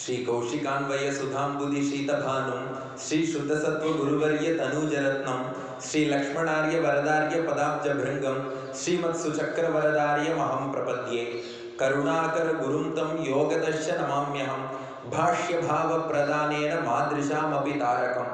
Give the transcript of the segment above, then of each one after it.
श्री कौशिकान्वय सुधाम्बुदि शीतभानुं श्री शुद्धसत्व गुरुवर्य तनूजरत्नं श्री लक्ष्मणार्य वरदार्य पदाब्जभृङ्गं श्रीमत्सुचक्रवरदार्यमहं प्रपद्ये करुणाकर गुरुं तं योगदश्च नमाम्यहं भाष्यभावप्रदानेन मादृशामपि तारकं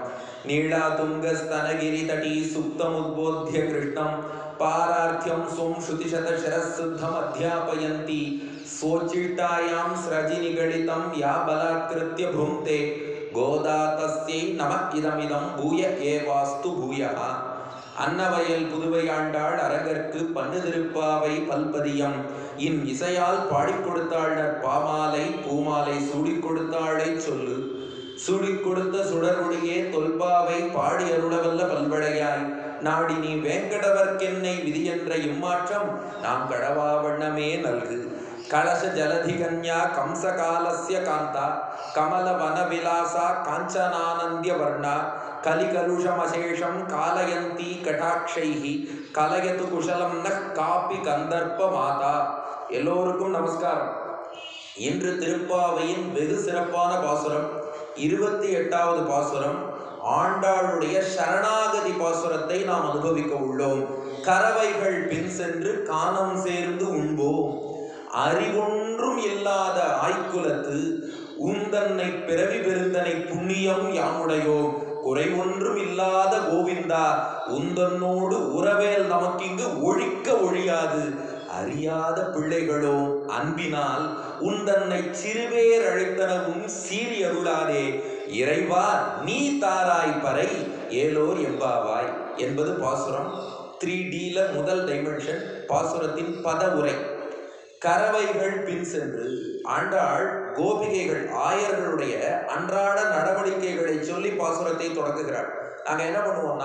नीलातुङ्गस्तनगिरितटी सुप्तमुद्बोध्य कृष्णं पारार्थ्यं स्वं श्रुतिशतशरःशुद्धम् अध्यापयन्ति स्वोच्चिष्टायां स्रजिनिगलितं या बलात्कृत्य भुङ्क्ते गोदा तस्यै नमः इदमिदं भूय एवास्तु भूयः அன்னவயல் புதுவையாண்டாள் அரங்கற்கு பண்ணு திருப்பாவை பல்பதியம் இன் இசையால் பாடிக் கொடுத்தாள் பாமாலை பூமாலை சூடிக் கொடுத்தாளை சொல்லு சூடிக் கொடுத்த சுடருடையே தொல்பாவை பாடி அருளவல்ல பல்வளையாய் நாடி நீ வேங்கடவர்க்கென்னை விதி என்ற இம்மாற்றம் நாம் கடவா வண்ணமே நல்கு कलश जलधि कन्या कंस कालस्य कांता कमल वन विलासा कांचनानंद्य वर्णा कलिकलुषमशेषं कालयन्ती कटाक्षैः कलयतु कुशलं नः कापि कंदर्प माता எல்லோருக்கும் நமஸ்காரம். இன்று திருப்பாவையின் வெகு சிறப்பான பாசுரம் 28வது பாசுரம் ஆண்டாளுடைய சரணாகதி பாசுரத்தை நாம் அனுபவிக்க உள்ளோம். கறவைகள் பின் சென்று கானம் சேர்ந்து உண்போம். அறிவொன்றும் இல்லாத ஆய்க்குலத்து உந்தன்னை பிறவி பெருந்தனை புண்ணியம் யாமுடையோம். குறைவொன்றும் இல்லாத கோவிந்தா உந்தன்னோடு உறவேல் நமக்கிங்கு ஒழிக்க ஒழியாது. அறியாத பிள்ளைகளோ அன்பினால் உந்தன்னை சிறுவேர் அழைத்தனவும் சீறி அருளாதே. இறைவா நீ தாராய் பறை ஏலோர் எம்பாவாய் என்பது பாசுரம். 3Dல முதல் டைமென்ஷன் பாசுரத்தின் பத உரை. கறவைகள் பின் சென்று ஆண்டாள் கோபிகைகள் ஆயர்களுடைய அன்றாட நடவடிக்கைகளை சொல்லி பாசுரத்தை தொடங்குகிறாள். நாங்கள் என்ன பண்ணுவோம்னா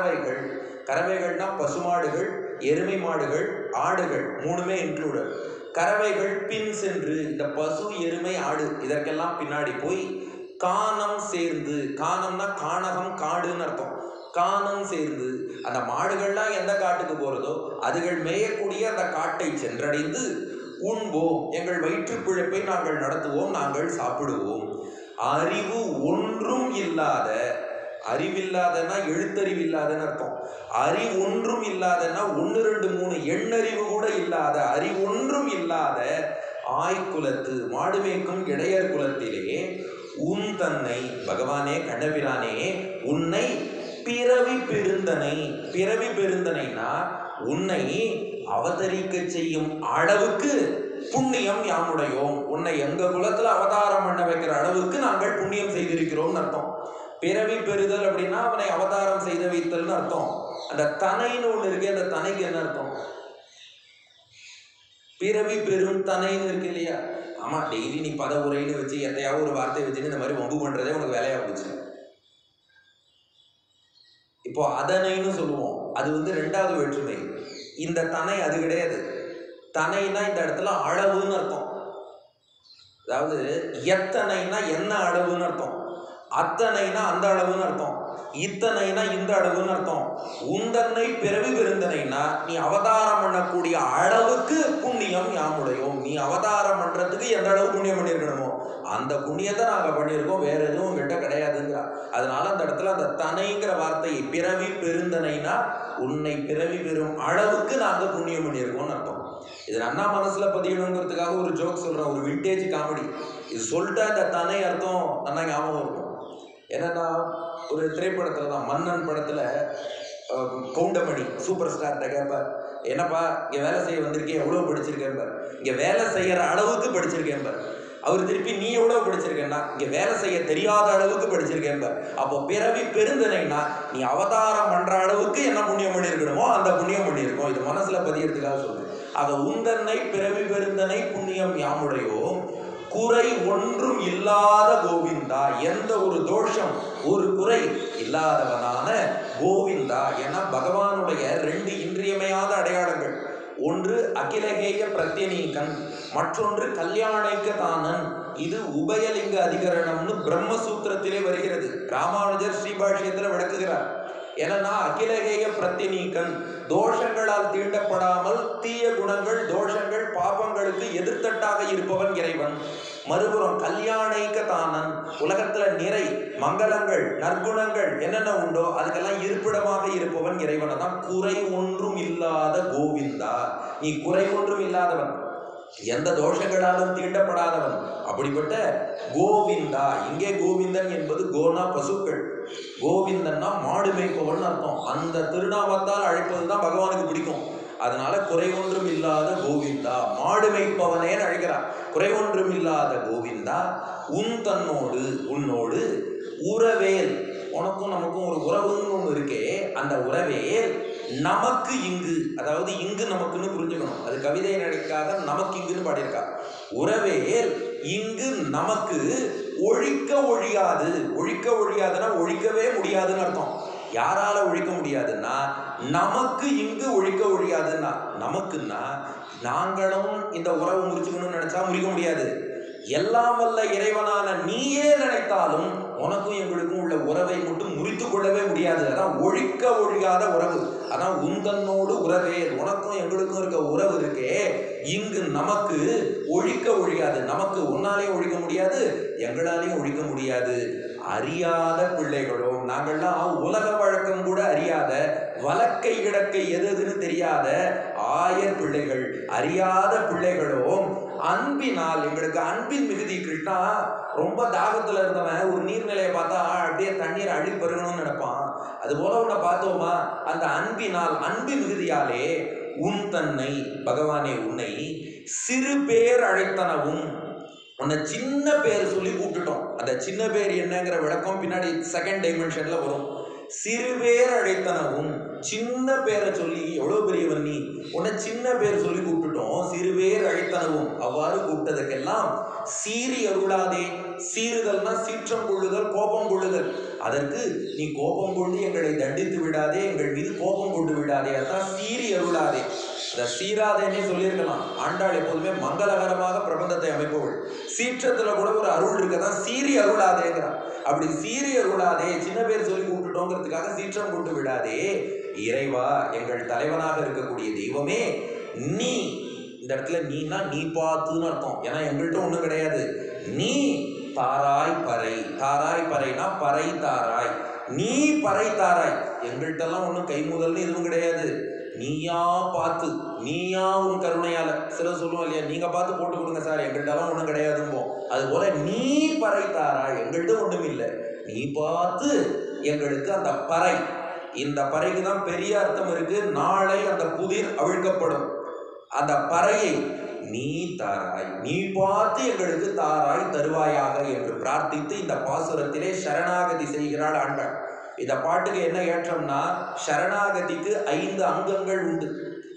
கறவைகள்னா பசுமாடுகள், எருமை மாடுகள், ஆடுகள் மூணுமே இன்க்ளூடு. கறவைகள் பின் சென்று இந்த பசு, எருமை, ஆடு இதற்கெல்லாம் பின்னாடி போய் கானம் சேர்ந்து, கானம்னா கானகம் காடுன்னு அர்த்தம். கானம் சேர்ந்து அந்த மாடுகள்லாம் எந்த காட்டுக்கு போறதோ அதுகள் மேயக்கூடிய அந்த காட்டை சென்றடைந்து உண்போம், எங்கள் வயிற்று பிழைப்பை நாங்கள் நடத்துவோம், நாங்கள் சாப்பிடுவோம். அறிவு ஒன்றும் இல்லாத, அறிவில்லாதன்னா எழுத்தறிவில்லாதன்னு அர்த்தம். அறிவு ஒன்றும் இல்லாதன்னா 1 2 3 எண்ணறிவு கூட இல்லாத, அறிவு ஒன்றும் இல்லாத ஆய்குலத்து மாடு மேய்க்கும் இடையர் குலத்திலே உன் தன்னை பகவானே கண்ணபிரானே உன்னை பிறவி பெருந்தனை, பிறவி பெருந்தனைனா உன்னை அவதரிக்க செய்யும் அளவுக்கு புண்ணியம் யாமுடையோம். உன்னை எங்க குலத்துல அவதாரம் பண்ண வைக்கிற அளவுக்கு நாங்கள் புண்ணியம் செய்திருக்கிறோம்னு அர்த்தம். பிறவி பெறுதல் அப்படின்னா அவனை அவதாரம் செய்த வைத்தல்னு அர்த்தம். அந்த தனைன்னு ஒண்ணு இருக்கு, அந்த தனைக்கு என்ன அர்த்தம்? பிறவி பெரும் தனைன்னு இருக்கு இல்லையா? ஆமா, டெய்லி நீ பத உரைன்னு வச்சு எதையாவது ஒரு வார்த்தை வச்சுன்னு இந்த மாதிரி வம்பு பண்றதே உனக்கு வேலையா போச்சு. இப்போ அதனைன்னு சொல்லுவோம், அது 2வது வேற்றுமை. இந்த தனை அது கிடையாது. தனைனா இந்த இடத்துல அளவுன்னு அர்த்தம். அதாவது எத்தனைனா என்ன அளவுன்னு அர்த்தம், அத்தனைனா அந்த அளவுன்னு அர்த்தம், இத்தனைனா இந்த அளவுன்னு அர்த்தம். உந்தன்னை பிறவி பெருந்தனைனா நீ அவதாரம் பண்ணக்கூடிய அளவுக்கு புண்ணியம் யாமுடையோம். நீ அவதாரம் பண்றதுக்கு எந்த அளவு புண்ணியம் பண்ணியிருக்கணுமோ அந்த புண்ணியத்தை நாங்க பண்ணியிருக்கோம், வேற எதுவும் கிட்ட கிடையாதுங்கிற. அதனால அந்த இடத்துல அந்த தனைங்கிற வார்த்தையை, பிறவி பெருந்தனைனா உன்னை பிறவி பெறும் அளவுக்கு நாங்க புண்ணியம் பண்ணியிருக்கோம்னு அர்த்தம். இது அண்ணா மனசுல பதியணுங்கிறதுக்காக ஒரு ஜோக் சொல்றேன், ஒரு விண்டேஜ் காமெடி. இது சொல்லிட்டு அந்த தனை அர்த்தம் நல்லா ஞாபகம் இருக்கும். என்னன்னா ஒரு திரைப்படத்துல தான், மன்னன் படத்துல கவுண்டமணி சூப்பர் ஸ்டார்ட்ட கேட்பார், என்னப்பா இங்க வேலை செய்ய வந்திருக்கேன், எவ்வளவு படிச்சிருக்கேன் பார், இங்க வேலை செய்யற அளவுக்கு படிச்சிருக்கேன் பார். அவர் திருப்பி நீ எவ்வளவு படிச்சிருக்கேன்னா, இங்க வேலை செய்ய தெரியாத அளவுக்கு படிச்சிருக்கேன் பார். அப்போ பிறவி பெருந்தனைனா நீ அவதாரம் பண்ற அளவுக்கு என்ன புண்ணியம் பண்ணியிருக்கணுமோ அந்த புண்ணியம் பண்ணியிருக்கோம். இது மனசுல பதியறதுக்காக சொல்றேன். ஆக உந்தன்னை பிறவி பெருந்தனை புண்ணியம் யாமுடையோம். குறை ஒன்றும் இல்லாத கோவிந்தா, எந்த ஒரு தோஷம் ஒரு குறை இல்லாதவனான கோவிந்தா. ஏன்னா பகவானுடைய 2 இன்றியமையாத அடையாளங்கள். ஒன்று அகிலகேய பிரத்யநீகன், மற்றொன்று கல்யாணைக்க தானன். இது உபயலிங்க அதிகரணம்னு பிரம்மசூத்திரத்திலே வருகிறது. ராமானுஜர் ஸ்ரீபாஷ்யத்தில் விளக்குகிறார். ஏன்னா அகிலகேய பிரத்யநீகன், தோஷங்களால் தீண்டப்படாமல் தீய குணங்கள், தோஷங்கள், பாபங்களுக்கு எதிர்த்தட்டாக இருப்பவன் இறைவன். மறுபுறம் கல்யாணைக்க தானன், உலகத்துல நிறை மங்களங்கள் நற்குணங்கள் என்னென்ன உண்டோ அதுக்கெல்லாம் இருப்பிடமாக இருப்பவன் இறைவனை தான் குறை ஒன்றும் இல்லாத கோவிந்தா. நீ குறை ஒன்றும் இல்லாதவன், எந்த தோஷங்களாலும் தீண்டப்படாதவன், அப்படிப்பட்ட கோவிந்தா. இங்கே கோவிந்தன் என்பது கோனா பசுக்கள், கோவிந்தன்னா மாடு மேய்ப்பவன் அர்த்தம். அந்த திருநாமத்தால் அழைப்பதுதான் பகவானுக்கு பிடிக்கும். அதனால குறை ஒன்றும் இல்லாத கோவிந்தா, மாடு மேய்ப்பவனே அழைக்கிறார். குறை ஒன்றும் இல்லாத கோவிந்தா, உன் தன்னோடு உன்னோடு உறவேல், உனக்கும் நமக்கும் ஒரு உறவுன்னு ஒன்று இருக்கே, அந்த உறவேல் நமக்கு இங்கு, அதாவது இங்கு நமக்குன்னு புரிஞ்சுக்கணும். அது கவிதை நடிக்காத நமக்கு இங்குன்னு பாடியிருக்கா. உறவேல் இங்கு நமக்கு ஒழிக்க ஒழியாது. ஒழிக்க ஒழியாதுன்னா ஒழிக்கவே முடியாதுன்னு அர்த்தம். யாரால ஒழிக்க முடியாதுன்னா நமக்கு இங்கு ஒழிக்க ஒழியாதுன்னா, நமக்குன்னா நாங்களும் இந்த உறவு முறிச்சுக்கணும்னு நினைச்சா முறிக்க முடியாது. எல்லாம் வல்ல இறைவனான நீயே நினைத்தாலும் உனக்கும் எங்களுக்கும் உள்ள உறவை மட்டும் முறித்து கொள்ளவே முடியாது. அதான் ஒழிக்க ஒழியாத உறவு. அதான் உந்தன்னோடு உறவே, உனக்கும் எங்களுக்கும் இருக்க உறவு இருக்கே இங்கு நமக்கு ஒழிக்க ஒழியாது. நமக்கு உன்னாலையும் ஒழிக்க முடியாது, எங்களாலையும் ஒழிக்க முடியாது. அறியாத பிள்ளைகளோ, நாங்கள்லாம் உலக வழக்கம் கூட அறியாத, வழக்கை இடக்கை எதுன்னு தெரியாத ஆயர் பிள்ளைகள், அறியாத பிள்ளைகளோ அன்பினால், எங்களுக்கு அன்பின் மிகுதி. கிருஷ்ணா ரொம்ப தாகத்துல இருந்தவன் ஒரு நீர்நிலையை பார்த்தா அப்படியே தண்ணீர் அழி பெருகணும்னு நினைப்பான். அது போல உன்னை பார்த்தோமா, அந்த அன்பினால், அன்பின் மிகுதியாலே உன் தன்னை, பகவானே உன்னை சிறு பேர் அழைத்தனவும், உன்னை சின்ன பேர் சொல்லி கூப்பிட்டுட்டோம். அந்த சின்ன பேர் என்னங்கிற விளக்கம் பின்னாடி செகண்ட் டைமென்ஷன்ல வரும். சிறு பேர் அழைத்தனவும், சின்ன பேரை சொல்லி, எவ்வளவு பெரியவன் நீ, உன்னை சின்ன பேர் சொல்லி கூப்பிட்டுட்டோம். சிறு பேர் அழைத்தனவும், அவ்வாறு கூப்பிட்டதற்கெல்லாம் சீறி அருளாதே. சீறுதல்னா சீற்றம் கொள்ளுதல், கோபம் கொள்ளுதல். அதற்கு நீ கோபம் கொண்டு எங்களை தண்டித்து விடாதே, எங்கள் மீது கோபம் கொண்டு விடாதே, அதான் சீறி அருளாதே. அதை சீராதேன்னே சொல்லியிருக்கலாம். ஆண்டாள் எப்போதுமே மங்களகரமாக பிரபந்தத்தை அமைப்பவள். சீற்றத்துல கூட ஒரு அருள் இருக்கதான் சீறி அருளாதேங்கிறான். அப்படி சீறி அருளாதே, சின்ன பேர் சொல்லி கூப்பிட்டுட்டோங்கிறதுக்காக சீற்றம் கொண்டு விடாதே. இறைவா, எங்கள் தலைவனாக இருக்கக்கூடிய தெய்வமே, நீ, இந்த இடத்துல நீனா நீ பார்த்துன்னு அர்த்தம். ஏன்னா எங்கள்கிட்ட ஒன்றும் கிடையாது. நீ தாராய் பறை, தாராய் பறைனா பறை தாராய், நீ பறை தாராய். எங்கள்கிட்டலாம் ஒன்றும் கை முதல்னு எதுவும் கிடையாது. நீயா பார்த்து, நீயா உன் கருணையால, சில சொல்லுவோம் இல்லையா, நீங்க பார்த்து போட்டு கொடுங்க சார், எங்கள்கிட்டலாம் ஒன்றும் கிடையாதும்போம். அது போல நீ பறை தாராய், எங்கள்கிட்ட ஒன்றும் இல்லை, நீ பார்த்து எங்களுக்கு அந்த பறை. இந்த பறைக்கு தான் பெரிய அர்த்தம் இருக்கு. நாளை அந்த புதிர் அவிழ்க்கப்படும். அந்த பறையை நீ தாராய், நீ பார்த்து எங்களுக்கு தாராய் தருவாயாக என்று பிரார்த்தித்து இந்த பாசுரத்திலே சரணாகதி செய்கிறாள் ஆண்டாள். இந்த பாட்டுக்கு என்ன ஏற்றம்னா, சரணாகதிக்கு 5 அங்கங்கள் உண்டு.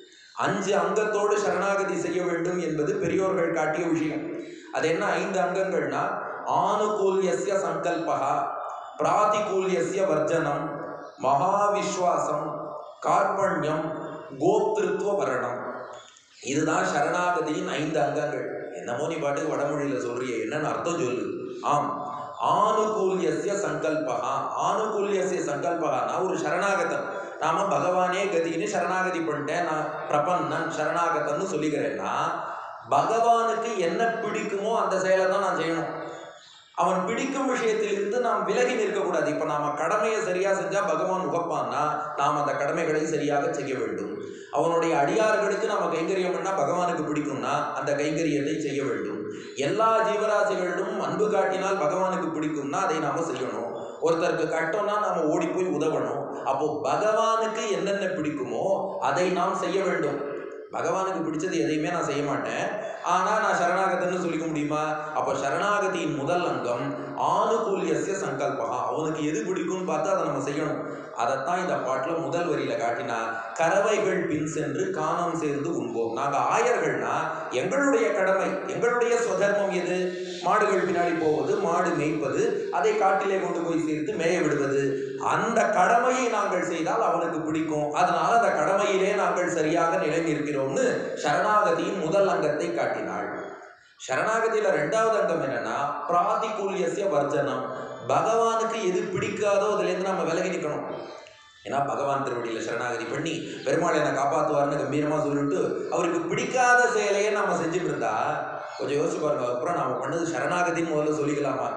5 அங்கத்தோடு சரணாகதி செய்ய வேண்டும் என்பது பெரியோர்கள் காட்டிய விஷயம். அது என்ன 5 அங்கங்கள்னா, ஆனுகூல்யஸ்ய சங்கல்பஹா, பிராதிகூல்யஸ்ய வர்ஜனம், மகாவிஸ்வாசம், கார்பண்யம், கோப்திருத்துவ வரணம். இதுதான் சரணாகதியின் 5 அங்கங்கள். என்னமோ நீ பாட்டுக்கு வடமொழியில சொல்றிய, என்னன்னு அர்த்தம் சொல்லு. ஆம், ஆனுகூல்யஸ்ய சங்கல்பஹா. ஆனுகூல்யஸ்ய சங்கல்பஹானா ஒரு சரணாகதன். நாம பகவானே கதின்னு சரணாகதி பண்ணிட்டேன், நான் பிரபன்னன் சரணாகதன்னு சொல்லிக்கிறேன்னா, பகவானுக்கு என்ன பிடிக்குமோ அந்த செயலை தான் நான் செய்யணும். அவன் பிடிக்கும் விஷயத்திலிருந்து நாம் விலகி நிற்கக்கூடாது. இப்போ நாம கடமையை சரியா செஞ்சா பகவான் உகப்பான்னா நாம் அந்த கடமைகளை சரியாக செய்ய வேண்டும். அவனுடைய அடியார்களுக்கு நாம கைங்கரியம் பண்ணா பகவானுக்கு பிடிக்கும்னா அந்த கைங்கரியத்தை செய்ய வேண்டும். எல்லா ஜீவராசிகளிலும் அன்பு காட்டினால் பகவானுக்கு பிடிக்கும்னா அதை நாம செய்யணும். ஒருத்தருக்கு கட்டோம்னா நாம ஓடி போய் உதவணும். அப்போ பகவானுக்கு என்னென்ன பிடிக்குமோ அதை நாம் செய்ய வேண்டும். பகவானுக்கு பிடிச்சது எதையுமே நான் செய்ய மாட்டேன், ஆனால் நான் சரணாகதன்னு சொல்லிக்க முடியுமா? அப்போ சரணாகதியின் முதல் அங்கம் ஆனுகூல்யஸ்ய சங்கல்பா. அவனுக்கு எது பிடிக்கும்னு பார்த்து அதை நம்ம செய்யணும். அதைத்தான் இந்த பாட்டில் முதல் வரியில காட்டினா, கறவைகள் பின் சென்று காணம் சேர்ந்து உண்போம். நாங்கள் ஆயர்கள்னா எங்களுடைய கடமை, எங்களுடைய சுதர்மம் எது? மாடுகள் பின்னாடி போவது, மாடு மேய்ப்பது, அதை காட்டிலே கொண்டு போய் சேர்த்து மேய விடுவது. அந்த கடமையை நாங்கள் செய்தால் அவனுக்கு பிடிக்கும். அதனால அந்த கடமையிலே நாங்கள் சரியாக நிலை நிற்கிறோம்னு சரணாகதியின் முதல் அங்கத்தை காட்டினாள். சரணாகதியில 2வது அங்கம் என்னன்னா, பிராதிகூல்யஸ்ய வர்ஜனம். பகவானுக்கு எது பிடிக்காதோ அதுலேருந்து நம்ம விலகி நிற்கணும். ஏன்னா பகவான் திருவடியில் சரணாகதி பண்ணி பெருமாள் என்னை காப்பாற்றுவார்னு கம்பீரமாக சொல்லிட்டு அவருக்கு பிடிக்காத செயலையே நம்ம செஞ்சுட்டு இருந்தா கொஞ்சம் யோசிச்சு பாருங்க. அப்புறம் நாம பண்ணது சரணாகதின்னு முதல்ல சொல்லிக்கலாமா?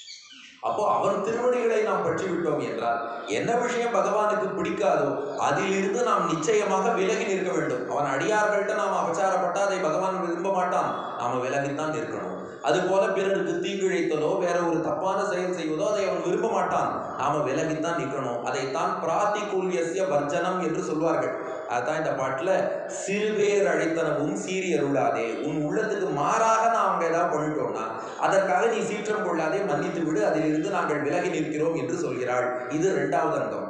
அப்போ அவன் திருவடிகளை நாம் பற்றி விட்டோம் என்றால் என்ன விஷயம் பகவானுக்கு பிடிக்காதோ அதிலிருந்து நாம் நிச்சயமாக விலகி நிற்க வேண்டும். அவன் அடியார்கள்ட்ட நாம் அபச்சாரப்பட்டால் அதை பகவான் விரும்ப மாட்டான். நாம விலகித்தான் நிற்கணும். அதுபோல பிறருக்கு தீங்கிழைத்ததோ வேற ஒரு தப்பான செயல் செய்வதோ அதை அவன் விரும்ப மாட்டான். நாம விலகித்தான் நிற்கணும். அதைத்தான் பிராதிகூல்யஸ்ய வர்ஜனம் என்று சொல்வார்கள். அதான் இந்த பாட்டுல சிறுபேர் அழைத்தனவும் சீறி அருளாதே. உன் உள்ளத்துக்கு மாறாக நான் அவங்க ஏதாவது பண்ணிட்டோம்னா அதற்காக நீ சீற்றம் கொள்ளாதே, மன்னித்து விடு, அதிலிருந்து நாங்கள் விலகி நிற்கிறோம் என்று சொல்கிறாள். இது 2வது அங்கம்.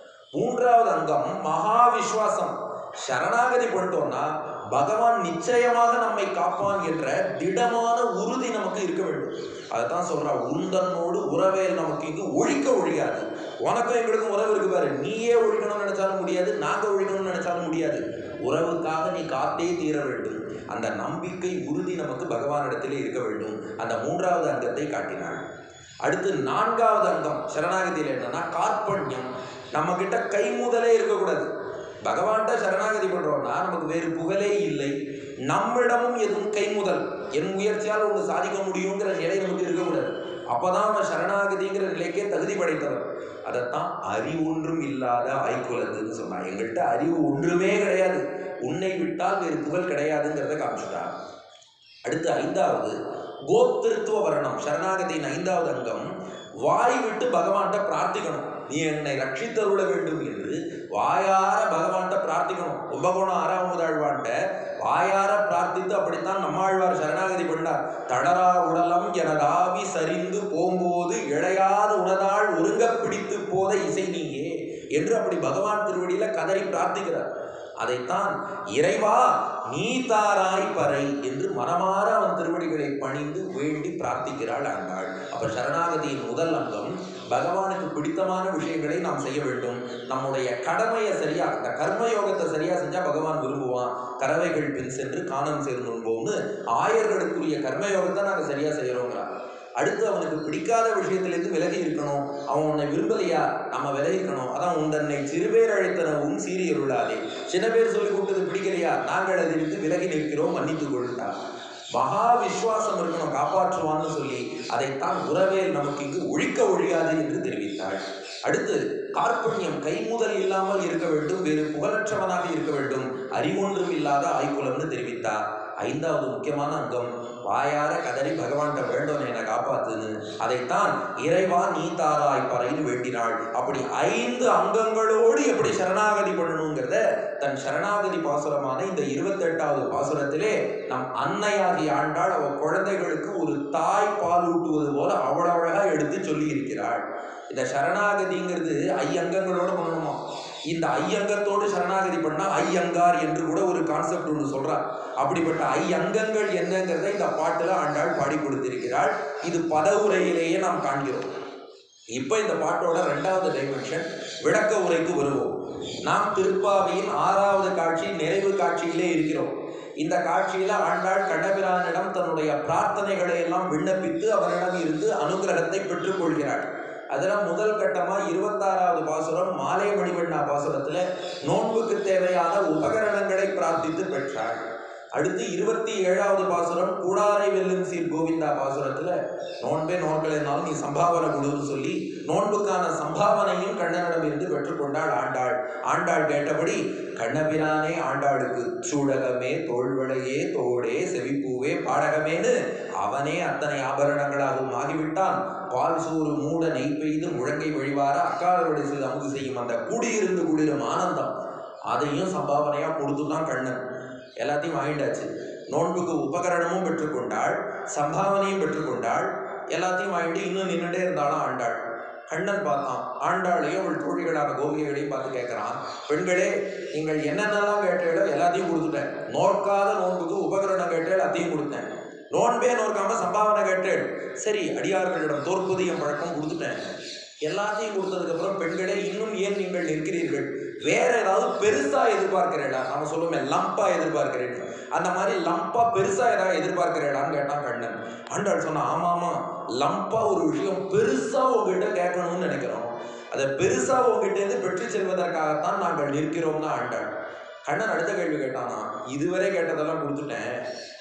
3வது அங்கம் மகா விஸ்வாசம். சரணாகதி பண்ணிட்டோம்னா பகவான் நிச்சயமாக நம்மை காப்பான் என்ற திடமான உறுதி நமக்கு இருக்க வேண்டும். அதைத்தான் சொல்றா, உந்தன்னோடு உறவே நமக்கு இங்கு ஒழிக்க ஒழியாது. உனக்கும் எங்களுக்கும் உறவு இருக்கு பாரு. நீயே ஒழிக்கணும்னு நினைச்சாலும் முடியாது, நாங்க ஒழிக்கணும்னு நினைச்சாலும் முடியாது. உறவுக்காக நீ காத்தே தீர வேண்டும். அந்த நம்பிக்கை உறுதி நமக்கு பகவானிடத்திலே இருக்க வேண்டும். அந்த 3வது அங்கத்தை காட்டினாள். அடுத்து 4வது அங்கம் சரணாகதியில் என்னன்னா கார்பண்யம். நம்ம கிட்ட கை முதலே இருக்கக்கூடாது. பகவான்கிட்ட சரணாகதி பண்றோம்னா நமக்கு வேறு புகழே இல்லை, நம்மிடமும் எதுவும் கை முதல் என் முயற்சியால் ஒன்று சாதிக்க முடியுங்கிற நிலை நமக்கு இருக்கக்கூடாது. அப்பதான் நம்ம சரணாகதிங்கிற நிலைக்கே தகுதி படைத்தவர். அதைத்தான் அறிவொன்றும் இல்லாத ஆய்குலத்துன்னு சொன்னார். எங்கள்கிட்ட அறிவு ஒன்றுமே கிடையாது, உன்னை விட்டால் வேறு புகழ் கிடையாதுங்கிறத காமிச்சுட்டார். அடுத்து 5வது கோத்திருத்துவ வர்ணம். சரணாகதியின் 5வது அங்கம் வாய் விட்டு பகவான்கிட்ட பிரார்த்திக்கணும். நீ என்னை ரட்சித்தருள வேண்டும் என்று வாயார பகவான்கிட்ட பிரார்த்திக்கணும். கும்பகோணம் 6வது ஆழ்வான்ட்ட வாயார பிரார்த்தித்து அப்படித்தான் நம்மாழ்வார் சரணாகதி பண்ணார். தளரா உடலம் எனதாவி சரிந்து போகும்போது இழையாத உணதாள் ஒருங்க பிடித்து போத இசை நீயே என்று அப்படி பகவான் திருவடியில கதறி பிரார்த்திக்கிறார். அதைத்தான் இறைவா நீ தாராய் பறை என்று மனமாற அவன் திருவடிகளை பணிந்து வேண்டி பிரார்த்திக்கிறாள் ஆண்டாள். அப்ப சரணாகதியின் முதல் அங்கம் பகவானுக்கு பிடித்தமான விஷயங்களை நாம் செய்ய வேண்டும். நம்முடைய கடமையை சரியா, இந்த கர்மயோகத்தை சரியா செஞ்சா பகவான் விரும்புவான். கறவைகள் பின் சென்று காணம் சேர்ந்தும்போம்னு ஆயர்களுக்குரிய கர்மயோகத்தை நாங்கள் சரியா செய்யறோங்கிறார். அடுத்து அவனுக்கு பிடிக்காத விஷயத்திலிருந்து விலகி இருக்கணும். அவன் உன்னை விரும்பலையா, நம்ம விலகிக்கணும். அதான் உந்தன்னை சிறுபேர் அழைத்தனவும் சீறி அருளாதே. சின்ன பேர் சொல்லி கூப்பிட்டது பிடிக்கலையா, நாங்கள் அதிலிருந்து விலகி நிற்கிறோம், மன்னித்துக் கொள்ளுட்டா. மகா விஸ்வாசம் இருக்கணும், காப்பாற்றுவான்னு சொல்லி அதைத்தான் உறவேல் நமக்கு இங்கு ஒழிக்க ஒழியாது என்று தெரிவித்தாள். அடுத்து கார்பண்யம், கைமுதல் இல்லாமல் இருக்க வேண்டும், வேறு புகழற்றவனாக இருக்க வேண்டும், அறிவொன்றும் இல்லாத ஆய்குலம்னு தெரிவித்தார். 5வது முக்கியமான அங்கம் வாயார கதறி பகவான்கிட்ட வேண்டும் என்னை காப்பாத்துன்னு. அதைத்தான் இறைவா நீ தாராய் பறைன்னு வேண்டினாள். அப்படி 5 அங்கங்களோடு எப்படி சரணாகதி பண்ணணுங்கிறத தன் சரணாகதி பாசுரமான இந்த 28வது பாசுரத்திலே நம் அன்னையாகி ஆண்டாள் அவ குழந்தைகளுக்கு ஒரு தாய் பால் ஊட்டுவது போல அவ்வளவு அழகா எடுத்து சொல்லி இருக்கிறாள். இந்த சரணாகதிங்கிறது 5 அங்கங்களோடு பண்ணணுமா. இந்த ஐயங்கத்தோடு சரணாகதி பண்ணா ஐயங்கார் என்று கூட ஒரு கான்செப்ட் ஒன்று சொல்றார். அப்படிப்பட்ட ஐயங்கங்கள் என்னங்கிறத இந்த பாட்டுல ஆண்டாள் பாடி கொடுத்திருக்கிறாள். இது பதவுரையிலேயே நாம் காண்கிறோம். இப்ப இந்த பாட்டோட 2வது டைமென்ஷன் விளக்க உரைக்கு வருவோம். நாம் திருப்பாவையின் 6வது காட்சி நிறைவு காட்சியிலே இருக்கிறோம். இந்த காட்சியில ஆண்டாள் கண்ணபிரானிடம் தன்னுடைய பிரார்த்தனைகளை எல்லாம் விண்ணப்பித்து அவரிடம் இருந்து அனுகிரகத்தை பெற்றுக் கொள்கிறாள். அதெல்லாம் முதல் கட்டமா 26வது பாசுரம் மாலை மணிவண்ணா பாசுரத்துல நோன்புக்கு தேவையான உபகரணங்களை பிரார்த்தித்து பெற்றாள். அடுத்து 27வது பாசுரம் கூடாரை வெல்லும் சீர் கோவிந்தா பாசுரத்துல நோன்பே நோக்கலைனாலும் நீ சம்பாவனை கொடுன்னு சொல்லி நோன்புக்கான சம்பாவனையும் கண்ணனிடம் இருந்து பெற்றுக்கொண்டாள் ஆண்டாள். ஆண்டாள் கேட்டபடி கண்ணபிரானே ஆண்டாளுக்கு சூடகமே தோள்வளையே தோடே செவிப்பூவே பாடகமேனு அவனே அத்தனை ஆபரணங்களாகவும் ஆகிவிட்டான். பால் சோறு மூட நெய் பெய்து முழங்கை வழிவார அக்காலோடு செய்து அமுது செய்யும் அந்த கூடியிருந்து குளிரும் ஆனந்தம் அதையும் சம்பாவனையா கொடுத்துதான் கண்ணன். எல்லாத்தையும் வாங்கிட்டாச்சு. நோன்புக்கு உபகரணமும் பெற்றுக்கொண்டாள், சம்பாவனையும் பெற்றுக்கொண்டாள். எல்லாத்தையும் வாங்கிட்டு இன்னும் நின்றுட்டே இருந்தாலும் ஆண்டாள். கண்ணன் பார்த்தான் ஆண்டாளையும் அவள் தோழிகளான கோபிகைகளையும் பார்த்து கேட்கிறான், பெண்களே நீங்கள் என்னென்னலாம் கேட்டீங்களோ எல்லாத்தையும் கொடுத்துட்டேன். நோக்காத நோன்புக்கு உபகரணம் கேட்டேள், அதையும் கொடுத்தேன். நோன்பே நோக்காம சம்பாவனை கேட்டேள், சரி அடியார்களிடம் தோற்பது என் பழக்கம் கொடுத்துட்டேன். எல்லாத்தையும் கொடுத்ததுக்கு அப்புறம் பெண்களே இன்னும் ஏன் நீங்கள் நிற்கிறீர்கள், வேற ஏதாவது பெருசா எதிர்பார்க்கிறேடா? நம்ம சொல்லுவோமே லம்பா எதிர்பார்க்கிறேன், அந்த மாதிரி லம்பா பெருசா ஏதாவது எதிர்பார்க்கிறேடான்னு கேட்டான் கண்ணன். ஆண்டாள் சொன்னா ஆமாமா லம்பா ஒரு விஷயம் பெருசா உங்ககிட்ட கேட்கணும்னு நினைக்கிறோம், அதை பெருசா உங்ககிட்ட இருந்து பெற்று செல்வதற்காகத்தான் நாங்கள் நிற்கிறோம்னு ஆண்டாள். கண்ணன் அடுத்த கேள்வி கேட்டானா, இதுவரை கேட்டதெல்லாம் கொடுத்துட்டேன்,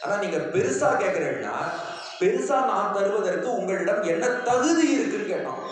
ஆனா நீங்க பெருசா கேட்கிறீங்கன்னா, பெருசா நான் தருவதற்கு உங்களிடம் என்ன தகுதி இருக்குன்னு கேட்டோம்.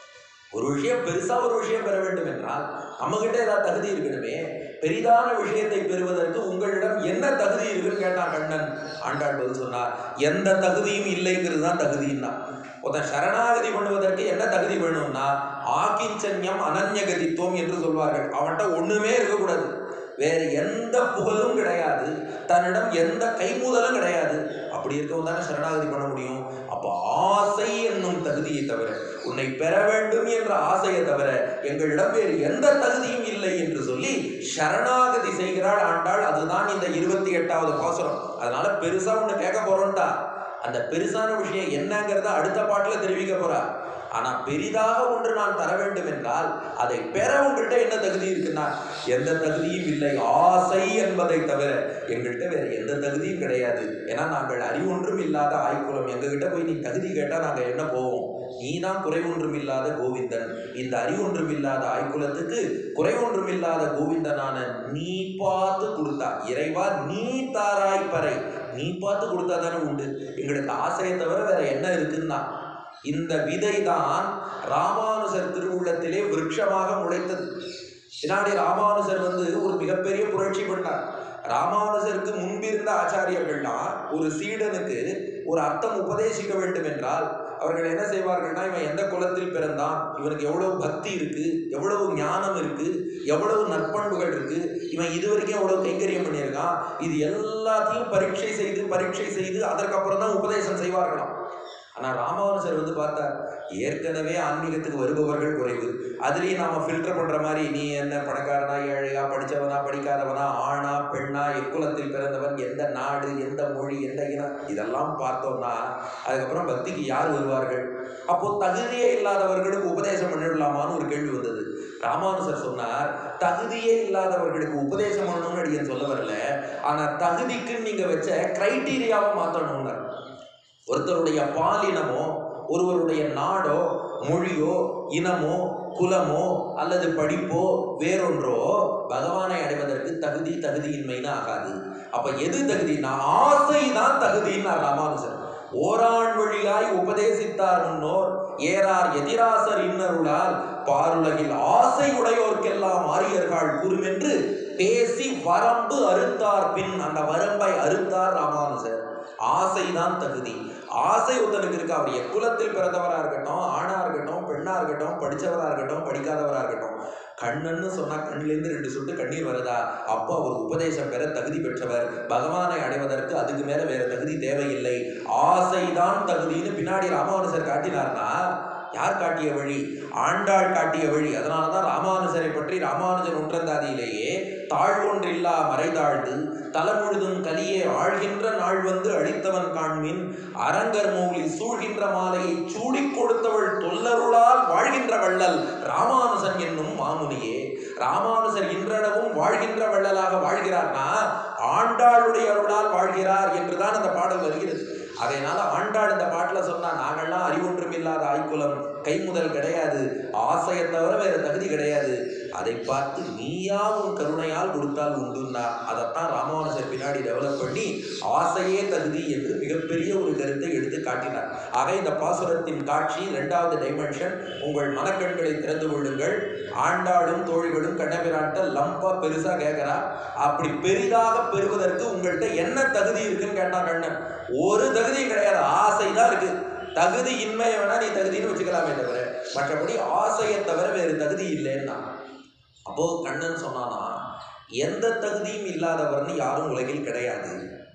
ஒரு விஷயம் பெருசா ஒரு விஷயம் பெற வேண்டும் என்றால் நம்ம கிட்ட ஏதாவது தகுதி இருக்கணுமே. பெரிதான விஷயத்தை பெறுவதற்கு உங்களிடம் என்ன தகுதி இருக்குன்னு கேட்டான் கண்ணன். ஆண்டாள் பதில் சொன்னார், எந்த தகுதியும் இல்லைங்கிறது தான் தகுதின்னா. ஒருத்தன் சரணாகதி பண்ணுவதற்கு என்ன தகுதி வேணும்னா ஆக்கிஞ்சன்யம் அனன்யகதித்துவம் என்று சொல்வார்கள். அவன்கிட்ட ஒண்ணுமே இருக்கக்கூடாது, வேறு எந்த புகழும் கிடையாது, தன்னிடம் எந்த கைமுதலும் கிடையாது. அப்படி இருக்கவும் தானே சரணாகதி பண்ண முடியும். அப்போ ஆசை என்னும் தகுதியை தவிர, உன்னை பெற வேண்டும் என்ற ஆசையை தவிர எங்களிடம் வேறு எந்த தகுதியும் இல்லை என்று சொல்லி சரணாகதி செய்கிறாள் ஆண்டாள். அதுதான் இந்த 28வது பாசுரம். அதனால பெருசா ஒண்ணு கேட்க போறோம்டா, அந்த பெருசான விஷயம் என்னங்கிறத அடுத்த பாட்டுல தெரிவிக்க போறா. ஆனா பெரிதாக ஒன்று நான் தர வேண்டும் என்றால் அதை பெற உங்கள்கிட்ட என்ன தகுதி இருக்குன்னா எந்த தகுதியும் இல்லை, ஆசை என்பதை தவிர எங்கள்கிட்ட வேற எந்த தகுதியும் கிடையாது. ஏன்னா நாங்கள் அறிவொன்றும் இல்லாத ஆய்குலம். எங்ககிட்ட போய் நீ தகுதி கேட்டா நாங்க என்ன போவோம்? நீதான் குறைவொன்றும் இல்லாத கோவிந்தன். இந்த அறிவொன்றும் இல்லாத ஆய்குலத்துக்கு குறைவொன்றும் இல்லாத கோவிந்தனான நீ பார்த்து கொடுத்தா, இறைவா நீ தாராய் பறை, நீ பார்த்து கொடுத்தா தானே உண்டு. எங்களுக்கு ஆசையை தவிர வேற என்ன இருக்குன்னா இந்த விதை தான் ராமானுஜர் திருவுள்ளத்திலே விருட்சமாக முளைத்தது. பின்னாடி ராமானுஜர் ஒரு மிகப்பெரிய புரட்சி பண்ணார். ராமானுஜருக்கு முன்பிருந்த ஆச்சாரியர்கள்னா ஒரு சீடனுக்கு ஒரு அர்த்தம் உபதேசிக்க வேண்டும் என்றால் அவர்கள் என்ன செய்வார்கள்னா, இவன் எந்த குலத்தில் பிறந்தான், இவனுக்கு எவ்வளவு பக்தி இருக்கு, எவ்வளவு ஞானம் இருக்கு, எவ்வளவு நற்பண்புகள் இருக்கு, இவன் இதுவரைக்கும் எவ்வளவு கைங்கரியம் பண்ணியிருக்கான், இது எல்லாத்தையும் பரீட்சை செய்து அதற்கப்புறம் தான் உபதேசம் செய்வார்களாம். ஆனால் ராமானுஜர் பார்த்தார், ஏற்கனவே ஆன்மீகத்துக்கு வருபவர்கள் குறைவு, அதுலேயும் நாம ஃபில்டர் பண்ணுற மாதிரி நீ என்ன பணக்காரனா ஏழையா, படித்தவனா படிக்காதவனா, ஆணா பெண்ணா, எக்குலத்தில் பிறந்தவன், எந்த நாடு, எந்த மொழி, எந்த இனம், இதெல்லாம் பார்த்தோம்னா அதுக்கப்புறம் பக்திக்கு யார் வருவார்கள்? அப்போ தகுதியே இல்லாதவர்களுக்கு உபதேசம் பண்ணிடலாமான்னு ஒரு கேள்வி வந்தது. ராமானுஜர் சொன்னார், தகுதியே இல்லாதவர்களுக்கு உபதேசம் பண்ணணும்னு அடியன் சொல்ல வரல, ஆனால் தகுதிக்குன்னு நீங்கள் வச்ச கிரைட்டீரியாவை மாற்றணும்னார். ஒருத்தருடைய பாலினமோ, ஒருவருடைய நாடோ, மொழியோ, இனமோ, குலமோ அல்லது படிப்போ வேறொன்றோ பகவானை அடைவதற்கு தகுதியின்மைன்னு ஆகாது. அப்ப எது தகுதினா ஆசை தான் தகுதின்னா ராமானுஜர். ஓரான் வழியாய் உபதேசித்தார் முன்னோர், ஏறார் எதிராசர் இன்னருளால், பாருலகில் ஆசை உடையோர்க்கெல்லாம் ஆரியர்கள் கூறுமென்று பேசி வரம்பு அறுத்தார் பின். அந்த வரம்பை அறுத்தார் ராமானுஜர். ஆசைதான் தகுதி. ஆசை ஒருத்தனுக்கு இருக்கு, அவர் எக்குலத்தில் பிறந்தவராக இருக்கட்டும், ஆணா இருக்கட்டும், பெண்ணா இருக்கட்டும், படித்தவராக இருக்கட்டும், படிக்காதவராக இருக்கட்டும், கண்ணன்னு சொன்னா கண்ணிலேருந்து 2 சொட்டு கண்ணீர் வருதா, அப்போ அவர் உபதேசம் பெற தகுதி பெற்றவர். பகவானை அடைவதற்கு அதுக்கு மேல வேற தகுதி தேவையில்லை, ஆசைதான் தகுதின்னு பின்னாடி ராமானுஜர் காட்டினார்னா யார் காட்டிய வழி? ஆண்டாள் காட்டிய வழி. அதனாலதான் ராமானுஜரை பற்றி ராமானுஜன் ஒன்றந்தாதியிலேயே தாழ்வொன்றில்லா மறைதாழ்ந்து தலமுழுதும் கலியே ஆழ்கின்ற நாள் வந்து அழித்தவன் காண்மின், அரங்கர் மூலி சூழ்கின்ற மாலையை சூடி கொடுத்தவள் தொல்லருளால் வாழ்கின்ற வள்ளல் ராமானுஜன் என்னும் மாமுனியே. ராமானுஜர் இன்றளவும் வாழ்கின்ற வள்ளலாக வாழ்கிறார்னா ஆண்டாளுடைய அருளால் வாழ்கிறார் என்றுதான் அந்த பாடல் வருகிறது. அதனால ஆண்டாள் இந்த பாட்டுல சொன்னா, நாங்கள்லாம் அறிவொன்றும் இல்லாத ஆய்குலம், கைமுதல் கிடையாது, ஆசையை தவிர வேற தகுதி கிடையாது, அதை பார்த்து நீயா உன் கருணையால் கொடுத்தால் உண்டுன்னா அதைத்தான் ராமானுஜர் பின்னாடி டெவலப் பண்ணி ஆசையே தகுதி என்று மிகப்பெரிய ஒரு கருத்தை எடுத்து காட்டினார். ஆக இந்த பாசுரத்தின் காட்சி 2வது டைமென்ஷன். உங்கள் மனக்கண்களை திறந்து கொள்ளுங்கள். ஆண்டாளும் தோழிகளும் கண்ணபிரான்ட்ட லம்பா பெருசா கேட்கிறா. அப்படி பெரிதாக பெறுவதற்கு உங்கள்கிட்ட என்ன தகுதி இருக்குன்னு கேட்டா கண்ணன். ஒரு தகுதியும் கிடையாது, ஆசை தான் இருக்கு. தகுதி இன்மையை வேணா நீ தகுதின்னு வச்சுக்கலாமே தவிர மற்றபடி ஆசையை தவிர வேறு தகுதி இல்லைன்னா. அப்போ கண்ணன் சொன்னானா, எந்த தகுதியும் இல்லாதவர்னு யாரும் உலகில் கிடையாது.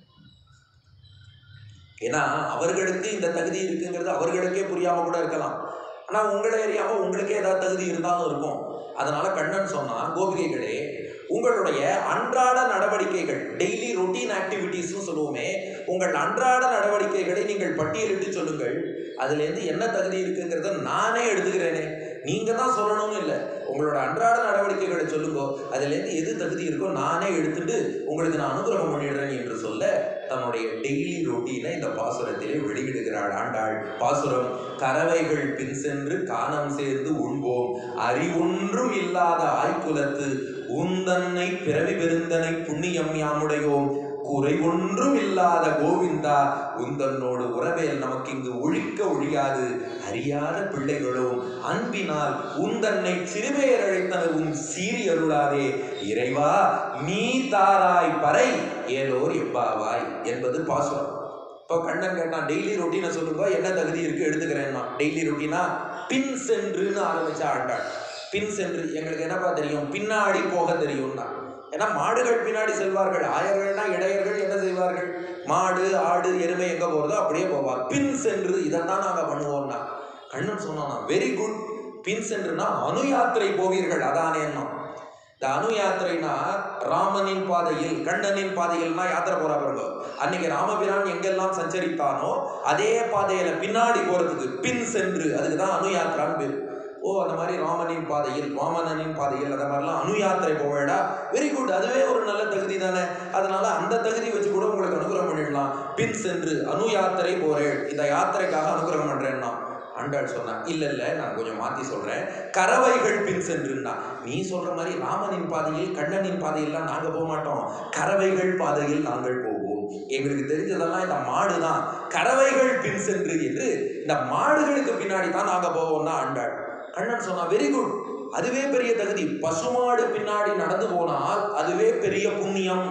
ஏன்னா அவர்களுக்கு இந்த தகுதி இருக்குங்கிறது அவர்களுக்கே புரியாம கூட இருக்கலாம். ஆனா உங்களை அறியாம உங்களுக்கே ஏதாவது தகுதி இருந்தாலும் இருக்கும். அதனால கண்ணன் சொன்னா, கோபிகைகளே, உங்களுடைய அன்றாட நடவடிக்கைகள், டெய்லி ரொட்டீன் ஆக்டிவிட்டிஸ்னு சொல்லுவோமே, உங்கள் அன்றாட நடவடிக்கைகளை நீங்கள் பட்டியலிட்டு சொல்லுங்கள். அதுலேருந்து என்ன தகுதி இருக்குங்கிறத நானே எடுத்துக்கிறேனே, நீங்க தான் சொல்லணும்னு இல்லை. உங்களோட அன்றாட நடவடிக்கைகளை சொல்லுங்க, அதுலேருந்து எது தகுதி இருக்கோ நானே எடுத்துட்டு உங்களுக்கு நான் அனுகிரகம் பண்ணிடுறேன் என்று சொல்ல தன்னுடைய டெய்லி ரொட்டீனை இந்த பாசுரத்திலே வெளியிடுகிறாள் ஆண்டாள். பாசுரம்: கறவைகள் பின் சென்று கானம் சேர்ந்து உண்போம், அறிவொன்றும் இல்லாத ஆய்குலத்து உந்தன்னை பிறவி பெருந்தனை புண்ணியம் யாமுடையோம், குறை ஒன்றும் இல்லாத கோவிந்தா உந்தன்னோடு உறவேல் நமக்கு இங்கு ஒழிக்க ஒழியாது. அறியாத பிள்ளைகளும் அன்பினால் உந்தன்னை சிறுபெயர் அழைத்தனவும் சீறி அருளாதே. இறைவா நீ தாராய் பறை ஏலோர் எப்பாவாய் என்பது பாசுரம். இப்போ கண்ணன் கேட்டான், டெய்லி ரொட்டீனை சொல்லுங்க, என்ன தகுதி இருக்கு எடுத்துக்கிறேன்னா. டெய்லி ரொட்டீனா பின் சென்றுன்னு ஆரம்பிச்சா ஆண்டாள். பின் சென்று எங்களுக்கு என்னப்பா தெரியும், பின்னாடி போக தெரியும்னா. ஏன்னா மாடுகள் பின்னாடி செல்வார்கள், ஆயர்கள்னா இடையர்கள் என்ன செய்வார்கள், மாடு ஆடு எருமை எங்க போறதோ அப்படியே போவார். பின் சென்று இதைத்தான் நாங்க பண்ணுவோம்னா. கண்ணன் சொன்னானா வெரி குட். பின் சென்றுனா அணு யாத்திரை போவீர்கள் அதானேன்னா. இந்த அணு யாத்திரைனா ராமனின் பாதையில் கண்ணனின் பாதையில்னா யாத்திரை போறா பாருங்க. அன்னைக்கு ராமபிரான் எங்கெல்லாம் சஞ்சரித்தானோ அதே பாதையில பின்னாடி போறதுக்கு பின் சென்று, அதுக்குதான் அணு யாத்திரான்னு பேரு. ஓ அந்த மாதிரி ராமனின் பாதையில் வாமனனின் பாதையில் அந்த மாதிரிலாம் அணு யாத்திரை போவேடா, வெரி குட். அதுவே ஒரு நல்ல தகுதி தானே. அதனால அந்த தகுதி வச்சு கூட உங்களுக்கு அனுகிரகம் பண்ணிடலாம். பின் சென்று அணு யாத்திரை போறேன், இந்த யாத்திரைக்காக அனுகிரகம் பண்றேன்னா. ஆண்டாள் சொன்னா இல்ல இல்ல நான் கொஞ்சம் மாத்தி சொல்றேன், கறவைகள் பின் சென்றுன்னா. நீ சொல்ற மாதிரி ராமனின் பாதையில் கண்ணனின் பாதையெல்லாம் நாங்க போக மாட்டோம், கறவைகள் பாதையில் நாங்கள் போவோம். எங்களுக்கு தெரிஞ்சதெல்லாம் இந்த மாடு தான், கறவைகள் பின் சென்று என்று இந்த மாடுகளுக்கு பின்னாடி தான் நாங்க போவோம்னா ஆண்டாள். கண்ணன் சொன்னா வெரி குட், அதுவே பெரிய தகுதி. பசுமாடு பின்னாடி நடந்து போனால் அதுவே பெரிய புண்ணியம்.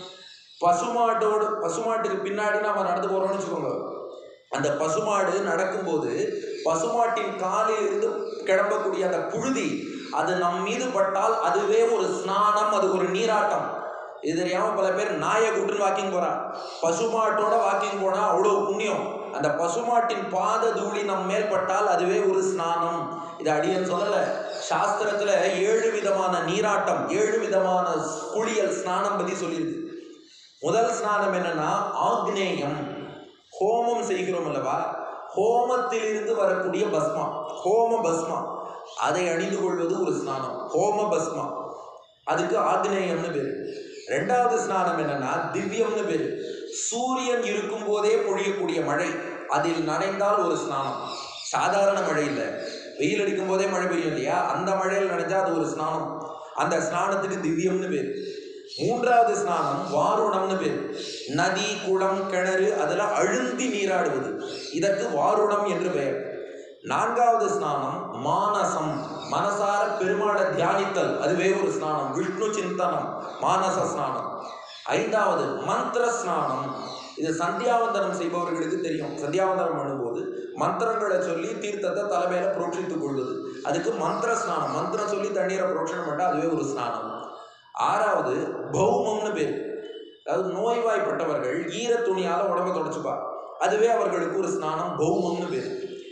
பசுமாட்டுக்கு பின்னாடி நாம நடந்து போறோம்னு வச்சுக்கோங்க, அந்த பசுமாடு நடக்கும்போது பசுமாட்டின் காலில் இருந்து கிளம்பக்கூடிய அந்த புழுதி அது நம் மீது பட்டால் அதுவே ஒரு ஸ்நானம், அது ஒரு நீராட்டம். இது தெரியாம பல பேர் நாயை கூட்டு வாக்கிங் போறான். பசுமாட்டோட வாக்கிங் போனா அவ்வளவு புண்ணியம். அந்த பசுமாட்டின் பாத தூளி நம் மேல் பட்டால் அதுவே ஒரு ஸ்நானம். இது அடியன் சொல்லல, சாஸ்திரத்துல 7 விதமான நீராட்டம், 7 விதமான குளியல் ஸ்நானம் பத்தி சொல்லியிருக்கு. முதல் ஸ்நானம் என்னன்னா ஆக்னேயம். ஹோமம் செய்கிறோம் அல்லவா, ஹோமத்திலிருந்து வரக்கூடிய பஸ்மா, ஹோம பஸ்மா, அதை அணிந்து கொள்வது ஒரு ஸ்நானம், ஹோம பஸ்மா. அதுக்கு ஆக்னேயம்னு பேரு. 2வது ஸ்நானம் என்னன்னா திவ்யம்னு பேரு. சூரியன் இருக்கும் போதே பொழியக்கூடிய மழை, அதில் நனைந்தால் ஒரு ஸ்நானம். சாதாரண மழை இல்லை, வெயில் அடிக்கும் போதே மழை பெய்யும் இல்லையா, அந்த மழையில் நனைஞ்சா அது ஒரு ஸ்நானம். அந்த ஸ்நானத்துக்கு திவ்யம்னு பேரு. 3வது ஸ்நானம் வாருணம்னு பேரு. நதி குளம் கிணறு அதெல்லாம் அழுந்தி நீராடுவது, இதற்கு வாருணம் என்று பெயர். 4வது ஸ்நானம் மானசம், மனசார பெருமாளை தியானித்தல், அதுவே ஒரு ஸ்நானம், விஷ்ணு சிந்தனம், மானச ஸ்நானம். 5வது மந்திர ஸ்நானம். இது சந்தியாவந்தனம் செய்பவர்களுக்கு தெரியும். சந்தியாவந்தனம் பண்ணும்போது மந்திரங்களை சொல்லி தீர்த்தத்தை தலைமையில புரோட்சித்துக் கொள்வது, அதுக்கு மந்திர ஸ்நானம். மந்திரம் சொல்லி தண்ணீரை புரோட்சணம் பண்ணா அதுவே ஒரு ஸ்நானம். 6வது பௌமம்னு பேர். அதாவது நோய்வாய்ப்பட்டவர்கள் ஈர துணியால உடம்பை தொடச்சுப்பா, அதுவே அவர்களுக்கு ஒரு ஸ்நானம், பௌமம்னு பேர்.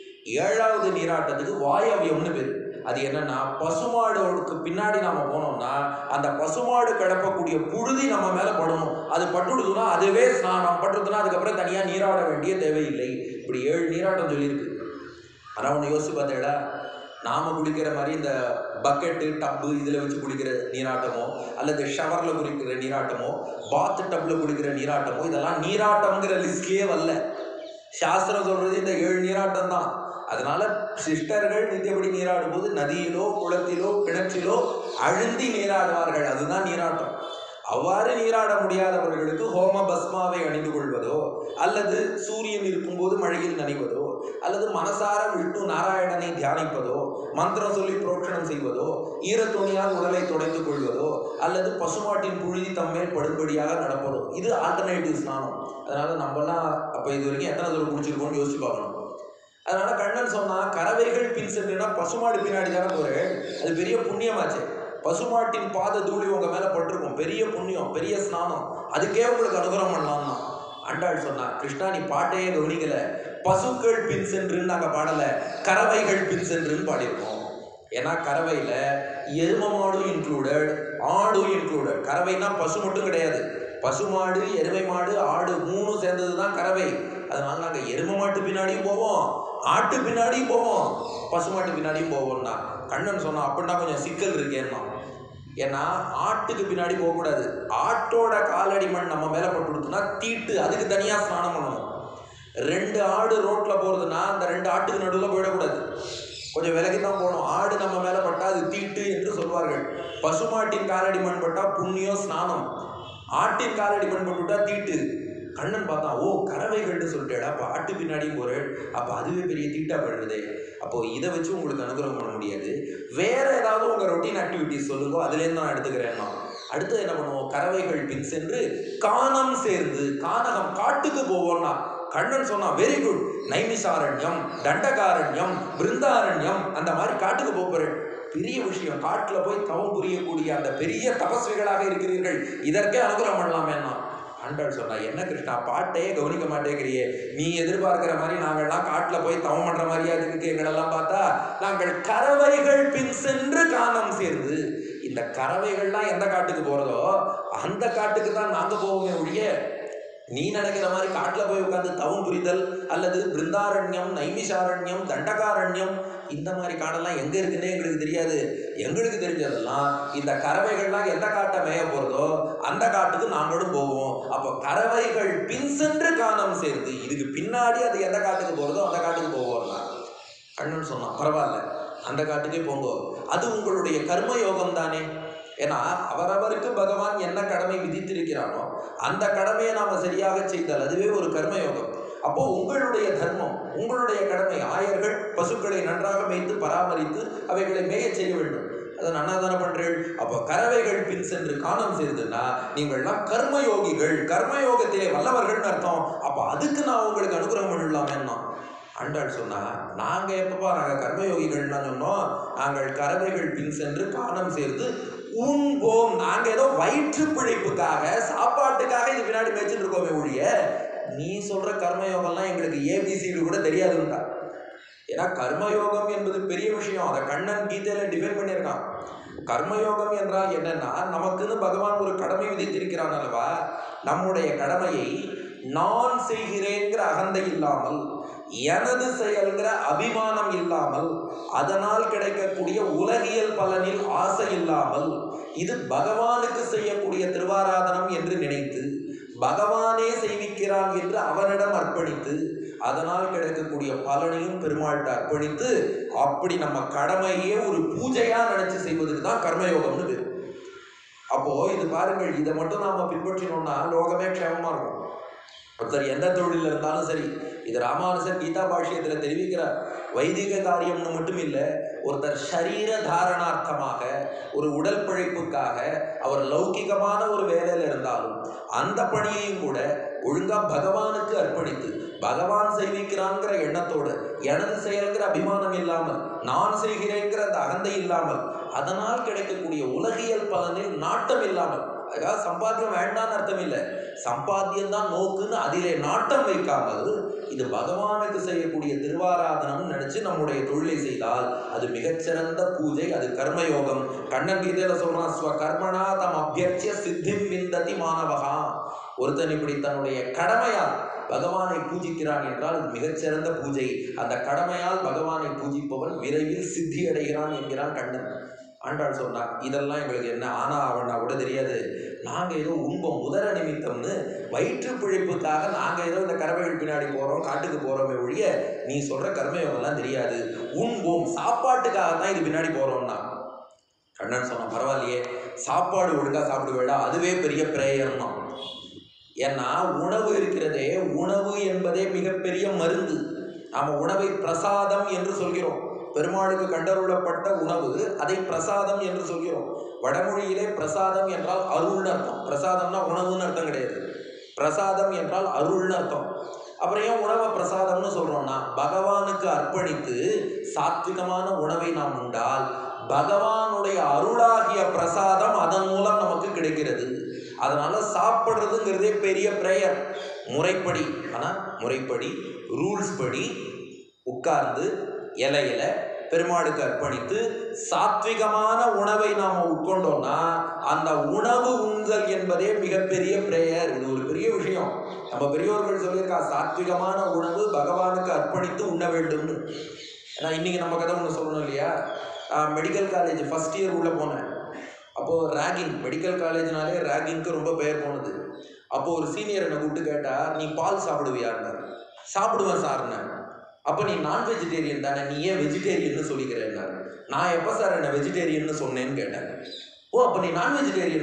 7வது நீராட்டத்துக்கு வாயவியம்னு பேர். அது என்னன்னா பசுமாடுக்கு பின்னாடி நாம போனோம்னா அந்த பசுமாடு கிளப்பக்கூடிய புழுதி நம்ம மேல படணும். அது பட்டுடுதுன்னா அதுவே ஸ்நானம், பட்டுடுதுன்னா அதுக்கப்புறம் தனியா நீராட வேண்டிய தேவையில்லை. இப்படி 7 நீராட்டம் சொல்லியிருக்கு. ஆனா ஒன்று யோசிச்சு பார்த்தேடா, நாம குளிக்கிற மாதிரி இந்த பக்கெட்டு டப்பு இதில் வச்சு குளிக்கிற நீராட்டமோ, அல்லது ஷவரில் குளிக்கிற நீராட்டமோ, பாத் டப்பில் குளிக்கிற நீராட்டமோ, இதெல்லாம் நீராட்டம்ங்கிற லிஸ்ட்லேயே வரல. சாஸ்திரம் சொல்றது இந்த 7 நீராட்டம் தான். அதனால சிஸ்டர்கள் நித்தியப்படி நீராடும் போது நதியிலோ குளத்திலோ கிணற்றிலோ அழுந்தி நீராடுவார்கள், அதுதான் நீராட்டம். அவ்வாறு நீராட முடியாதவர்களுக்கு ஹோம பஸ்மாவை அணிந்து கொள்வதோ, அல்லது சூரியன் இருக்கும்போது மழையில் நனைவதோ, அல்லது மனசார விஷ்ணு நாராயணனை தியானிப்பதோ, மந்திரம் சொல்லி புரோட்சணம் செய்வதோ, ஈரத்துணியால் உடலை துடைத்துக் கொள்வதோ, அல்லது பசுமாட்டின் புழுதி தம்மேல் படும்படியாக நடப்பதோ, இது ஆல்டர்னேட்டிவ் ஸ்நானம். அதனால நம்மலாம் அப்போ இது வரைக்கும் எத்தனை தூரம் குடிச்சிருக்கோம்னு யோசிச்சு பார்க்கணும். அதனால கண்ணன் சொன்னா கறவைகள் பின் சென்றுனா பசுமாடு பின்னாடி தானே போறேன், அது பெரிய புண்ணியமாச்சு. பசுமாட்டின் பாத தூளி உங்க மேல பட்டிருக்கும், பெரிய புண்ணியம், பெரிய ஸ்நானம், அதுக்கே உங்களுக்கு அனுகிரகம் பண்ணலாம்னா. ஆண்டாள் சொன்னா கிருஷ்ணா நீ பாட்டையே கவனிக்கல, பசுக்கள் பின் சென்றுன்னு நாங்க பாடல, கறவைகள் பின் சென்றுன்னு பாடியிருக்கோம். ஏன்னா கறவையில எரும மாடும் இன்க்ளூடட், ஆடும் இன்க்ளூடட். கறவைனா பசு மட்டும் கிடையாது, பசுமாடு எருமை மாடு ஆடு 3 சேர்ந்ததுதான் கறவை. அதனால நாங்க எரும மாட்டு பின்னாடியும் போவோம், ஆட்டு பின்னாடியும் போவோம், பசுமாட்டு பின்னாடியும் போவோம்னா. கண்ணன் சொன்னா அப்படின்னா கொஞ்சம் சிக்கல் இருக்கேன்னா. ஏன்னா ஆட்டுக்கு பின்னாடி போகக்கூடாது, ஆட்டோட காலடி மண் நம்ம மேல பட்டுடுத்துனா தீட்டு, அதுக்கு தனியா ஸ்நானம் பண்ணணும். 2 ஆடு ரோட்ல போறதுன்னா அந்த 2 ஆட்டுக்கு நடுவில் போயிடக்கூடாது, கொஞ்சம் விலகி தான் போகணும். ஆடு நம்ம மேல பட்டா அது தீட்டு என்று சொல்வார்கள். பசுமாட்டின் காலடி மண் பட்டா புண்ணியம், ஸ்நானம். ஆட்டின் காலடி பண்பட்டுட்டா தீட்டு. கண்ணன் பார்த்தா, ஓ கறவைகள்னு சொல்லிட்டேடா, அப்போ ஆட்டு பின்னாடியும் போறேன், அப்போ அதுவே பெரிய தீட்டா படுறதே. அப்போ இதை வச்சு உங்களுக்கு அனுகிரகம் பண்ண முடியாது, வேற ஏதாவது உங்க ரொட்டீன் ஆக்டிவிட்டிஸ் சொல்லுங்க, அதுலேருந்து நான் எடுத்துக்கிறேன்னா. அடுத்து என்ன பண்ணுவோம், கறவைகள் பின் சென்று கானம் சேர்ந்து, கானகம் காட்டுக்கு போவோம்னா. கண்ணன் சொன்னா வெரி குட், நைமிசாரண்யம், தண்டகாரண்யம், பிருந்தாரண்யம், அந்த மாதிரி காட்டுக்கு போறேன். பெரிய விஷயம், காட்டுல போய் தவம் புரியக்கூடிய அந்த பெரிய தபஸ்விகளாக இருக்கிறீர்கள், இதற்கே அனுகிரகம் பண்ணலாமேன்னா. ஆண்டாள் சொன்னா, என்ன கிருஷ்ணா பாட்டையே கவனிக்க மாட்டேங்கிறியே, நீ எதிர்பார்க்கிற மாதிரி நாங்கள்லாம் காட்டுல போய் தவம் பண்ற மாதிரியா இருக்கு. எங்களெல்லாம் பார்த்தா நாங்கள் கறவைகள் பின் சென்று கானம் சேர்ந்து. இந்த கறவைகள்லாம் எந்த காட்டுக்கு போறதோ அந்த காட்டுக்கு தான் நாங்க போவோமே ஒழிய, நீ நினைக்கிற மாதிரி காட்டுல போய் உட்காந்து தவம் புரிதல் அல்லது பிருந்தாரண்யம், நைமிசாரண்யம், தண்டகாரண்யம், இந்த மாதிரி காடெல்லாம் எங்க இருக்குன்னே எங்களுக்கு தெரியாது. எங்களுக்கு தெரிஞ்சதெல்லாம் இந்த கறவைகள்லாம் எந்த காட்டை மேய போறதோ அந்த காட்டுக்கு நாங்களும் போவோம். அப்போ கறவைகள் பின் சென்று கானம் சேர்ந்து, இதுக்கு பின்னாடி அது எந்த காட்டுக்கு போறதோ அந்த காட்டுக்கு போவோம்னா. கண்ணன் சொன்னான், பரவாயில்ல அந்த காட்டுக்கே போங்க, அது உங்களுடைய கர்மயோகம் தானே. ஏன்னா அவரவருக்கு பகவான் என்ன கடமை விதித்திருக்கிறானோ அந்த கடமையை நாம சரியாக செய்தால் அதுவே ஒரு கர்மயோகம். அப்போ உங்களுடைய தர்மம், உங்களுடைய கடமை, ஆயர்கள் பசுக்களை நன்றாக மேய்த்து பராமரித்து அவைகளை மேய செய்ய வேண்டும். அதை நன்னா தானே பண்றீர்கள். அப்போ கறவைகள் பின் சென்று காணம் செய்துன்னா நீங்கள்லாம் கர்மயோகிகள், கர்மயோகத்திலே வல்லவர்கள்னு அர்த்தம். அப்போ அதுக்கு நான் உங்களுக்கு அனுகிரகம் பண்ணலாமேன்னா. ஆண்டாள் சொன்னா, நாங்க எப்பப்பா நாங்க கர்மயோகிகள்னா சொன்னோம், நாங்கள் கறவைகள் பின் சென்று காணம் சேர்த்து உண்போம். நாங்க ஏதோ வயிற்று பிழைப்புக்காக சாப்பாட்டுக்காக இது பின்னாடி மேய்ச்சிட்டு இருக்கோமே ஒழிய, நீ சொல்ற கர்மயோகம்லாம் எங்களுக்கு ஏபிசிடி கூட தெரியாதுண்டா. ஏன்னா கர்மயோகம் என்பது பெரிய விஷயம், அதை கண்ணன் கீதையில டிஃபைன் பண்ணியிருக்கான். கர்மயோகம் என்றால் என்னன்னா, நமக்குன்னு பகவான் ஒரு கடமை விதித்திருக்கிறான் அல்லவா. நம்முடைய கடமையை நான் செய்கிறேங்கிற அகந்தை இல்லாமல், எனது செயல்கிற அபிமானம் இல்லாமல், அதனால் கிடைக்கக்கூடிய உலகியல் பலனில் ஆசை இல்லாமல், இது பகவானுக்கு செய்யக்கூடிய திருவாராதனம் என்று நினைத்து, பகவானே செய்விக்கிறான் என்று அவனிடம் அர்ப்பணித்து, அதனால் கிடைக்கக்கூடிய பலனையும் பெருமாள்கிட்ட அர்ப்பணித்து, அப்படி நம்ம கடமையே ஒரு பூஜையா நினைச்சு செய்வதுக்கு தான் கர்மயோகம்னு பேரு. அப்போ இது பாருங்கள், இதை மட்டும் நாம பின்பற்றினோம்னா லோகமே க்ஷேமமா இருக்கும். ஒருத்தர் எந்த தொழில் இருந்தாலும் சரி, இது ராமானுஜர் கீதா பாஷ்யத்தில் தெரிவிக்கிறார். வைதிக காரியம்னு மட்டும் இல்லை, ஒருத்தர் சரீர தாரணார்த்தமாக ஒரு உடல் பிழைப்புக்காக அவர் லௌகிகமான ஒரு வேலையில் இருந்தாலும் அந்த பணியையும் கூட ஒழுங்கா பகவானுக்கு அர்ப்பணித்து, பகவான் செய்விக்கிறான்கிற எண்ணத்தோடு, எனது செயல்கிற அபிமானம் இல்லாமல், நான் செய்கிறேங்கிற அந்த அகந்தை இல்லாமல், அதனால் கிடைக்கக்கூடிய உலகியல் பலனில் நாட்டம் இல்லாமல், அதாவது சம்பாத்தியம் வேண்டான்னு அர்த்தம் இல்லை, சம்பாத்தியம் தான் நோக்குன்னு அதிலே நாட்டம் வைக்காமல், இது பகவானுக்கு செய்யக்கூடிய திருவாராதனம் நினைச்சு நம்முடைய தொழிலை செய்தால் அது மிகச்சிறந்த பூஜை, அது கர்மயோகம். கண்ணன் கீதையில சொல்றான், ஸ்வகர்மணா தம் அபியர்ச்சிய சித்திம் விந்ததி மாணவகா. ஒருத்தன் இப்படி தன்னுடைய கடமையால் பகவானை பூஜிக்கிறான் என்றால் அது மிகச்சிறந்த பூஜை. அந்த கடமையால் பகவானை பூஜிப்பவன் விரைவில் சித்தி அடைகிறான் என்கிறான் கண்ணன். ஆண்டாள் சொன்னார், இதெல்லாம் எங்களுக்கு என்ன ஆனா அவனா கூட தெரியாது, நாங்கள் ஏதோ உண்போம் உதர நிமித்தம்னு வயிற்று பிழைப்புக்காக நாங்கள் ஏதோ இந்த கறவைகள் பின்னாடி போகிறோம், காட்டுக்கு போகிறோமே ஒழிய நீ சொல்கிற கர்மயோகம்லாம் தெரியாது, உண்போம் சாப்பாட்டுக்காக தான் இது பின்னாடி போகிறோம்னா. கண்ணன் சொன்ன, பரவாயில்லையே, சாப்பாடு ஒழுங்காக சாப்பிடுவேடா, அதுவே பெரிய பிரேயர்னா. ஏன்னா உணவு இருக்கிறதே, உணவு என்பதே மிகப்பெரிய மருந்து. நாம் உணவை பிரசாதம் என்று சொல்கிறோம். பெருமாளுக்கு கண்டருளப்பட்ட உணவு, அதை பிரசாதம் என்று சொல்கிறோம். வடமொழியிலே பிரசாதம் என்றால் அருள்னு அர்த்தம். பிரசாதம்னா உணவுன்னு அர்த்தம் கிடையாது, பிரசாதம் என்றால் அருள்னு அர்த்தம். அப்புறம் ஏன் உணவை பிரசாதம்னு சொல்றோம்னா, பகவானுக்கு அர்ப்பணித்து சாத்விகமான உணவை நாம் உண்டால் பகவானுடைய அருளாகிய பிரசாதம் அதன் மூலம் நமக்கு கிடைக்கிறது. அதனால சாப்பிட்றதுங்கிறதே பெரிய பிரேயர். முறைப்படி, ஆனால் முறைப்படி ரூல்ஸ் படி உட்கார்ந்து இலையில பெருமாளுக்கு அர்ப்பணித்து சாத்விகமான உணவை நாம் உட்கொண்டோம்னா அந்த உணவு உண்தல் என்பதே மிகப்பெரிய பிரேயர். இது ஒரு பெரிய விஷயம். நம்ம பெரியோர்கள் சொல்லியிருக்கா, சாத்விகமான உணவு பகவானுக்கு அர்ப்பணித்து உண்ண வேண்டும்னு. ஏன்னா இன்னைக்கு நம்ம கதை ஒன்று சொல்லணும் இல்லையா. மெடிக்கல் காலேஜ் ஃபர்ஸ்ட் இயர் உள்ளே போனேன். அப்போது ரேகிங், மெடிக்கல் காலேஜ்னாலே ரேகிங்க்கு ரொம்ப பெயர் போனது. அப்போது ஒரு சீனியர் என்னை கூப்பிட்டு கேட்டா, நீ பால் சாப்பிடுவியான்னு. சாப்பிடுவேன் சார்னு. அப்போ நீ நான் வெஜிடேரியன் தானே, நீ ஏன் வெஜிடேரியன்னு சொல்லிக்கிறேன்னா. நான் எப்போ சார் என்ன வெஜிடேரியன்னு சொன்னேன்னு கேட்டேன். ஓ அப்போ நீ நான் வெஜிடேரியனாங்க.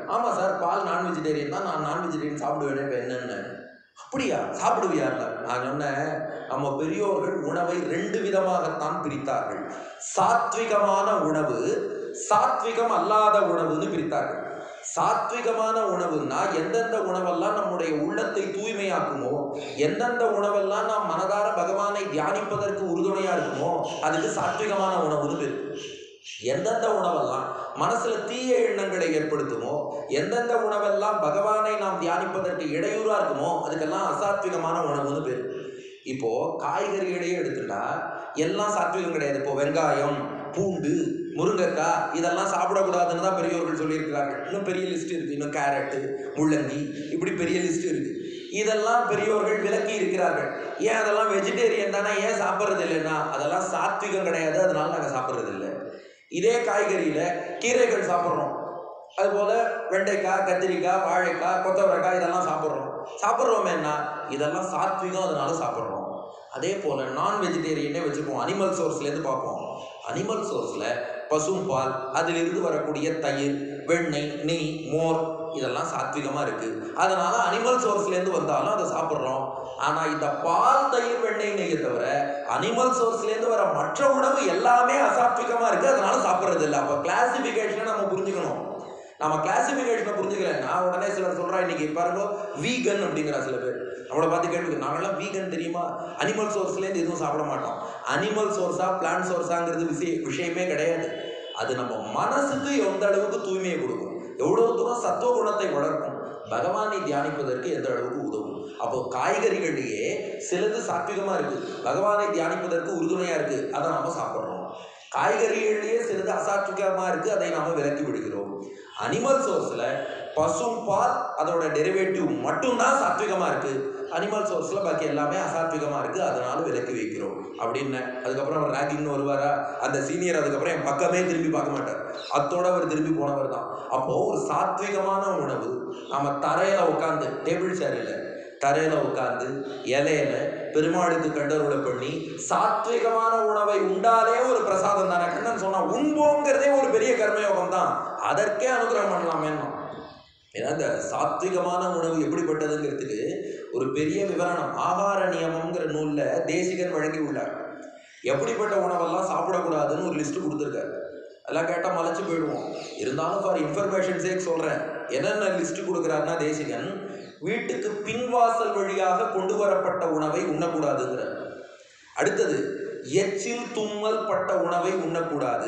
ஆமாம் சார், பால் நான் வெஜிடேரியன் தான், நான் நான் வெஜிடேரியன் சாப்பிடுவேன். இப்போ என்னென்ன அப்படியா சாப்பிடுவியா? நான் சொன்னேன், நம்ம பெரியோர்கள் உணவை 2 விதமாகத்தான் பிரித்தார்கள். சாத்விகமான உணவு, சாத்விகம் அல்லாத உணவுன்னு பிரித்தார்கள். சாத்விகமான உணவுன்னா எந்தெந்த உணவெல்லாம் நம்முடைய உள்ளத்தை தூய்மையாக்குமோ, எந்தெந்த உணவெல்லாம் நாம் மனதார பகவானை தியானிப்பதற்கு உறுதுணையா இருக்குமோ அதுக்கு சாத்விகமான உணவுன்னு பேரு. எந்தெந்த உணவெல்லாம் மனசுல தீய எண்ணங்களை ஏற்படுத்துமோ, எந்தெந்த உணவெல்லாம் பகவானை நாம் தியானிப்பதற்கு இடையூறா இருக்குமோ அதுக்கெல்லாம் அசாத்விகமான உணவுன்னு பேரு. இப்போ காய்கறிகளையே எடுத்துட்டா எல்லாம் சாத்விகம் கிடையாது. இப்போ வெங்காயம், பூண்டு, முருங்கைக்காய் இதெல்லாம் சாப்பிடக்கூடாதுன்னு தான் பெரியவர்கள் சொல்லியிருக்கிறார்கள். இன்னும் பெரிய லிஸ்ட் இருக்கு. இன்னும் கேரட்டு, முள்ளங்கி, இப்படி பெரிய லிஸ்ட் இருக்கு. இதெல்லாம் பெரியவர்கள் விலக்கி இருக்கிறார்கள். ஏன் அதெல்லாம் வெஜிடேரியன் தானே, ஏன் சாப்பிட்றது இல்லைன்னா அதெல்லாம் சாத்விகம் கிடையாது, அதனால நாங்கள் சாப்பிட்றது இல்லை. இதே காய்கறியில கீரைகள் சாப்பிட்றோம். அதுபோல வெண்டைக்காய், கத்திரிக்காய், வாழைக்காய், கொத்தவரைக்காய் இதெல்லாம் சாப்பிட்றோமேன்னா இதெல்லாம் சாத்விகம், அதனால சாப்பிட்றோம். அதே போல நான் வெஜிடேரியனே வச்சுப்போம். அனிமல் சோர்ஸ்லேருந்து பார்ப்போம். அனிமல் சோர்ஸில் பசும்பால், அதிலிருந்து வரக்கூடிய தயிர், வெண்ணெய், நெய், மோர் இதெல்லாம் சாத்விகமாக இருக்குது. அதனால் அனிமல் சோர்ஸ்லேருந்து வந்தாலும் அதை சாப்பிட்றோம். ஆனால் இந்த பால், தயிர், வெண்ணெய், நெய்யை தவிர அனிமல் சோர்ஸ்லேருந்து வர மற்ற உணவு எல்லாமே அசாத்விகமாக இருக்குது, அதனால சாப்பிட்றது இல்லை. அப்போ கிளாசிஃபிகேஷனை நம்ம புரிஞ்சுக்கணும். நம்ம கிளாசிஃபிகேஷனை புரிஞ்சுக்கலன்னா உடனே சிலர் சொல்கிறா, இன்னைக்கு பாருங்க வீகன் அப்படிங்கிற சில பேர் நம்மளை பார்த்து கேள்வி, நாங்கள்லாம் வீகன் தெரியுமா, அனிமல் சோர்ஸ்லேருந்து எதுவும் சாப்பிட மாட்டோம். அனிமல் சோர்ஸா பிளான்ட் சோர்ஸாங்கிறது விஷயமே கிடையாது. அது நம்ம மனசுக்கு எந்த அளவுக்கு தூய்மையை கொடுக்கும், எவ்வளோ தூரம் சத்துவ குணத்தை வளர்க்கும், பகவானை தியானிப்பதற்கு எந்த அளவுக்கு உதவும். அப்போ காய்கறிகளிலேயே சிலது சாத்விகமாக இருக்குது, பகவானை தியானிப்பதற்கு உறுதுணையாக இருக்குது, அதை நாம் சாப்பிட்றோம். காய்கறிகளிலேயே சிலது அசாத்விகமாக இருக்குது, அதை நாம் விலக்கி விடுகிறோம். அனிமல் சோர்ஸில் பசும்பால் அதோட டெரிவேட்டிவ் மட்டும்தான் சாத்விகமாக இருக்குது. அனிமல் சோர்ஸில் பாக்கி எல்லாமே அசாத்விகமாக இருக்குது, அதனால விலக்கி வைக்கிறோம் அப்படின்னு. அதுக்கப்புறம் அவர் ரேக்கிங்னு வருவாரா, அந்த சீனியர் அதுக்கப்புறம் என் பக்கமே திரும்பி பார்க்க மாட்டார், அத்தோட அவர் திரும்பி போனவர் தான். அப்போது ஒரு சாத்விகமான உணவு நம்ம தரையில் உட்காந்து, டேபிள் சேர் இல்லை, தரையில் உட்காந்து இலையில பெருமாளுக்கு கண்டருளை பண்ணி சாத்விகமான உணவை உண்டாலே ஒரு பிரசாதம் தானே. கண்ணன் சொன்னா உண்போங்கிறதே ஒரு பெரிய கர்மயோகம் தான், அதற்கே அனுகிரகம் பண்ணலாமேன்னா. ஏன்னா இந்த சாத்விகமான உணவு எப்படிப்பட்டதுங்கிறதுக்கு ஒரு பெரிய விவரணம் ஆகார நியமம்ங்கிற நூலில் தேசிகன் வழங்கி உள்ளார். எப்படிப்பட்ட உணவெல்லாம் சாப்பிடக்கூடாதுன்னு ஒரு லிஸ்ட்டு கொடுத்துருக்காரு. அதெல்லாம் கேட்டால் மலைச்சு போயிடுவோம். இருந்தாலும் ஃபார் இன்ஃபர்மேஷன் சேக் சொல்கிறேன். என்னென்ன லிஸ்ட்டு கொடுக்குறாருன்னா, தேசிகன் வீட்டுக்கு பின்வாசல் வழியாக கொண்டு வரப்பட்ட உணவை உண்ணக்கூடாதுங்கிறார். அடுத்தது எச்சில் தும்மல் பட்ட உணவை உண்ணக்கூடாது,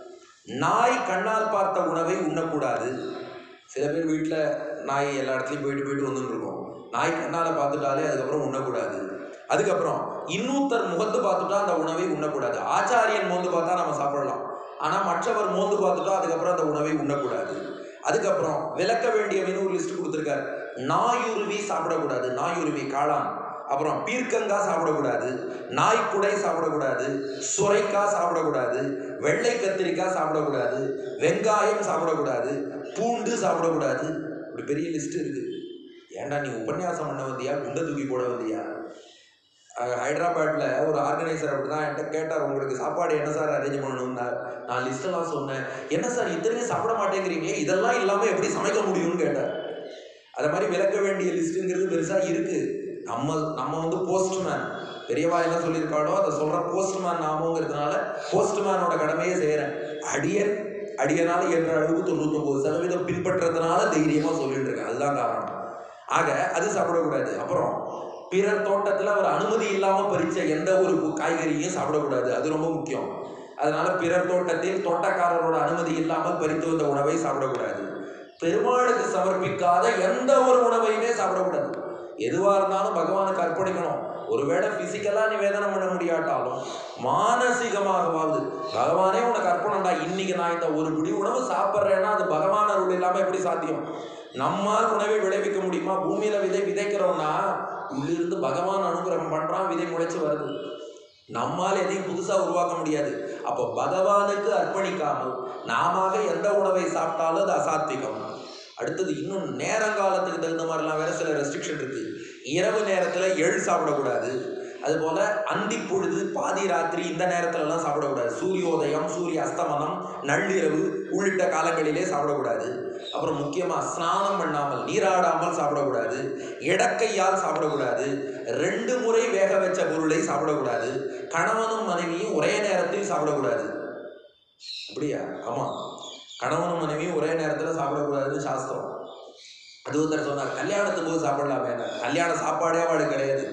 நாய் கண்ணால் பார்த்த உணவை உண்ணக்கூடாது. சில பேர் வீட்டில் நாய் எல்லா இடத்துலையும் போயிட்டு வந்துட்டுருக்கோம், நாய் கண்ணால் பார்த்துட்டாலே அதுக்கப்புறம் உண்ணக்கூடாது. அதுக்கப்புறம் இன்னொருத்தர் முகத்து பார்த்துட்டா அந்த உணவை உண்ணக்கூடாது. ஆச்சாரியன் மோந்து பார்த்தா நம்ம சாப்பிடலாம், ஆனால் மற்றவர் மோந்து பார்த்துட்டா அதுக்கப்புறம் அந்த உணவை உண்ணக்கூடாது. அதுக்கப்புறம் விளக்க வேண்டியவைன்னு ஒரு லிஸ்ட் கொடுத்துருக்காரு. நாயுருவி சாப்பிடக்கூடாது, நாயுருவி காளான். அப்புறம் பீர்க்கங்காய் சாப்பிடக்கூடாது, நாய்க்குடை சாப்பிடக்கூடாது, சுரைக்காய் சாப்பிடக்கூடாது, வெள்ளை கத்திரிக்காய் சாப்பிடக்கூடாது, வெங்காயம் சாப்பிடக்கூடாது, பூண்டு சாப்பிடக்கூடாது. இப்படி பெரிய லிஸ்ட் இருக்குது. ஏன்டா நீ உபன்யாசம் பண்ண வந்தியா, குண்டை தூக்கி போட வந்தியா? ஹைதராபாத்தில் ஒரு ஆர்கனைசர் அப்படி தான் என்கிட்ட கேட்டார், உங்களுக்கு சாப்பாடு என்ன சார் அரேஞ்ச் பண்ணணும்னா. நான் லிஸ்ட்டெல்லாம் சொன்னேன். என்ன சார் இத்தனையும் சாப்பிட மாட்டேங்கிறீங்க, இதெல்லாம் இல்லாமல் எப்படி சமைக்க முடியும்னு கேட்டார். அதை மாதிரி விளக்க வேண்டிய லிஸ்ட்டுங்கிறது பெருசாக இருக்குது. நம்ம வந்து போஸ்ட்மேன், பெரியவா என்ன சொல்லியிருக்காளோ அதை சொல்கிற போஸ்ட்மேன் நாமோங்கிறதுனால போஸ்ட்மேனோட கடமையை செய்கிறேன். அடியனால் என்ற அளவுக்கு 99% பின்பற்றதுனால தைரியமாக சொல்லிட்டு இருக்கேன். அதுதான் காரணம். ஆக அது சாப்பிடக்கூடாது. அப்புறம் பிறர் தோட்டத்தில் ஒரு அனுமதி இல்லாமல் பறித்த எந்த ஒரு காய்கறியும் சாப்பிடக்கூடாது, அது ரொம்ப முக்கியம். அதனால பிறர் தோட்டத்தில் தோட்டக்காரரோட அனுமதி இல்லாமல் பறித்து வந்த உணவை சாப்பிடக்கூடாது. பெருமாளுக்கு சமர்ப்பிக்காத எந்த ஒரு உணவையுமே சாப்பிடக்கூடாது. எதுவாக இருந்தாலும் பகவானுக்கு அர்ப்பணிக்கணும். ஒருவேளை பிசிக்கலாக நிவேதனம் பண்ண முடியாட்டாலும் மானசீகமாகவாவது பகவானே உனக்கு அர்ப்பணம்டா, இன்னைக்கு நான் இந்த ஒரு பிடி உணவு சாப்பிட்றேன்னா அது பகவான் அருள் இல்லாமல் எப்படி சாத்தியம்? நம்மால் உணவை விளைவிக்க முடியுமா? பூமியில விதைக்கிறோம்னா உள்ளிருந்து பகவான் அனுகிரகம் பண்றான், விதை முளைச்சு வருது. நம்மால் எதையும் புதுசா உருவாக்க முடியாது. அப்போ பகவானுக்கு அர்ப்பணிக்காமல் நாம எந்த உணவை சாப்பிட்டாலும் அது அசாத்விகம். அடுத்தது இன்னும் நேரங்காலத்துக்கு தகுந்த மாதிரிலாம் வேற சில ரெஸ்ட்ரிக்ஷன் இருக்கு. இரவு நேரத்துல எள் சாப்பிடக்கூடாது. அதுபோல அந்தி பொழுது, பாதி ராத்திரி இந்த நேரத்துலலாம் சாப்பிடக்கூடாது. சூரியோதயம், சூரிய அஸ்தமனம், நள்ளிரவு உள்ளிட்ட காலங்களிலே சாப்பிடக்கூடாது. அப்புறம் முக்கியமாக ஸ்நானம் பண்ணாமல், நீராடாமல் சாப்பிடக்கூடாது. இடக்கையால் சாப்பிடக்கூடாது. 2 முறை வேக வச்ச பொருளை சாப்பிடக்கூடாது. கணவனும் மனைவியும் ஒரே நேரத்தில் சாப்பிடக்கூடாது. அப்படியா? ஆமாம், கணவனும் மனைவியும் ஒரே நேரத்தில் சாப்பிடக்கூடாதுன்னு சாஸ்திரம். அது ஒருத்தர் சொன்னார், கல்யாணத்துக்கு போது சாப்பிடலாமே. கல்யாண சாப்பாடே அவளுக்கு கிடையாது.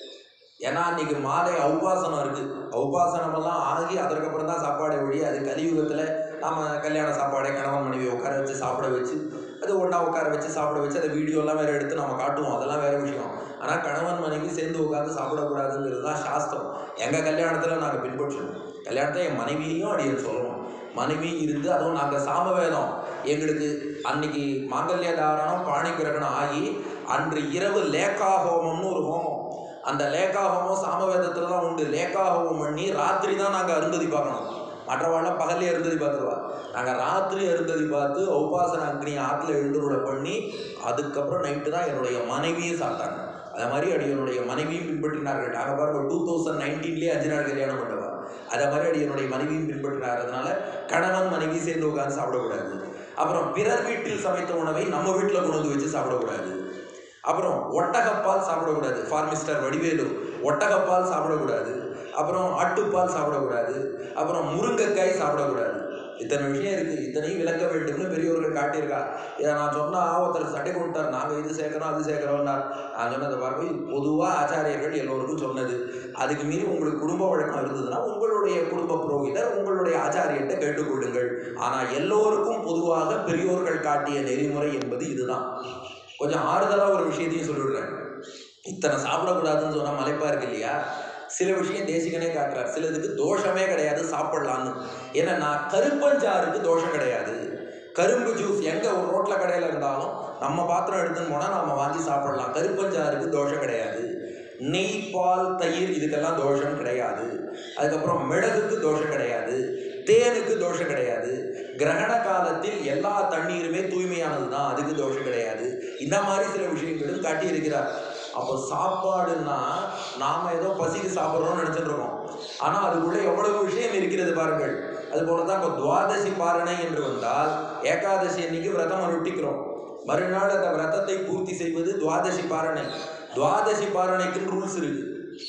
ஏன்னா அன்னைக்கு மாலை ஔபாசனம் இருக்குது. ஔபாசனமெல்லாம் ஆகி அதற்கப்புறம் தான் சாப்பாடை ஒழிய, அது கலியுகத்தில் நாம் கல்யாண சாப்பாடை கணவன் மனைவி உட்கார வச்சு சாப்பிட வச்சு, அது ஒன்றா உட்கார வச்சு சாப்பிட வச்சு அதை வீடியோலாம் வேறு எடுத்து நம்ம காட்டுவோம், அதெல்லாம் வேறு விஷயம். ஆனால் கணவன் மனைவி சேர்ந்து உட்காந்து சாப்பிடக்கூடாதுங்கிறது தான் சாஸ்திரம். எங்கள் கல்யாணத்தில் நாங்கள் பின்பற்றணும். கல்யாணத்தை என் மனைவியையும் அடியன்னு சொல்லணும். மனைவி இருந்து, அதுவும் நாங்கள் சாமவேதம் எங்களுக்கு அன்னைக்கு மாங்கல்ய தாரணம் பாணி கிரகணம் ஆகி அன்று இரவு லேக்கா ஹோமம்னு ஒரு ஹோமம். அந்த லேக்கா ஹோமம் சாமவேதத்தில் தான் உண்டு. லேக்கா ஹோமம் பண்ணி ராத்திரி தான் நாங்கள் அருந்ததி பார்க்கணும். மற்றவாழ்லாம் பகல்லே அருந்ததி பார்த்துருவா. நாங்கள் ராத்திரி அருந்ததி பார்த்து உபாசன அக்னி ஆற்றுல எழுந்துருளை பண்ணி அதுக்கப்புறம் நைட்டு தான் என்னுடைய மனைவியும் சாப்பிட்டாங்க. அதே மாதிரி என்னுடைய மனைவியும் பின்பற்றினார்கள். நாங்கள் பாருங்கள் 2019 5 நாள் கல்யாணம் பண்ணுவா. அதே மாதிரி என்னுடைய மனைவியும் பின்பற்றினார். அதனால கணவன் மனைவி சேர்ந்து உட்காந்து சாப்பிடக்கூடாது. அப்புறம் பிறர் வீட்டில் சமைத்த உணவை நம்ம வீட்டில் கொண்டு வந்து வச்சு சாப்பிடக்கூடாது. அப்புறம் ஒட்டகப்பால் சாப்பிடக்கூடாது. ஃபார் மிஸ்டர் வடிவேலு, ஒட்டகப்பால் சாப்பிடக்கூடாது. அப்புறம் ஆட்டுப்பால் சாப்பிடக்கூடாது. அப்புறம் முருங்கைக்காய் சாப்பிடக்கூடாது. இத்தனை விஷயம் இருக்குது. இத்தனையும் விளக்க வேண்டும்னு பெரியவர்கள் காட்டியிருக்கா. இதை நான் சொன்னால் ஒருத்தர் சட்டை கொடுத்தார், நாங்கள் இது சேர்க்குறோம் அது சேர்க்குறோம்னார். நான் சொன்னதை பாருங்க, பொதுவாக ஆச்சாரியர்கள் எல்லோருக்கும் சொன்னது. அதுக்கு மீறி உங்களுக்கு குடும்ப வழக்கம் இருந்ததுன்னா உங்களுடைய குடும்ப புரோகிதர், உங்களுடைய ஆச்சாரியத்தை கேட்டுக்கொள்ளுங்கள். ஆனால் எல்லோருக்கும் பொதுவாக பெரியோர்கள் காட்டிய நெறிமுறை என்பது இதுதான். கொஞ்சம் ஆறுதலாக ஒரு விஷயத்தையும் சொல்லிவிடுறேன். இத்தனை சாப்பிடக்கூடாதுன்னு சொன்னால் மலைப்பாக இருக்கு இல்லையா? சில விஷயம் தேசிகனே காட்டுறார். சிலதுக்கு தோஷமே கிடையாது, சாப்பிடலான்னு. ஏன்னா கருப்பஞ்சாருக்கு தோஷம் கிடையாது. கரும்பு ஜூஸ் எங்கே ஒரு ரோட்டில் கடையில் இருந்தாலும் நம்ம பாத்திரம் எடுத்துன்னு போனால் நம்ம வாங்கி சாப்பிடலாம். கருப்பஞ்சாருக்கு தோஷம் கிடையாது. நெய், பால், தயிர் இதுக்கெல்லாம் தோஷம் கிடையாது. அதுக்கப்புறம் மிளகுக்கு தோஷம் கிடையாது. தேனுக்கு தோஷம் கிடையாது. கிரகண காலத்தில் எல்லா தண்ணீருமே தூய்மையானது தான், அதுக்கு தோஷம் கிடையாது. இந்த மாதிரி சில விஷயங்களும் காட்டியிருக்கிறார். அப்போ சாப்பாடுன்னா நாம் ஏதோ பசிக்கு சாப்பிட்றோம்னு நினச்சிட்டு இருக்கோம். ஆனால் அதுக்குள்ளே எவ்வளவு விஷயம் இருக்கிறது பாருங்கள். அதுபோல தான் இப்போ துவாதசி பாரணை என்று வந்தால், ஏகாதசி அன்னைக்கு விரதம் அனுஷ்டிக்கிறோம். மறுநாள் அந்த விரதத்தை பூர்த்தி செய்வது துவாதசி பாரணை. துவாதசி பாரணைக்குன்னு ரூல்ஸ் இருக்கு.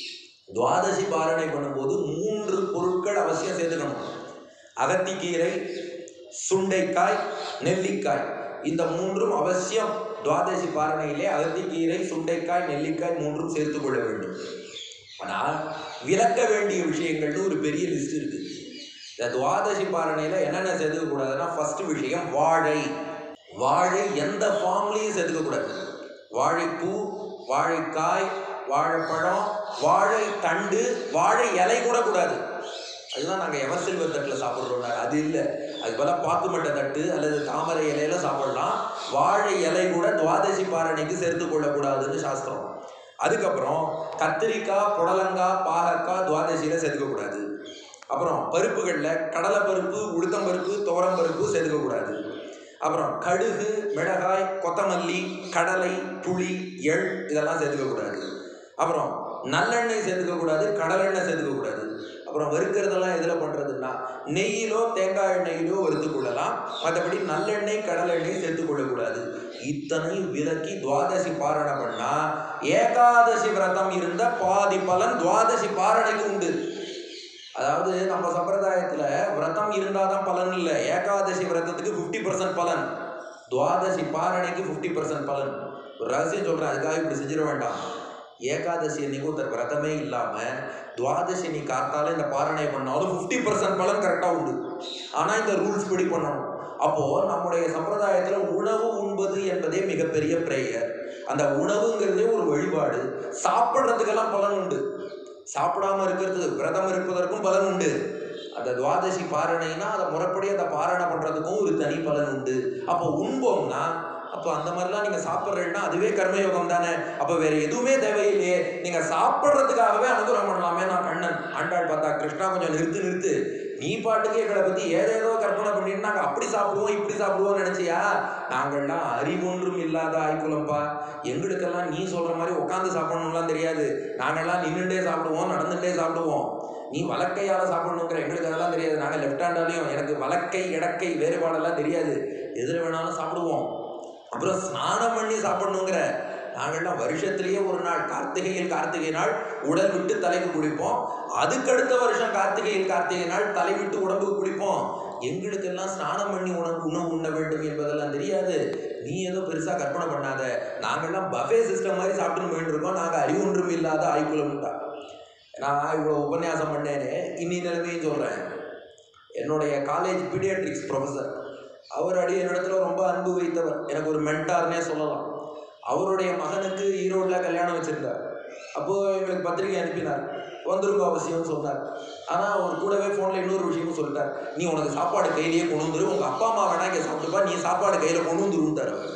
துவாதசி பாரணை பண்ணும்போது 3 பொருட்கள் அவசியம் சேர்த்துக்கணும். அகத்திக்கீரை, சுண்டைக்காய், நெல்லிக்காய். இந்த 3ம் அவசியம். துவாதசி பாரணையிலே அகத்திக்கீரை, சுண்டைக்காய், நெல்லிக்காய் 3ம் சேர்த்து கொள்ள வேண்டும். ஆனால் விளக்க வேண்டிய விஷயங்கள்னு ஒரு பெரிய லிஸ்ட் இருக்குது. இந்த துவாதசி பாரணையில் என்னென்ன சேர்த்துக்கக்கூடாதுன்னா, ஃபர்ஸ்ட் விஷயம் வாழை. வாழை எந்த ஃபார்ம்லேயும் சேர்த்துக்கக்கூடாது. வாழைப்பூ, வாழைக்காய், வாழைப்பழம், வாழை தண்டு, வாழை இலை கூட கூடாது. அதுதான் நாங்கள் எவர் சில்வர் தட்டில் சாப்பிட்றோம். அது இல்லை. அது போல பாக்குமட்ட தட்டு அல்லது தாமரை இலையில சாப்பிடலாம். வாழை இலை கூட துவாதசி பாரணைக்கு சேர்த்து கொள்ளக்கூடாதுன்னு சாஸ்திரம். அதுக்கப்புறம் கத்திரிக்காய், புடலங்காய், பாகக்காய் துவாதசியில் சேர்த்துக்கக்கூடாது. அப்புறம் பருப்புகளில் கடலை பருப்பு, உளுத்தம் பருப்பு, துவரம் பருப்பு சேர்த்துக்கக்கூடாது. அப்புறம் கடுகு, மிளகாய், கொத்தமல்லி, கடலை, புளி, எள் இதெல்லாம் சேர்த்துக்கக்கூடாது. அப்புறம் நல்லெண்ணெய் சேர்த்துக்கக்கூடாது, கடலெண்ணெய் சேர்த்துக்கக்கூடாது. அப்புறம் வறுக்கிறதெல்லாம் எதில் பண்ணுறதுன்னா, நெய்யிலோ தேங்காய் எண்ணெயிலோ வறுத்து கொள்ளலாம். மற்றபடி நல்லெண்ணெய், கடலெண்ணெய் சேர்த்து கொள்ளக்கூடாது. இத்தனையும் விலக்கி துவாதசி பாரணை பண்ணால் ஏகாதசி விரதம் இருந்த பாதி பலன் துவாதசி பாரணைக்கு உண்டு. அதாவது நம்ம சம்பிரதாயத்தில் விரதம் இருந்தால் தான் பலன் இல்லை. ஏகாதசி விரதத்துக்கு 50% பலன், துவாதசி பாரணைக்கு 50% பலன். ஒரு ரகசியம் சொல்கிறேன், அதுக்காக இப்படி செஞ்சிட வேண்டாம். ஏகாதசி அன்னைக்கு ஒருத்தர் விரதமே இல்லாமல் துவாதசி நீ காத்தால இந்த பாரணை பண்ணாலும் 50% பலன் கரெக்டாக உண்டு. ஆனால் இந்த ரூல்ஸ் படி பண்ணணும். அப்போது நம்முடைய சம்பிரதாயத்தில் உணவு உண்பது என்பதே மிகப்பெரிய பிரேயர். அந்த உணவுங்கிறதே ஒரு வழிபாடு. சாப்பிட்றதுக்கெல்லாம் பலன் உண்டு. சாப்பிடாமல் இருக்கிறது, விரதம் இருப்பதற்கும் பலன் உண்டு. அந்த துவாதசி பாரணைனா அதை முறைப்படி அந்த பாரணை பண்ணுறதுக்கும் ஒரு தனி பலன் உண்டு. அப்போ உண்போம்னா, அப்போ அந்த மாதிரிலாம் நீங்கள் சாப்பிட்றீங்கன்னா அதுவே கர்மயோகம் தானே. அப்போ வேறு எதுவுமே தேவையில்லையே, நீங்கள் சாப்பிட்றதுக்காகவே அனுகிரகம் பண்ணலாமே. நான் கண்ணன் ஆண்டாள் பார்த்தா, கிருஷ்ணா கொஞ்சம் நிறுத்து, நீ பாட்டுக்கு எங்களை பற்றி ஏதேதோ கற்பனை பண்ணிட்டு நாங்கள் அப்படி சாப்பிடுவோம் இப்படி சாப்பிடுவோம் நினச்சியா? நாங்கள்லாம் அறிவொன்றும் இல்லாத ஆய்க்குலம்பா. எங்களுக்கெல்லாம் நீ சொல்கிற மாதிரி உட்காந்து சாப்பிடணும்லாம் தெரியாது. நாங்கள்லாம் நின்றுட்டே சாப்பிடுவோம், நடந்துகிட்டே சாப்பிடுவோம். நீ வலக்கையால் சாப்பிடணுங்கிற, எங்களுக்கு அதெல்லாம் தெரியாது. நாங்கள் லெஃப்ட் ஹேண்டாலையும், எனக்கு வலக்கை இடக்கை வேறுபாடெல்லாம் தெரியாது, எதில் வேணாலும் சாப்பிடுவோம். அப்புறம் ஸ்நானம் பண்ணி சாப்பிடணுங்கிற, நாங்கள்லாம் வருஷத்துலேயே ஒரு நாள் கார்த்திகை நாள் உடல் விட்டு தலைக்கு குளிப்போம். அதுக்கடுத்த வருஷம் கார்த்திகை நாள் தலை விட்டு உடம்புக்கு குளிப்போம். எங்களுக்கெல்லாம் ஸ்நானம் பண்ணி உணவு உண்ண வேண்டும் என்பதெல்லாம் தெரியாது. நீ ஏதோ பெருசாக கற்பனை பண்ணாத, நாங்கள்லாம் பஃபே சிஸ்டம் மாதிரி சாப்பிட்டுன்னு போயிட்டு இருக்கோம். நாங்கள் அறிவொன்றும் இல்லாத ஆய்க்குலம்டா. நான் இவ்வளோ உபன்யாசம் பண்ணேன்னு இன்னி நிலைமையும் சொல்கிறேன். என்னுடைய காலேஜ் பீடியாட்ரிக்ஸ் ப்ரொஃபஸர், அவர் என்னிடத்துல ரொம்ப அன்பு வைத்தவர், எனக்கு ஒரு மென்டார்னே சொல்லலாம். அவருடைய மகனுக்கு ஈரோட்டில் கல்யாணம் வச்சுருந்தார். அப்போது எங்களுக்கு பத்திரிகை அனுப்பினார், வந்துருங்க அவசியம்னு சொன்னார். ஆனால் அவர் கூடவே ஃபோனில் இன்னொரு விஷயமும் சொல்லிட்டார், நீ உனக்கு சாப்பாடு கையிலேயே கொண்டு வந்துரு, உங்கள் அப்பா அம்மா வேணா இங்கே சாப்பிட்டுப்பா, நீ சாப்பாடு கையில் கொண்டு வந்துருந்தார் அவர்.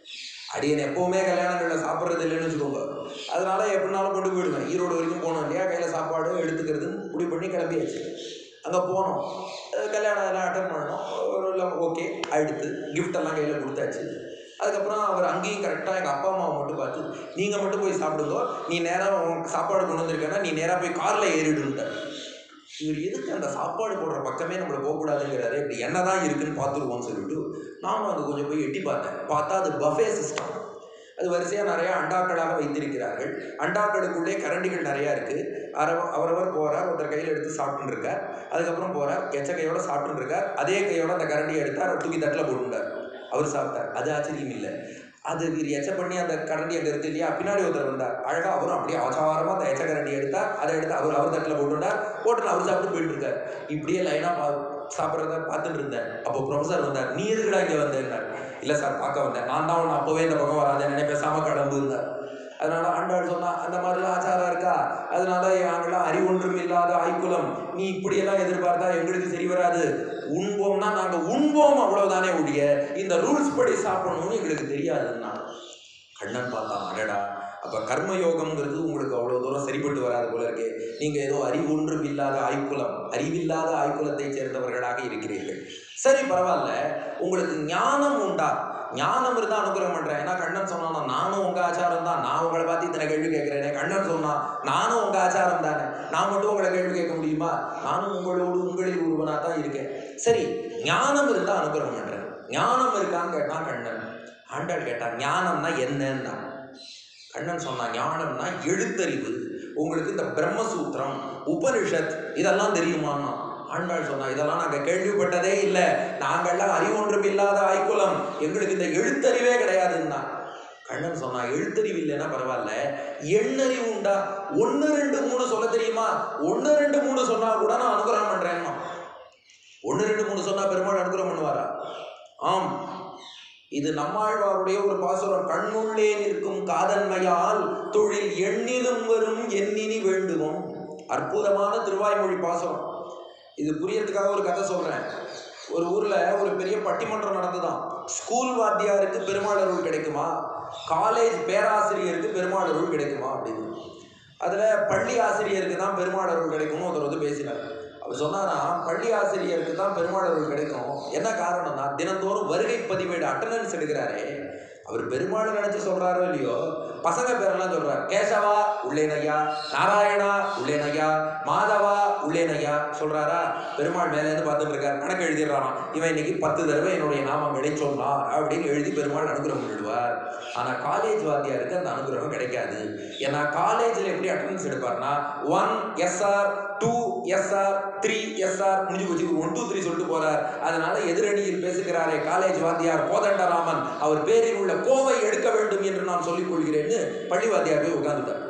அடியன் எப்போவுமே கல்யாணங்களில் சாப்பிட்றது இல்லைன்னு வச்சுக்கோங்க. அதனால எப்படினாலும் கொண்டு போயிடுவேன். ஈரோடு வரைக்கும் போனோம் இல்லையா, கையில் சாப்பாடு எடுத்துக்கிறதுன்னு முடிவு பண்ணி கிளம்பியாச்சு. அங்கே போனோம், கல்யாணம் எல்லாம் அட்டன் பண்ணோம், எல்லாம் ஓகே ஆகிடுத்து, கிஃப்டெல்லாம் கையில் கொடுத்தாச்சு. அதுக்கப்புறம் அவர் அங்கேயும் கரெக்டாக எங்கள் அப்பா அம்மாவை மட்டும் பார்த்து, நீங்கள் மட்டும் போய் சாப்பிடுங்க, நீ நேராக உனக்கு சாப்பாடு கொண்டு வந்திருக்கேன்னா நீ நேராக போய் காரில் ஏறிடுன்ட்டார். இவர் எதுக்கு அந்த சாப்பாடு போடுற பக்கமே நம்மளை போகக்கூடாதுங்கிறாரு, இப்படி என்ன தான் இருக்குன்னு பார்த்துருவோம்னு சொல்லிவிட்டு நானும் அங்கே கொஞ்சம் போய் எட்டி பார்த்தா அது பஃபே சிஸ்டம். அது வரிசையாக நிறையா அண்டாக்களாக வைத்திருக்கிறார்கள். அண்டாக்களுக்குள்ளே கரண்டிகள் நிறையா இருக்குது. அவரவர் போகிறார், ஒருத்தர் கையில் எடுத்து சாப்பிட்டுன்னு இருக்கார். அதுக்கப்புறம் போகிறார், எச்ச கையோட சாப்பிட்டுன்னு இருக்கார். அதே கையோட அந்த கரண்டியை எடுத்தார், தூக்கி தட்டில் போட்டுட்டார், அவர் சாப்பிட்டார். அது ஆச்சரியம் இல்லை. அது இவர் எச்ச பண்ணி அந்த கரண்டி அங்கே இருக்கு இல்லையா, பின்னாடி ஒருத்தர் வந்தார், அழகாக அவரும் அப்படியே ஆச்சாரமாக அந்த எச்ச கரண்டி எடுத்தார். அதை எடுத்து அவர் தட்டில் போட்டுட்டார், அவர் சாப்பிட்டு போயிட்டு இருக்கார். இப்படியே லைனாக சாப்பிட்றத பார்த்துட்டு இருந்தேன். அப்போ ப்ரொஃபஸர் வந்தார், நீ எதுக்குடா இங்கே வந்தேன்னார். இல்லை சார் பார்க்க வந்தேன், நான் தான் ஒன்று அப்போவே இந்த பக்கம் வராதேன்னு நினைப்பேசாமல் கடம்பு இருந்தார். அதனால ஆண்டாள் சொன்னா, அந்த மாதிரிலாம் ஆச்சாரம் இருக்கா, அதனால நாங்களாம் அறிவொன்றும் இல்லாத ஆய்க்குலம், நீ இப்படியெல்லாம் எதிர்பார்த்தா எங்களுக்கு சரி வராது. உண்போம்னா நாங்கள் உண்போம், அவ்வளவுதானே ஒழிய இந்த ரூல்ஸ் படி சாப்பிடணும்னு எங்களுக்கு தெரியாதுன்னா. கண்ணன் பார்த்தான், அடடா, அப்போ கர்மயோகம்ங்கிறது உங்களுக்கு அவ்வளோ தூரம் சரிப்பட்டு வராது போல இருக்கே, நீங்கள் ஏதோ அறிவொன்றும் இல்லாத ஆய்க்குலம், அறிவில்லாத ஆய்க்குலத்தை சேர்ந்தவர்களாக இருக்கிறீர்கள். சரி பரவாயில்ல, உங்களுக்கு ஞானம் உண்டா? ஞானம் இருந்தால் அனுகிரகம் பண்ணுறேன். ஏன்னா கண்ணன் சொன்னானா, நானும் உங்கள் ஆச்சாரம் தான், நான் உங்களை பார்த்து இத்தனை கேள்வி கேட்குறேனே. கண்ணன் சொன்னான், நானும் உங்கள் ஆச்சாரம் தானே, நான் மட்டும் உங்களை கேள்வி கேட்க முடியுமா? நானும் உங்களில் ஒருவனாக தான் இருக்கேன். சரி, ஞானம் இருந்தால் அனுகிரகம் பண்ணுறேன். ஞானம் இருக்கான்னு கேட்டான் கண்ணன். ஆண்டாள் கேட்டான், ஞானம்னா என்னன்னா? கண்ணன் சொன்னான், ஞானம்னா எழுத்தறிவு. உங்களுக்கு இந்த பிரம்மசூத்திரம், உபனிஷத் இதெல்லாம் தெரியுமான்னா? ஆண்டாள் சொன்னா, இதெல்லாம் நாங்கள் கேள்விப்பட்டதே இல்லை, நாங்கள்லாம் அறிவொன்றும் இல்லாத ஆய்க்குலம், எங்களுக்கு இந்த எழுத்தறிவே கிடையாதுன்னா. கண்ணன் சொன்னா, எழுத்தறிவு இல்லைன்னா பரவாயில்ல, எண்ணறிவு உண்டா? 1 2 3 சொல்ல தெரியுமா? 1 2 3 சொன்னா கூட நான் அனுகிரகம் பண்றேன்னா. 1 2 3 சொன்னா பெருமாள் அனுகிரகம் பண்ணுவாரா? ஆம், இது நம்மாழ்வாருடைய ஒரு பாசுரம். கண்ணுள்ளே நிற்கும் காதன்மையால் தொழில் எண்ணிலும் வரும் எண்ணினி வேண்டுவோம். அற்புதமான திருவாய்மொழி பாசுரம். இது புரியறதுக்காக ஒரு கதை சொல்றேன். ஒரு ஊர்ல ஒரு பெரிய பட்டிமன்றம் நடந்துதான். ஸ்கூல் வாத்தியாருக்கு பெருமாள் அருள் கிடைக்குமா, காலேஜ் பேராசிரியருக்கு பெருமாள் அருள் கிடைக்குமா அப்படின்னு. அதுல பள்ளி ஆசிரியருக்கு தான் பெருமாள் அருள் கிடைக்கும்னு ஒருத்தர் பேசினார். அவர் சொன்னாரா, பள்ளி ஆசிரியருக்கு தான் பெருமாள் அருள் கிடைக்கும். என்ன காரணம்னா, தினந்தோறும் வருகை பதிவேடு அட்டண்டன்ஸ் எடுக்கிறாரே, அவர் பெருமாள் நினைச்சு சொல்றாரோ இல்லையோ, பசங்க பேரெல்லாம் சொல்றாரு. கேசவா உள்ளேனையா, நாராயணா உள்ளேனையா, மாதவா உள்ளேனையா சொல்றாரா? பெருமாள் மேலேருந்து பார்த்துட்டு இருக்காரு, கணக்கு எழுதிடுறாராம். இவன் இன்னைக்கு 10 தடவை என்னுடைய நாமங்களை சொன்னான் அப்படின்னு எழுதி பெருமாள் அனுகிரகம் பண்ணிடுவார். ஆனா காலேஜ் வாத்தியாருக்கு அந்த அனுகிரகம் கிடைக்காது. ஏன்னா காலேஜில் எப்படி அட்டண்டன்ஸ் எடுப்பார்னா, 1 SR 2 SR 3 SR முடிஞ்சு போச்சு, 1 2 3 சொல்லிட்டு போறார். அதனால எதிரணியில் பேசுகிறாரே காலேஜ் வாத்தியார் கோதண்டராமன், அவர் பேரில் உள்ள கோவை எடுக்க வேண்டும் என்று நான் சொல்லிக் கொள்கிறேன்னு பள்ளி வாத்தியார் போய் உட்கார்ந்துட்டார்.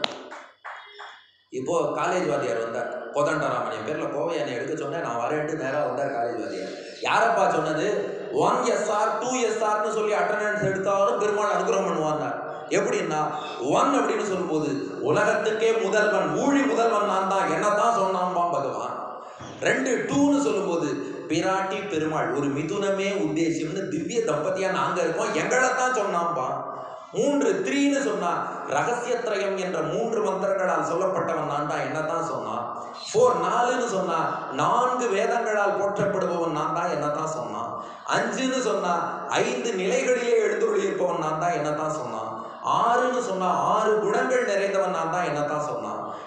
இப்போ காலேஜ் வாத்தியார் வந்தார், கோதண்டராமன் என் பேர்ல கோவை என்னை எடுக்க சொன்னேன், நான் வரேன்ட்டு நேராக வந்தார் காலேஜ் வாத்தியார். யாரப்பா சொன்னது? 1 SR 2 SRன்னு சொல்லி அட்டண்டன்ஸ் எடுத்தாலும் பெருமாள் அனுகிரகம் பண்ணுவாங்க. எப்படின்னா, 1 அப்படின்னு சொல்லும்போது உலகத்துக்கே முதல்வன், ஊழி முதல்வன் நான் தான், என்னதான் சொன்னான்பான் பகவான். 2 2ன்னு சொல்லும்போது பிராட்டி பெருமாள், ஒரு மிதுனமே உத்தேசியம்னு திவ்ய தம்பதியா நாங்க இருக்கோம், எங்களைத்தான் சொன்னான்பான். 3 3ன்னு சொன்னா ரகசியத்ரயம் என்ற 3 மந்திரங்களால் சொல்லப்பட்டவன் நான் தான், என்னதான் சொன்னான். 4 4ன்னு சொன்னா 4 வேதங்களால் போற்றப்படுபவன் நான் தான், என்னதான் சொன்னான். 5ன்னு சொன்னா 5 நிலைகளிலே எழுந்துருளி இருப்பவன் நான் தான், என்னதான் சொன்னான். 6ன்னு சொன்னா 6 குணங்கள் நிறைந்தவன் நான் தான், என்னதான் சொன்னான்.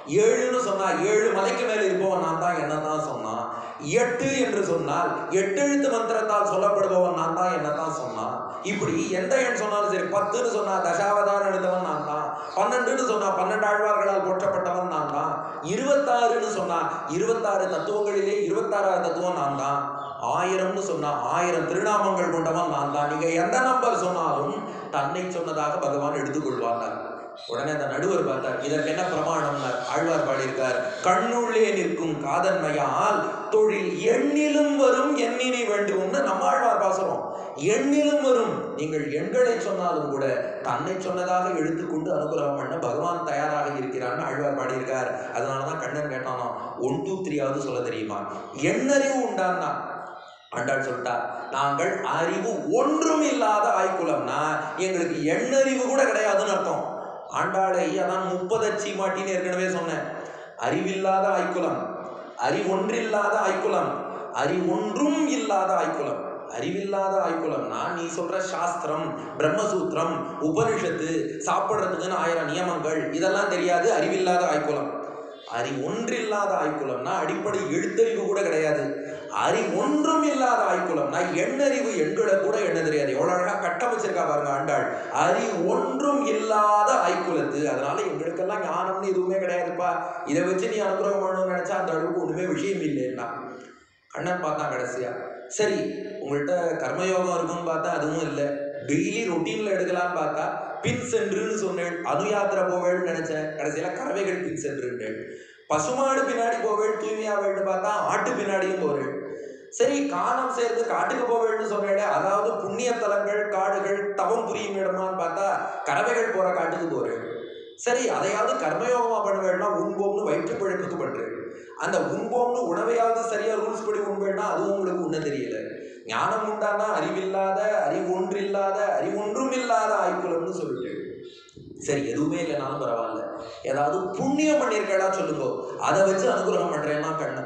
7ன்னு சொன்னா 7 மலைக்கு மேல இருப்பவன் நான் தான், என்ன தான் சொன்னான். 8 என்று சொன்னால் 8 எழுத்து மந்திரத்தால் சொல்லப்படுபவன் நான் தான், என்ன தான் சொன்னான். இப்படி எந்த எண் சொன்னாலும் சரி, 10ன்னு சொன்னா தசாவதாரம் எடுத்தவன் நான் தான், 12ன்னு சொன்னா 12 ஆழ்வார்களால் போற்றப்பட்டவன் நான் தான், 26ன்னு சொன்னா 26 தத்துவங்களிலே 26வது தத்துவம் நான் தான், 1000ன்னு சொன்னா 1000 திருநாமங்கள் கொண்டவன் நான் தான். நீங்க எந்த நம்பர் சொன்னாலும் தன்னை சொன்னதாக பகவான் எடுத்துக்கொள்வார். உடனே அந்த நடுவர் பார்த்தார், இதற்கு என்ன பிரமாணம்னார். ஆழ்வார் பாடியிருக்கார், கண்ணுள்ளே நிற்கும் காதன்மையால் தொழில் எண்ணிலும் வரும் எண்ணினை வேண்டும்னு நம்ம ஆழ்வார் பாசுறோம். எண்ணிலும் வரும், நீங்கள் எண்களை சொன்னாலும் கூட தன்னை சொன்னதாக எடுத்துக்கொண்டு அனுகிரகம் பண்ண பகவான் தயாராக இருக்கிறான்னு ஆழ்வார் பாடியிருக்கார். அதனாலதான் கண்ணன் கேட்டானா, 1 2 3 சொல்ல தெரியுமா, எண்ணறிவு உண்டான்னா. ஆண்டாள் சொல்லிட்டா, நாங்கள் அறிவு ஒன்றும் இல்லாத ஆய்குலம்னா எங்களுக்கு எண்ணறிவு கூட கிடையாதுன்னு அர்த்தம். ஆண்டாளை அதான் 30 சீமாட்டின்னு ஏற்கனவே சொன்னேன். அறிவில்லாத ஆய்குலம், அறிவொன்றில்லாத ஆய்குலம், அறிவொன்றும் இல்லாத ஆய்குலம். அறிவில்லாத ஆய்குலம்னா நீ சொல்ற சாஸ்திரம், பிரம்மசூத்திரம், உபனிஷத்து, சாப்பிட்றதுக்குன்னு 1000 நியமங்கள், இதெல்லாம் தெரியாது. அறிவில்லாத ஆய்குலம். அறிவொன்றில்லாத ஆய்குலம்னா அடிப்படை எழுத்தறிவு கூட கிடையாது. அறிவொன்றும் இல்லாத ஆய்குலம்னா எண்ணறிவு, எண்களை கூட எண்ண தெரியாது. எவ்வளவு அழகா கட்டமைச்சிருக்கா பாருங்க ஆண்டாள். அறிவொன்றும் இல்லாத ஆய்குலத்து. அதனால எங்களுக்கெல்லாம் ஞானம்னு எதுவுமே கிடையாதுப்பா, இதை வச்சு நீ அனுகிரகம் பண்ணணும்னு நினைச்சா அந்த அளவுக்கு ஒண்ணுமே விஷயம் இல்லைன்னா. கண்ணன் பார்த்தான் கடைசியா, சரி உங்கள்கிட்ட கர்மயோகம் இருக்குன்னு பார்த்தா அதுவும் இல்லை, டெய்லி ரொட்டீன்ல எடுக்கலான்னு பார்த்தா பின் சென்றுன்னு சொன்னேன், அனுயாத்திரை போவேன்னு நினைச்சேன், கடைசியில கறவைகள் பின் சென்றுன்றேன். பசுமாடு பின்னாடி போவேன் தூய்மையாவேன்னு பார்த்தா ஆட்டு பின்னாடியும் போவேன். சரி காலம் சேர்ந்து காட்டுக்கு போவேன்னு சொன்னேன், அதாவது புண்ணிய தலங்கள், காடுகள், தவம் புரியும் இடமான்னு பார்த்தா கறவைகள் போற காட்டுக்கு போறேன். சரி அதையாவது கர்மயோகமா பண்ணுவேன்னா உண்போம்னு வயிற்று பிழைப்புக்கு பண்றேன். அந்த உண்போம்னு உணவையாவது சரியா ரூல்ஸ் படி உண்பேன்னா அதுவும் உங்களுக்கு உண்ண தெரியல. ஞானம் உண்டானா அறிவில்லாத, அறிவொன்றில்லாத, அறிவொன்றும் இல்லாத ஆய்குலம்னு சொல்லிட்டு. சரி எதுவுமே இல்லைனாலும் பரவாயில்ல, ஏதாவது புண்ணியம் பண்ணியிருக்கா சொல்லுங்க, அதை வச்சு அனுகிரகம் பண்றேன்னா கண்ணன்.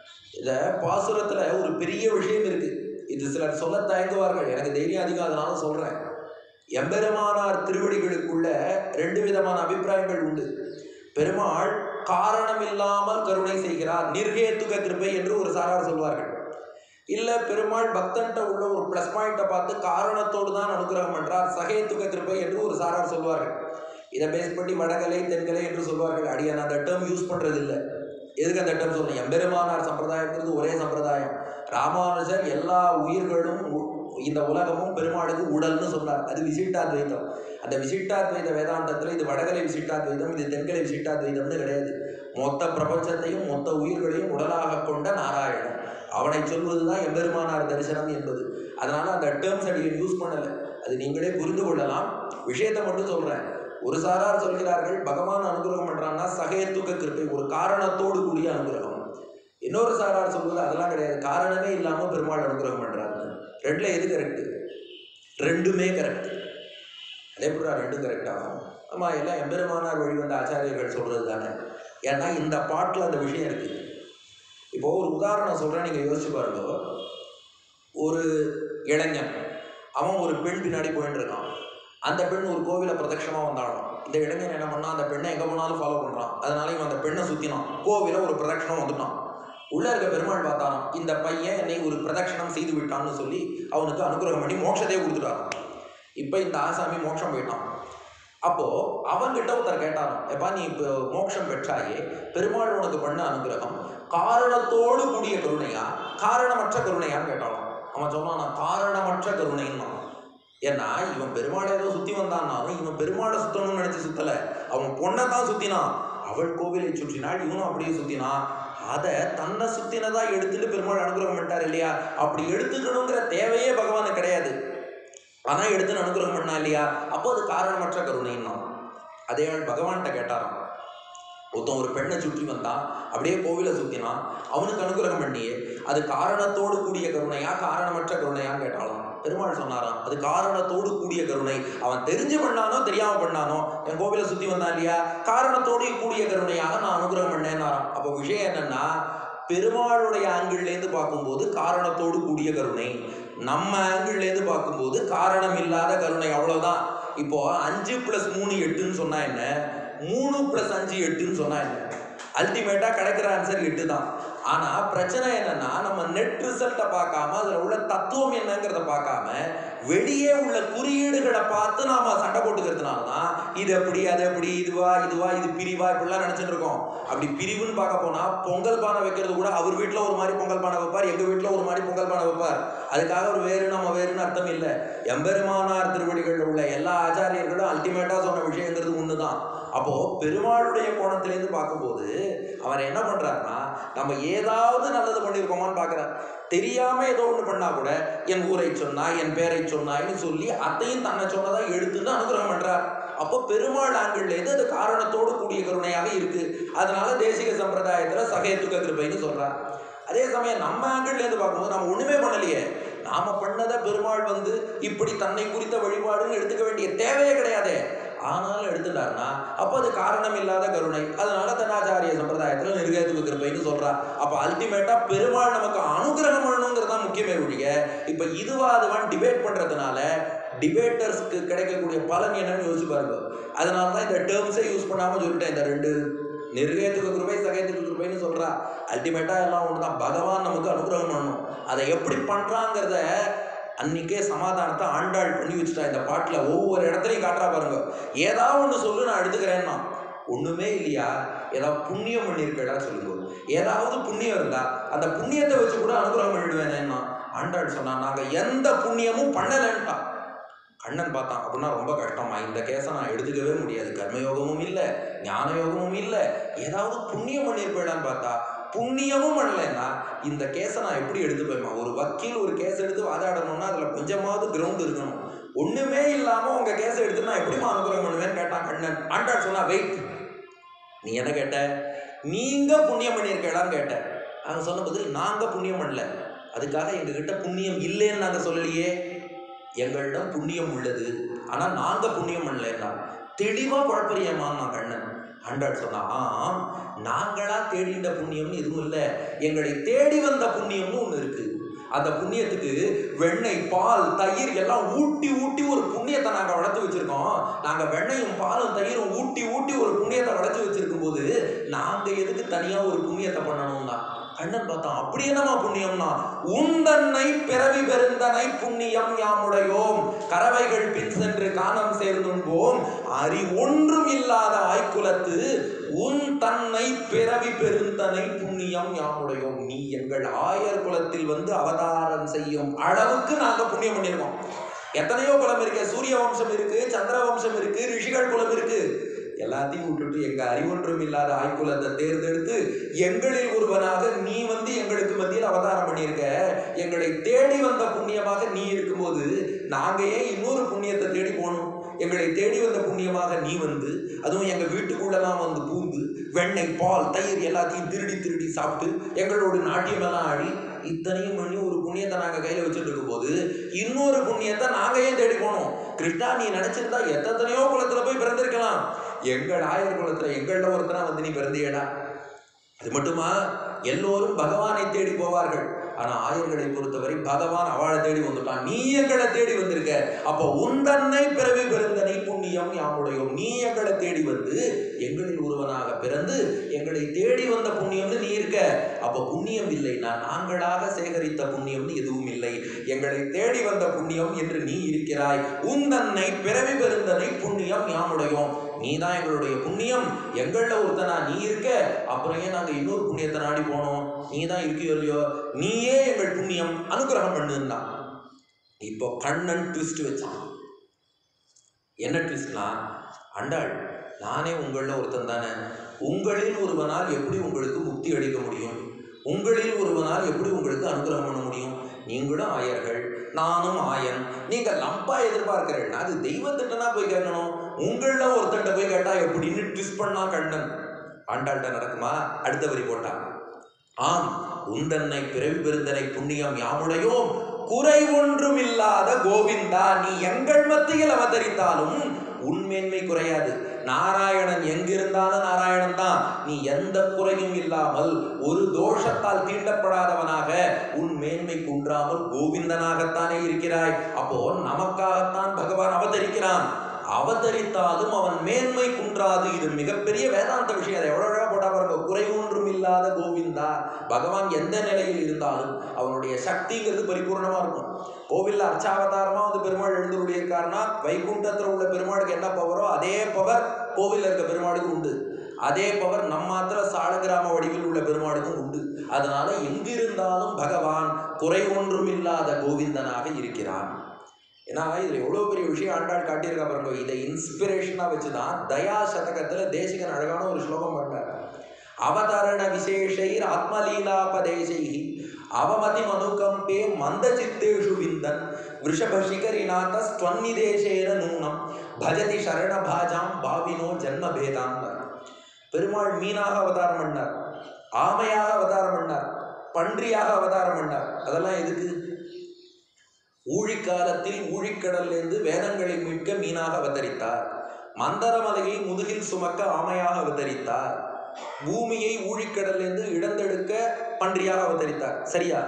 இத பாசுரத்துல ஒரு பெரிய விஷயம் இருக்கு. இது சிலர் சொல்ல தயங்குவார்கள், எனக்கு தைரியம் அதிகம் அதனால சொல்றேன். எம்பெருமானார் திருவடிகளுக்குள்ள 2 விதமான அபிப்பிராயங்கள் உண்டு. பெருமாள் காரணம் இல்லாமல் கருணை செய்கிறார், நிர்ஹேத்துக கிருபை என்று ஒரு சாரார் சொல்வார்கள். இல்ல பெருமாள் பக்தன்ட்ட உள்ள ஒரு பிளஸ் பாயிண்ட்டை பார்த்து காரணத்தோடு தான் அனுகிரகம் பண்றார், சகேத்துக கிருபை என்று ஒரு சாரார் சொல்வார்கள். இதை பேஸ் பண்ணி வடகலை தென்கலை என்று சொல்வார்கள். அடியான அந்த டேர்ம் யூஸ் பண்றது இல்லை. எதுக்கு அந்த டேர்ம் சொல்றேன், எம்பெருமானார் சம்பிரதாயங்கிறது ஒரே சம்பிரதாயம். ராமானுஜர் எல்லா உயிர்களும் இந்த உலகமும் பெருமாளுக்கு உடல்னு சொன்னார், அது விசிட்டாத்வைதம். அந்த விசிட்டாத்வைத வேதாந்தத்தில் இது வடகலை விசிட்டாத்வைதம், இது தென்கலை விசிட்டாத்வைதம்னு கிடையாது. மொத்த பிரபஞ்சத்தையும் மொத்த உயிர்களையும் உடலாக கொண்ட நாராயணன், அவனை சொல்வதுதான் எம்பெருமானார் தரிசனம் என்பது. அதனால அந்த டேர்ம்ஸ் அடிக்கடி யூஸ் பண்ணலை, அது நீங்களே புரிந்து கொள்ளலாம். விஷயத்தை மட்டும் சொல்றேன். ஒரு சாரார் சொல்கிறார்கள் பகவான் அனுகிரகம் பண்றான்னா சகேத்துக கிருபை, ஒரு காரணத்தோடு கூடிய அனுகிரகம். இன்னொரு சாரார் சொல்வது அதெல்லாம் கிடையாது, காரணமே இல்லாம பெருமாள் அனுகிரகம் பண்றாரு. ரெண்டுல எது கரெக்ட்? ரெண்டுமே கரெக்ட். அதே போல ரெண்டும் கரெக்ட் ஆகும். ஆமா, எல்லாம் எம்பெருமானார் வழிவந்த ஆச்சாரியர்கள் சொல்றது தானே. ஏன்னா இந்த பாட்டுல அந்த விஷயம் இருக்கு. இப்போ ஒரு உதாரணம் சொல்றேன், நீங்க யோசிச்சு பாருங்க. ஒரு இளைஞன் அவன் ஒரு பெண் பின்னாடி போயிட்டு இருக்கான். அந்த பெண் ஒரு கோவில பிரதட்சமா வந்தாலும் இந்த இளைஞன் என்ன பண்ணா, அந்த பெண்ணை எங்க போனாலும் ஃபாலோ பண்றான். அதனால இவன் அந்த பெண்ணை சுத்தினான், கோவில ஒரு பிரதட்சணம் வந்துட்டான். உள்ள இருக்க பெருமாள் பார்த்தாராம், இந்த பையன் என்னை ஒரு பிரதட்சணம் செய்து விட்டான்னு சொல்லி அவனுக்கு அனுகிரகம் பண்ணி மோட்சத்தையே கொடுத்துட்டான். இப்ப இந்த ஆசாமி மோட்சம் போயிட்டான். அப்போ அவன்கிட்ட ஒருத்தர் கேட்டாராம், எப்பா நீ இப்போ மோட்சம் பெற்றாயே, பெருமாள் உனக்கு பண்ண அனுகிரகம் காரணத்தோடு கூடிய கருணையா காரணமற்ற கருணையான்னு கேட்டாலும் அவன் சொன்னான், நான் காரணமற்ற கருணைன்னா. ஏன்னா இவன் பெருமாளை ஏதோ சுத்தி வந்தான்னாலும் இவன் பெருமாளை சுத்தணும்னு நினைச்சு சுத்தல, அவன் பொண்ணை தான் சுத்தினான். அவள் கோவிலை சுற்றினாள், இவனும் அப்படியே சுத்தினான். அதை தன்னை சுத்தினதா எடுத்துட்டு பெருமாள் அனுகிரகம் பண்ணிட்டார் இல்லையா? அப்படி எடுத்துக்கணுங்கிற தேவையே பகவானுக்கு கிடையாது, ஆனா எடுத்துன்னு அனுகிரகம் பண்ணா இல்லையா? அப்போ அது காரணமற்ற கருணைன்னா. அதே ஆள் பகவான்கிட்ட கேட்டாராம், ஒருத்தன் ஒரு பெண்ணை சுற்றி வந்தான், அப்படியே கோவிலை சுத்தினான், அவனுக்கு அனுகிரகம் பண்ணியே அது காரணத்தோடு கூடிய கருணையா காரணமற்ற கருணையான்னு கேட்டாலும் பெருமாள் சொன்னாராம், அது காரணத்தோடு கூடிய கருணை. அவன் தெரிஞ்சு பண்ணானோ தெரியாம பண்ணானோ என் கோவிலை சுத்தி வந்தான் இல்லையா, காரணத்தோடு கூடிய கருணையாக நான் அனுகிரகம் பண்ணேன்னாராம். அப்போ விஷயம் என்னன்னா, பெருமாளுடைய ஆங்கிள்லேருந்து பார்க்கும்போது காரணத்தோடு கூடிய கருணை, நம்ம ஆங்கிள்லேருந்து பார்க்கும்போது காரணம் இல்லாத கருணை, அவ்வளவுதான். இப்போ 5 + 3 8ன்னு சொன்னா என்ன, 3 + 5 8ன்னு சொன்னா என்ன? அல்டிமேட்டா கிடைக்கிற ஆன்சர் 8 தான். ஆனா பிரச்சனை என்னன்னா, நம்ம நெட் ரிசல்ட்டை பார்க்காம அதுல உள்ள தத்துவம் என்னங்கிறத பார்க்காம வெளியே உள்ள குறியீடுகளை பார்த்து நாம சண்டை போட்டுக்கிறதுனாலதான் இது எப்படி அது எப்படி இதுவா இது பிரிவா இப்படிலாம் நினைச்சிட்டு இருக்கோம். அப்படி பிரிவுன்னு பார்க்க போனா பொங்கல் பானை வைக்கிறது கூட அவர் வீட்டுல ஒரு மாதிரி பொங்கல் பானை வைப்பார், எங்க வீட்டுல ஒரு மாதிரி பொங்கல் பானை வைப்பார். அதுக்காக ஒரு வேறு நம்ம வேறுன்னு அர்த்தம் இல்லை. எம்பெருமானார் திருவடிகள் உள்ள எல்லா ஆச்சாரியர்களும் அல்டிமேட்டா சொன்ன விஷயங்கிறது ஒண்ணுதான். அப்போ பெருமாளுடைய கோணத்திலேருந்து பார்க்கும்போது அவர் என்ன பண்றாருன்னா, நம்ம ஏதாவது நல்லது பண்ணியிருக்கோமான்னு பார்க்கிறார். தெரியாம ஏதோ ஒண்ணு பண்ணா கூட என் ஊரை சொன்னாய் என் பேரை சொன்னாய்ன்னு சொல்லி அத்தையும் தன்னை சொன்னதா எடுத்துன்னு அனுகிரகம் பண்றார். அப்போ பெருமாள் ஆண்கள் அது காரணத்தோடு கூடிய கருணையாக இருக்கு. அதனால தேசிக சம்பிரதாயத்துல சகேத்துக்க கிருபைன்னு சொல்றார். அதே சமயம் நம்ம ஆண்கள் பார்க்கும்போது நம்ம ஒண்ணுமே பண்ணலையே, நாம பண்ணதை பெருமாள் இப்படி தன்னை குறித்த வழிபாடுன்னு எடுத்துக்க வேண்டிய தேவையே கிடையாதே. ஆனாலும் எடுத்துட்டாருன்னா அப்போ அது காரணம் இல்லாத கருணை. அதனால தன்னாச்சாரிய சம்பிரதாயத்துல நிர்கேதுக கிருபைன்னு சொல்றா. அப்ப அல்டிமேட்டா பெருமாள் நமக்கு அனுகிரகம் பண்ணணுங்கிறது தான் முக்கியமே ஒழிய இப்ப இதுவா அதுவான் டிபேட் பண்றதுனால டிபேட்டர்ஸ்க்கு கிடைக்கக்கூடிய பலன் என்னன்னு யோசிச்சு பாருங்க. அதனாலதான் இந்த டேர்ம்ஸே யூஸ் பண்ணாம சொல்லிட்டேன். இந்த 2 நிர்கேதுக கிருபை சகேதுக கிருபைன்னு சொல்றா. அல்டிமேட்டா எல்லாம் ஒண்ணுதான். பகவான் நமக்கு அனுகிரகம் பண்ணணும். அதை எப்படி பண்றாங்கிறத அன்னைக்கே சமாதானத்தை ஆண்டாள் பண்ணி வச்சுட்டா. இந்த பாட்டுல ஒவ்வொரு இடத்துலையும் காட்டுறா பாருங்க. ஏதாவது ஒண்ணு சொல்லு நான் எடுத்துக்கிறேன்னா, ஒண்ணுமே இல்லையா, ஏதாவது புண்ணியம் பண்ணியிருக்கா சொல்லுங்க. ஏதாவது புண்ணியம் இருந்தா அந்த புண்ணியத்தை வச்சு கூட அனுகிரகம் பண்ணிடுவேனேன்னா ஆண்டாள் சொன்னா நாங்க எந்த புண்ணியமும் பண்ணலன்ட்டா. கண்ணன் பார்த்தான். அப்படின்னா ரொம்ப கஷ்டமா, இந்த கேஸை நான் எடுத்துக்கவே முடியாது. கர்மயோகமும் இல்லை, ஞான யோகமும் இல்லை, ஏதாவது புண்ணியம் பண்ணியிருப்பேடான்னு பார்த்தா புண்ணியமும் பண்ணலைன்னா இந்த கேஸை நான் எப்படி எடுத்துப்பேமா? ஒரு வக்கீல் ஒரு கேஸ் எடுத்து வாதாடணும்னா அதுல கொஞ்சமாவது கிரவுண்ட் இருக்கணும். ஒண்ணுமே இல்லாம உங்க கேஸை எடுத்து நான் எப்படிமா அனுகிரகம் பண்ணுவேன்னு கேட்டான் கண்ணன். ஆண்டாள் சொன்னா வெயிட், நீ என்ன கேட்ட? நீங்க புண்ணியம் பண்ணியிருக்கேடான்னு கேட்ட. நாங்க சொன்ன பதில் நாங்க புண்ணியம் பண்ணல. அதுக்காக எங்ககிட்ட புண்ணியம் இல்லைன்னு நாங்க சொல்லலையே. எங்களிடம் புண்ணியம் உள்ளது, ஆனா நாங்க புண்ணியம் பண்ணலன்னா தெளிவா குழப்பறியமான் நான் கண்ணன். ஆண்டாள் சொன்னா நாங்களா தேடிந்த புண்ணியம்னு எதுவும் இல்லை, எங்களை தேடி வந்த புண்ணியம்னு ஒண்ணு இருக்கு. அந்த புண்ணியத்துக்கு வெண்ணெய் பால் தயிர் எல்லாம் ஊட்டி ஊட்டி ஒரு புண்ணியத்தை நாங்க வளர்த்து வச்சிருக்கோம். நாங்க வெண்ணையும் பாலும் தயிரும் ஊட்டி ஊட்டி ஒரு புண்ணியத்தை வளர்த்து வச்சிருக்கும் போது நாங்க எதுக்கு தனியா ஒரு புண்ணியத்தை பண்ணணும்னா கண்ணன் பார்த்தான். அப்படி என்னமா புண்ணியம்னா, உந்தன்னை பிறவி பெருந்தனை புண்ணியம் யாமுடையோம், கறவைகள் பின் சென்று காணம் சேர்ந்தும்போம், அறி ஒன்றும் இல்லாத ஆய்குலத்து உன் தன்னை பிறவி பெருந்தனை புண்ணியம் யாமுடையோம். நீ எங்கள் ஆயர் குலத்தில் அவதாரம் செய்யும் அளவுக்கு நாங்க புண்ணியம் பண்ணியிருக்கோம். எத்தனையோ குலம் இருக்கு, சூரிய வம்சம் இருக்கு, சந்திர வம்சம் இருக்கு, ரிஷிகள் குலம் இருக்கு. எல்லாத்தையும் விட்டுட்டு எங்க அறிவொன்றும் இல்லாத ஆய்குலத்தை தேர்ந்தெடுத்து எங்களில் ஒருவனாக நீ எங்களுக்கு மத்தியில் அவதாரம் பண்ணியிருக்க. எங்களை தேடி வந்த புண்ணியமாக நீ இருக்கும்போது நாங்க ஏன் இன்னொரு புண்ணியத்தை தேடி போகணும்? எங்களை தேடி வந்த புண்ணியமாக நீ அதுவும் எங்க வீட்டுக்குள்ளலாம் பூந்து வெண்ணெய் பால் தயிர் எல்லாத்தையும் திருடி சாப்பிட்டு எங்களோட நாட்டியம் எல்லாம் ஆடி இத்தனையும் பண்ணி ஒரு புண்ணியத்தை நாங்க கையில வச்சுட்டு இருக்கும் போது இன்னொரு புண்ணியத்தை நாங்க ஏன் தேடி போனோம்? கிருஷ்ணா, நீ நினைச்சிருந்தா எத்தனையோ குலத்துல போய் பிறந்திருக்கலாம். எங்கள் ஆயர் குலத்துல எங்கள்ட ஒருத்தனா நீ பிறந்தியடா. அது மட்டுமா, எல்லோரும் பகவானை தேடி போவார்கள். ஆனா ஆயர்களை பொறுத்தவரை பகவான் அவளை தேடி வந்துட்டான். நீ எங்களை தேடி வந்திருக்க. அப்போ உந்தன்னை பிறவி பெருந்தனை புண்ணியம் யாமுடையோம். நீ எங்களை தேடி எங்களில் ஒருவனாக பிறந்து எங்களை தேடி வந்த புண்ணியம்னு நீ இருக்க. அப்போ புண்ணியம் இல்லைன்னா நாங்களாக சேகரித்த புண்ணியம்னு எதுவும் இல்லை. எங்களை தேடி வந்த புண்ணியம் என்று நீ இருக்கிறாய். உந்தன்னை பிறவி பெருந்தனை புண்ணியம் யாமுடையோம். நீ தான் எங்களுடைய புண்ணியம். எங்கள ஒருத்தனா நீ இருக்க. அப்புறம் ஏன் நாங்க இன்னொரு புண்ணியத்தை நாடி போனோம்? நீ தான் இருக்கியோ இல்லையோ, நீயே எங்கள் புண்ணியம், அனுகிரகம் பண்ணுன்னா. இப்போ கண்ணன் ட்விஸ்ட் வச்சான். என்ன ட்விஸ்ட்னா, ஆண்டாள், நானே உங்கள ஒருத்தன் தானே. உங்களில் ஒருவனால் எப்படி உங்களுக்கு முக்தி அளிக்க முடியும்? உங்களில் ஒருவனால் எப்படி உங்களுக்கு அனுகிரகம் பண்ண முடியும்? நீங்களும் ஆயர்கள், நானும் ஆயன். நீங்க லம்பா எதிர்பார்க்கிறேன்னா அது தெய்வத்திட்டனா போய் கேட்கணும். உங்கள ஒருத்தன்ட்ட போய் கேட்டா எப்படின்னு ட்விஸ்ட் பண்ணா கண்ணன். ஆண்டாள்கிட்ட நடக்குமா? அடுத்த வரி போட்டான். ஆம், உந்தன்னை பிறவி பெருந்தனை புண்ணியம் யாமுடையோம், குறை ஒன்றும் இல்லாத கோவிந்தா. நீ எங்கள் மத்தியில் அவதரித்தாலும் உன்மேன்மை குறையாது. நாராயணன் எங்கிருந்தாலும் நாராயணன் தான். நீ எந்த குறையும் இல்லாமல் ஒரு தோஷத்தால் தீண்டப்படாதவனாக உன் மேன்மை குன்றாமல் கோவிந்தனாகத்தானே இருக்கிறாய். அப்போ நமக்காகத்தான் பகவான் அவதரிக்கிறான். அவதரித்தாலும் அவன் மேன்மை குன்றாது. இது மிகப்பெரிய வேதாந்த விஷயம். அதை எவ்வளோ போட்டா பாருங்க. குறை ஒன்றும் இல்லாத கோவிந்தா. பகவான் எந்த நிலையில் இருந்தாலும் அவனுடைய சக்திங்கிறது பரிபூர்ணமா இருக்கும். கோவில்ல அர்ச்சாவதாரமா வந்து பெருமாள் எழுந்துள்ளி இருக்காருன்னா வைகுண்டத்தில் உள்ள பெருமாளுக்கு என்ன பவரோ அதே பவர் கோவில்ல இருக்க பெருமாளுக்கு உண்டு. அதே பவர் நம்மாத்திர சாலகிராம வடிவில் உள்ள பெருமாளுக்கும் உண்டு. அதனால எங்கிருந்தாலும் பகவான் குறை ஒன்றும் இல்லாத கோவிந்தனாக இருக்கிறான். ஏன்னா இதுல எவ்வளவு பெரிய விஷயம் ஆண்டாள் காட்டியிருக்கா பாருங்க. இதை இன்ஸ்பிரேஷனா வச்சுதான் தயா சதகத்துல தேசிகன் அழகான ஒரு ஸ்லோகம் பண்ணார். அவதரண விசேஷைர் ஆத்மலீலாபதேசை அவமதி மனுகம்பே மந்த சித்தேஷு விந்தன் விஷபசிகரிநாத ஸ்வன்னிதேசேன நூனம் பஜதி சரண பாஜாம் பாவினோ ஜன்ம பேதாம். பெருமாள் மீனாக அவதாரம் பண்ணார், ஆமையாக அவதாரம் பண்ணார், பன்றியாக அவதாரம் பண்ணார். அதெல்லாம் எதுக்கு? ஊழிக்காலத்தில் ஊழிக்கடலிலிருந்து வேதங்களை மீட்க மீனாக அவதரித்தார். மந்தரமலையை முதுகில் சுமக்க ஆமையாக அவதரித்தார். பூமியை ஊழிக்கடலிலிருந்து இடந்தெடுக்க பன்றியாக அவதரித்தார். சரியா?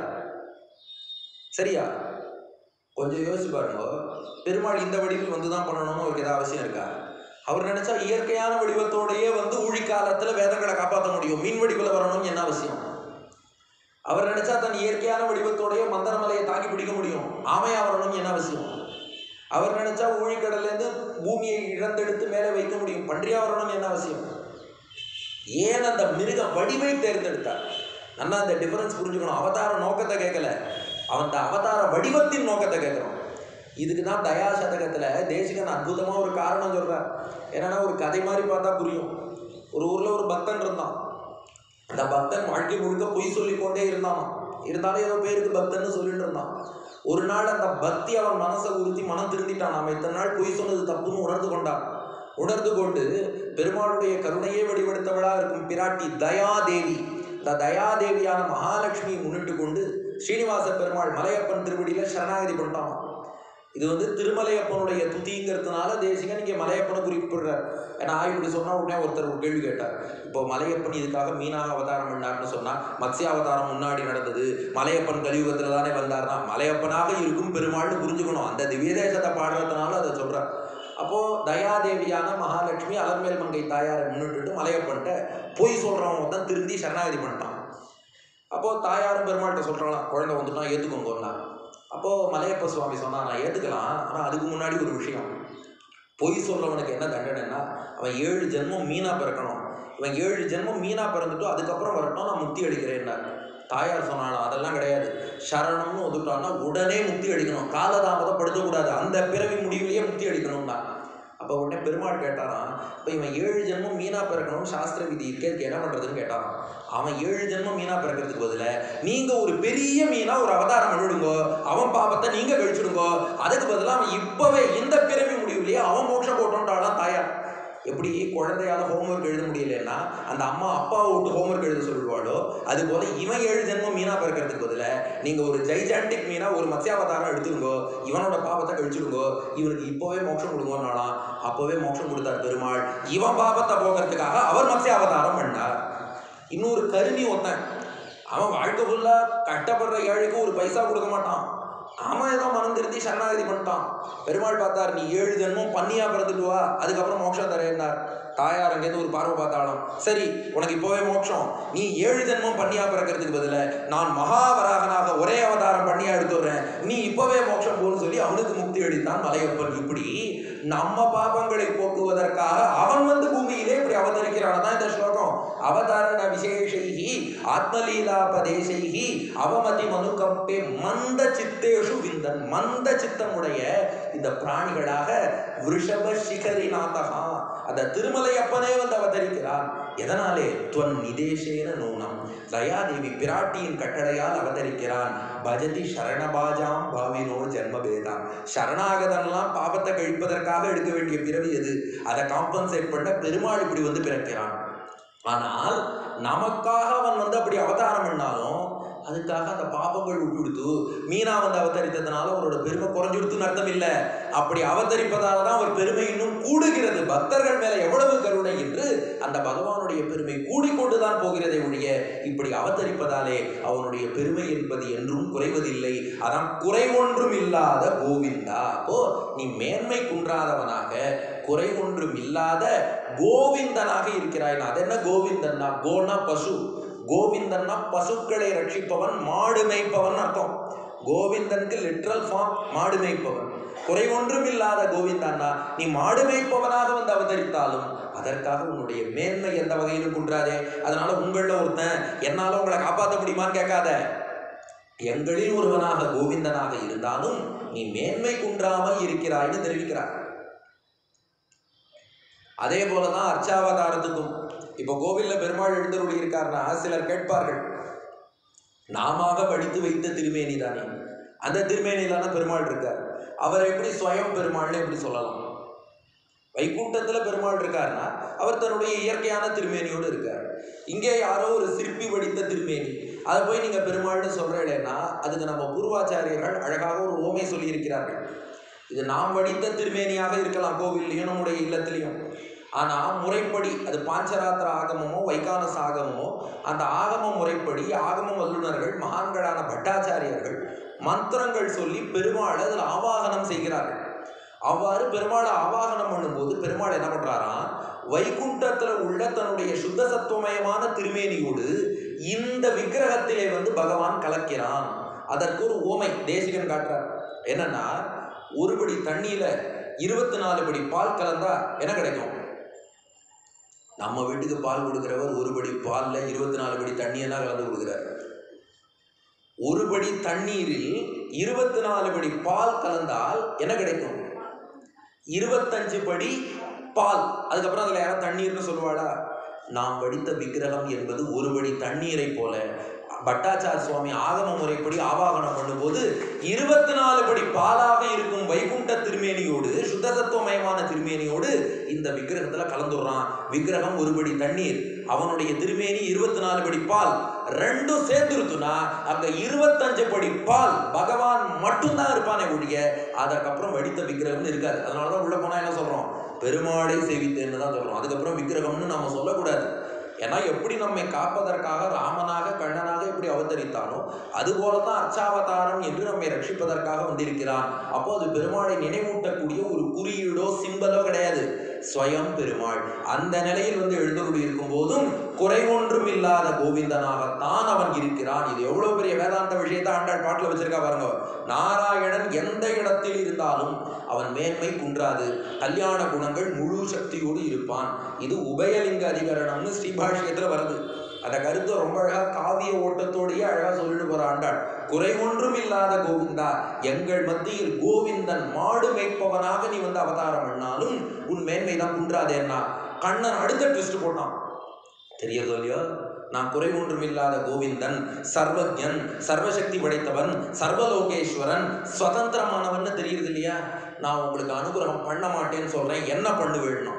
சரியா? கொஞ்சம் யோசிச்சு பாருங்க. பெருமாள் இந்த வடிவில் வந்துதான் பண்ணணும்னு அவருக்கு ஏதாவது அவசியம் இருக்கா? அவர் நினைச்சா இயற்கையான வடிவத்தோடையே வந்து ஊழிக்காலத்துல வேதங்களை காப்பாற்ற முடியும். மீன் வடிவில் வரணும்னு என்ன அவசியம்? அவர் நினைச்சா தன் இயற்கையான வடிவத்தோடைய மந்தரமலையை தாக்கி பிடிக்க முடியும். ஆமையா வரணும்னு என்ன அவசியம்? அவர் நினைச்சா ஊழிக்கடல்லேருந்து பூமியை இழந்தெடுத்து மேலே வைக்க முடியும். பன்றியா வரணும்னு என்ன அவசியம்? ஏன் அந்த மிருக வடிவை தேர்ந்தெடுத்தார்? நல்லா அந்த டிஃபரன்ஸ் புரிஞ்சுக்கணும். அவதார நோக்கத்தை கேட்கல, அவன் அவதார வடிவத்தின் நோக்கத்தை கேட்கிறோம். இதுக்கு தான் தயா சதகத்துல தேசிகன் அற்புதமா ஒரு காரணம் சொல்றார். என்னன்னா ஒரு கதை மாதிரி பார்த்தா புரியும். ஒரு ஊர்ல ஒரு பக்தன் இருந்தான். அந்த பக்தன் வாழ்க்கை முழுக்க பொய் சொல்லிக்கொண்டே இருந்தான். இருந்தாலும் ஏதோ பேருக்கு பக்தன்னு சொல்லிட்டு இருந்தான். ஒரு நாள் அந்த பக்தி அவன் மனசை உறுத்தி மனம் திருந்திட்டான். அவன் இத்தனை நாள் பொய் சொன்னது தப்புன்னு உணர்ந்து கொண்டான். உணர்ந்து கொண்டு பெருமாளுடைய கருணையே வடிவெடுத்தவளா இருக்கும் பிராட்டி தயாதேவி, இந்த தயாதேவியான மகாலட்சுமியை முன்னிட்டு கொண்டு ஸ்ரீனிவாச பெருமாள் மலையப்பன் திருவடியில சரணாகதி பண்ணிட்டான். இது வந்து திருமலையப்பனுடைய துதிங்கிறதுனால தேசிகன் இங்கே மலையப்பனை குறிப்பிடுறார். ஏன்னா இப்படி சொன்னா உடனே ஒருத்தர் ஒரு கேள்வி கேட்டார். இப்போ மலையப்பன் இதுக்காக மீனாக அவதாரம் பண்ணார்னு சொன்னா மத்ஸ்ய அவதாரம் முன்னாடி நடந்தது, மலையப்பன் கலியுகத்துல தானே வந்தார்னா மலையப்பனாக இருக்கும் பெருமாள்னு புரிஞ்சுக்கணும். அந்த திவ்ய தேசத்தை பாடுறதுனால அதை சொல்றார். அப்போ தயாதேவியான மகாலட்சுமி அலர்மேல் மங்கை தாயாரை முன்னிட்டு மலையப்பன்ட்ட பொய் சொல்றவன் தான் திருந்தி சரணாகதி பண்ணிட்டான். அப்போ தாயாரும் பெருமாள்கிட்ட சொல்றாங்களாம், குழந்தை வந்துட்டா ஏத்துக்கோங்கன்னா. அப்போ மலையப்ப சுவாமி சொன்னா நான் ஏத்துக்கலாம், ஆனா அதுக்கு முன்னாடி ஒரு விஷயம். பொய் சொல்றவனுக்கு என்ன தண்டனைன்னா அவன் 7 ஜென்மம் மீனா பிறக்கணும். இவன் 7 ஜென்மம் மீனா பிறந்துட்டோம் அதுக்கப்புறம் வரட்டும், நான் முக்தி அளிக்கிறேன்னா. தாயார் சொன்னாலும் அதெல்லாம் கிடையாது, சரணம்னு ஒதுட்டான்னா உடனே முக்தி அளிக்கணும், காலதாமதம் படுத்தக்கூடாது, அந்த பிறவி முடிவிலேயே முக்தி அளிக்கணும்னா. அப்போ உடனே பெருமாள் கேட்டாரான், இப்போ இவன் 7 ஜென்மம் மீனா பிறக்கணும்னு சாஸ்திர விதி இருக்கே, என்ன பண்றதுன்னு கேட்டாரான். அவன் 7 ஜென்மம் மீனா பிறக்கிறதுக்கு பதில நீங்க ஒரு பெரிய மீனா ஒரு அவதாரம் பண்ணிடுங்கோ, அவன் பாபத்தை நீங்க கழிச்சுடுங்கோ, அதுக்கு பதிலாக அவன் இப்பவே இந்த பிறவி முடிவுலையே அவன் மோட்சம் போட்டோன்றாலாம் தாயார். எப்படி குழந்தையால ஹோம்ஒர்க் எழுத முடியலன்னா அந்த அம்மா அப்பாவை விட்டு ஹோம்ஒர்க் எழுத சொல்லிடுவாளோ, அது போல இவன் 7 ஜென்மம் மீனா பிறக்கிறதுக்கு பதில நீங்க ஒரு ஜைஜாண்டிக் மீனா ஒரு மத்ஸ்யாவதாரம் எடுத்துருங்கோ, இவனோட பாவத்தை கழிச்சுடுங்கோ, இவனுக்கு இப்போவே மோட்சம் கொடுங்கோன்னாலாம். அப்போவே மோட்சம் கொடுத்தார் பெருமாள். இவன் பாபத்தை போகிறதுக்காக அவர் மத்ஸ்யாவதாரம் பண்ணார். இன்னொரு கருமி ஒருத்தன், அவன் வாழ்க்கை ஃபுல்லா கஷ்டப்படுற ஏழைக்கு ஒரு பைசா கொடுக்க மாட்டான். அவன் ஏதோ மனம் திருந்தி சரணாகதி பண்ணிட்டான். பெருமாள் பார்த்தார், நீ 7 ஜென்மம் பண்ணியா பிறந்துட்டு வா, அதுக்கப்புறம் மோட்சம் தரேன்னார். தாயார் அங்கேருந்து ஒரு பார்வை பார்த்தாலும், சரி உனக்கு இப்போவே மோட்சம், நீ 7 ஜென்மம் பண்ணியா பிறக்கிறதுக்கு பதில நான் மகாவராகனாக ஒரே அவதாரம் பண்ணியா எடுத்துடுறேன், நீ இப்போவே மோட்சம் போன்னு சொல்லி அவனுக்கு முக்தி அளித்தான் மலையப்பன். இப்படி நம்ம பாபங்களை போக்குவதற்காக அவன் வந்து பூமியிலே இப்படி அவதரிக்கிறான். தான் இந்த ஸ்லோகம். அவதாரண விசேஷைஹி ஆத்மலீலாபதேசைஹி அவமதி மனுகம்பே மந்த சித்தேஷு விந்தன். மந்த சித்தமுடைய இந்த பிராணிகளாக விருஷப சிகரிநாதகா, அந்த திருமலையப்பனே வந்து அவதரிக்கிறான். எதனாலே? துவன் நிதேசேன நூனம், தயாதேவி பிராட்டியின் கட்டளையால் அவதரிக்கிறான். பஜதி சரணபாஜாம் பாவினோ ஜென்மபேதாம். சரணாகதன்லாம் பாபத்தை கழிப்பதற்காக எடுக்க வேண்டிய பிறவி எது, அதை காம்பன்சேட் பண்ண பெருமாள் இப்படி வந்து பிறக்கிறான். ஆனால் நமக்காக அவன் வந்து அப்படி அவதாரம் பண்ணாலும் அதுக்காக அந்த பாபங்கள் விட்டுடுத்து மீனா வந்து அவதரித்ததுனால அவரோட பெருமை குறைஞ்சுடுத்துன்னு அர்த்தம் இல்லை. அப்படி அவதரிப்பதால தான் அவர் பெருமை இன்னும் கூடுகிறது. பக்தர்கள் மேல எவ்வளவு கருணை என்று அந்த பகவானுடைய பெருமை கூடிக்கொண்டுதான் போகிறதை ஒழிய இப்படி அவதரிப்பதாலே அவனுடைய பெருமை என்பது என்றும் குறைவதில்லை. அதான் குறை ஒன்றும் இல்லாத கோவிந்தா. அப்போ நீ மேன்மை குன்றாதவனாக குறை ஒன்றும் இல்லாத கோவிந்தனாக இருக்கிறாய். அது என்ன கோவிந்தன்னா? கோனா பசு, கோவிந்தன்னா பசுக்களை ரட்சிப்பவன், மாடு மேய்ப்பவன் அர்த்தம். கோவிந்தனுக்கு லிட்ரல் ஃபார்ம் மாடு மேய்ப்பவன். குறை ஒன்றும் இல்லாத கோவிந்தன்னா நீ மாடு மேய்ப்பவனாக வந்து அவதரித்தாலும் அதற்காக உன்னுடைய மேன்மை எந்த வகையிலும் குன்றாதே. அதனால உங்கள ஒருத்தன் என்னால உங்களை காப்பாற்ற முடியுமான்னு கேட்காத. எங்களில் ஒருவனாக கோவிந்தனாக இருந்தாலும் நீ மேன்மை குன்றாமல் இருக்கிறாய்னு தெரிவிக்கிறார். அதே போலதான் அர்ச்சாவதாரத்துக்கும். இப்போ கோவில்ல பெருமாள் எழுந்தருளி இருக்காருன்னா சிலர் கேட்பார்கள், நாம வடித்து வைத்த திருமேனி தானே, அந்த திருமேனியிலான பெருமாள் இருக்கார், அவர் எப்படி ஸ்வயம் பெருமாள்னு எப்படி சொல்லலாம்? வைகுண்டத்துல பெருமாள் இருக்காருன்னா அவர் தன்னுடைய இயற்கையான திருமேனியோடு இருக்கார். இங்கே யாரோ ஒரு சிற்பி வடித்த திருமேனி, அதை போய் நீங்க பெருமாள்னு சொல்றேன்னா அதுக்கு நம்ம பூர்வாச்சாரியர்கள் அழகாக ஒரு ஓமை சொல்லி இருக்கிறார்கள். இது நாம் வடித்த திருமேனியாக இருக்கலாம் கோவில்லையும் நம்முடைய இல்லத்திலையும். ஆனால் முறைப்படி அது பாஞ்சராத்திர ஆகமமோ வைகானச ஆகமமோ, அந்த ஆகம முறைப்படி ஆகம வல்லுநர்கள் மகான்களான பட்டாச்சாரியர்கள் மந்திரங்கள் சொல்லி பெருமாளை அதில் ஆவாகனம் செய்கிறார்கள். அவ்வாறு பெருமாளை ஆவாகனம் பண்ணும்போது பெருமாள் என்ன பண்றாராம், வைகுண்டத்தில் உள்ள தன்னுடைய சுத்த சத்துவமயமான திருமேனியோடு இந்த விக்கிரகத்திலே வந்து பகவான் கலக்கிறான். அதற்கு ஒரு ஓமை தேசிகன் காட்டுறார். என்னன்னா, ஒரு படி தண்ணியில 24 படி பால் கலந்தா என்ன கிடைக்கும்? நம்ம வீட்டுக்கு பால் கொடுக்கிறவர் ஒரு படி பால்ல 24 படி தண்ணியெல்லாம் கலந்து கொடுக்கிறார். ஒரு படி தண்ணீரில் 24 படி பால் கலந்தால் என்ன கிடைக்கும்? 25 படி பால். அதுக்கப்புறம் அதுல யாரும் தண்ணீர்னு சொல்லுவாடா? நாம் வடித்த விக்கிரகம் என்பது ஒரு படி தண்ணீரை போல பட்டாச்சார சுவாமி ஆகம முறைப்படி ஆவாகனம் பண்ணும்போது 24 படி பாலாக இருக்கும் வைகுண்ட திருமேனியோடு சுத்த சத்துவமயமான திருமேனியோடு இந்த விக்கிரகத்துல கலந்துடுறான். விக்கிரகம் ஒரு படி தண்ணீர், அவனுடைய திருமேனி 24 படி பால், ரெண்டும் சேர்ந்துருத்துனா அங்க 25 படி பால் பகவான் மட்டும்தான் இருப்பானே ஒழிய அதற்கப்புறம் வடித்த விக்கிரகம்னு இருக்காது. அதனாலதான் உள்ள போனா என்ன சொல்றோம்? பெருமாளை சேவித்தேன்னு தான் சொல்றோம். அதுக்கப்புறம் விக்கிரகம்னு நம்ம சொல்லக்கூடாது. ஏன்னா எப்படி நம்மை காப்பதற்காக ராமனாக கண்ணனாக எப்படி அவதரித்தானோ அதுபோலதான் அர்ச்சாவதாரம் என்று நம்மை ரட்சிப்பதற்காக வந்திருக்கிறான். அப்போ அது பெருமாளை நினைவூட்டக்கூடிய ஒரு குறியீடோ சிம்பலோ கிடையாது, ஸ்வயம் பெருமாள். அந்த நிலையில் வந்து எழுந்தருளி இருக்கும் போதும் குறை ஒன்றும் இல்லாத கோவிந்தனாகத்தான் அவன் இருக்கிறான். இது எவ்வளவு பெரிய வேதாந்த விஷயத்தை ஆண்டாள் பாட்டில் வச்சிருக்கா பாருங்க. நாராயணன் எந்த இடத்தில் இருந்தாலும் அவன் மேன்மை குன்றாது, கல்யாண குணங்கள் முழு சக்தியோடு இருப்பான். இது உபயலிங்க அதிகரணம்னு ஸ்ரீபாஷ்யத்துல வருது. அந்த கருத்தை ரொம்ப அழகா காவிய ஓட்டத்தோடையே அழகா சொல்லிட்டு போற ஆண்டாள். குறை ஒன்றும் இல்லாத கோவிந்தா, எங்கள் மத்தியில் கோவிந்தன் மாடு மேய்ப்பவனாக நீ வந்து அவதாரம் பண்ணாலும் உன் மேன்மை தான் குன்றாதேன்னா. கண்ணன் அடுத்த ட்விஸ்ட் போட்டான், தெரியறதோ இல்லையோ, நான் குறை ஒன்றும் இல்லாத கோவிந்தன், சர்வஜன், சர்வசக்தி படைத்தவன், சர்வலோகேஸ்வரன், சுதந்திரமானவன் தெரியுது இல்லையா? நான் உங்களுக்கு அனுகிரகம் பண்ண மாட்டேன்னு சொல்றேன், என்ன பண்ணுவேன்னா?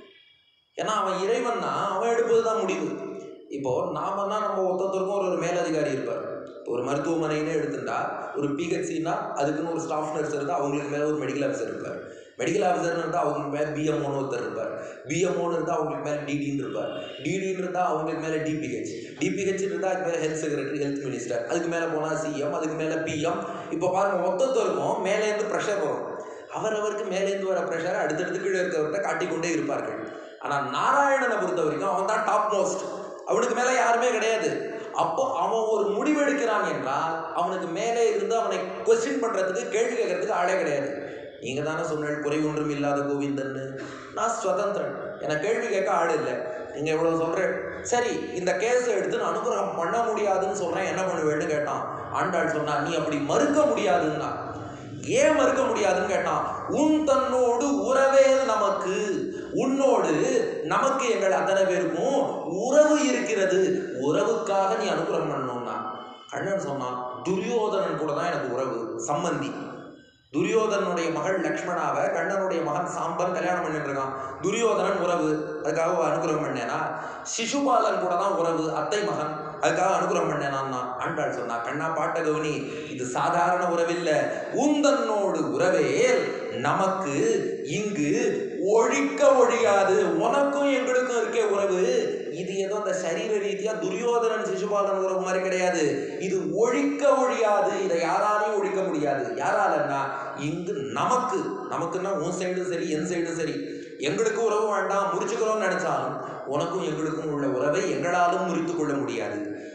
ஏன்னா அவன் இறைவன்னா அவன் எடுப்பதுதான் முடிவு. இப்போ நாமன்னா நம்ம ஒருத்தருக்கும் ஒரு மேலதிகாரி இருப்பார். ஒரு மருத்துவமனைன்னு எடுத்துட்டா ஒரு பிஹெச்சின்னா அதுக்குன்னு ஒரு ஸ்டாஃப் நர்ஸ் இருந்தால் அவங்களுக்கு மேலே ஒரு மெடிக்கல் ஆஃபீஸர் இருப்பார். மெடிக்கல் ஆஃபீஸர்னு இருந்தால் அவங்களுக்கு மேலே பிஎம்ஓன்னு ஒருத்தர் இருப்பார். பிஎம்ஓன்னு இருந்தால் அவங்களுக்கு மேலே டிடின்னு இருப்பார். டிடின்னு இருந்தால் அவங்களுக்கு மேலே டிபிஹெச். டிபிஹெச் இருந்தால் அதுக்கு மேலே ஹெல்த் செக்ரட்டரி, ஹெல்த் மினிஸ்டர். அதுக்கு மேலே போனால் சிஎம், அதுக்கு மேலே பிஎம். இப்போ பாருங்கள், மொத்தத்திற்கும் மேலேருந்து ப்ரெஷர் வரும். அவரவருக்கு மேலேருந்து வர ப்ரெஷரை அடுத்தடுத்து கீழே இருக்கிறவர்கிட்ட காட்டிக்கொண்டே இருப்பார்கள். ஆனால் நாராயணனை பொறுத்த வரைக்கும் அவன் தான் டாப் மோஸ்ட், அவனுக்கு மேலே யாருமே கிடையாது. அப்போ அவன் ஒரு முடிவெடுக்கிறான் என்றால் அவனுக்கு மேலே இருந்து அவனை கொஸ்டின் பண்ணுறதுக்கு, கேள்வி கேட்கறதுக்கு ஆளே கிடையாது. நீங்கள் தானே சொன்ன குறை ஒன்றும் இல்லாத கோவிந்தன்னு. நான் சுதந்திரன், எனக்கு கேள்வி கேட்க ஆள் இல்லை. நீங்கள் எவ்வளோ சொல்கிறேன், சரி இந்த கேஸை எடுத்து நான் அனுகிரகம் பண்ண முடியாதுன்னு சொல்கிறேன், என்ன பண்ணுவேன்னு கேட்டான். ஆண்டாள் சொன்னா, நீ அப்படி மறுக்க முடியாதுன்னா. ஏன் மறுக்க முடியாதுன்னு கேட்டான். உன் தன்னோடு உறவே நமக்கு, உன்னோடு நமக்கு எங்கள் அத்தனை பேருக்கும் உறவு இருக்கிறது, உறவுக்காக நீ அனுகிரகம் பண்ணணும்னா. கண்ணன் சொன்னான், துரியோதனன் கூட தான் எனக்கு உறவு, சம்பந்தி. துரியோதனுடைய மகள் லக்ஷ்மணாவை கண்ணனுடைய மகன் சாம்பன் கல்யாணம் பண்ணிட்டு இருக்கான். துரியோதனன் உறவு, அதுக்காக அனுகிரகம் பண்ணேனா. சிசுபாலன் கூட தான் உறவு, அத்தை மகன். அதுக்காக அனுகிரகம் பண்ணேன் நான். ஆண்டாள் சொன்னா, கண்ணா பாட்ட கவனி, இது சாதாரண உறவில்லை, உந்தன்னோடு உறவே நமக்கு இங்கு ஒழிக்க ஒழியாது. உனக்கும் எங்களுக்கும் இருக்கே உறவு, இது ஏதோ அந்த சரீர ரீதியா துரியோதனன் சிசுபாலன் உறவு மாதிரி கிடையாது. இது ஒழிக்க ஒழியாது, இதை யாராலையும் ஒழிக்க முடியாது. யாராலன்னா இங்கு நமக்கு, நமக்குன்னா உன் சைடும் சரி என் சைடும் சரி, எங்களுக்கு உறவு வேண்டாம் முறிச்சுக்கிறோம்னு நினைச்சாலும் உனக்கும் எங்களுக்கும் உள்ள உறவை எங்களாலும் முறித்து கொள்ள முடியாது.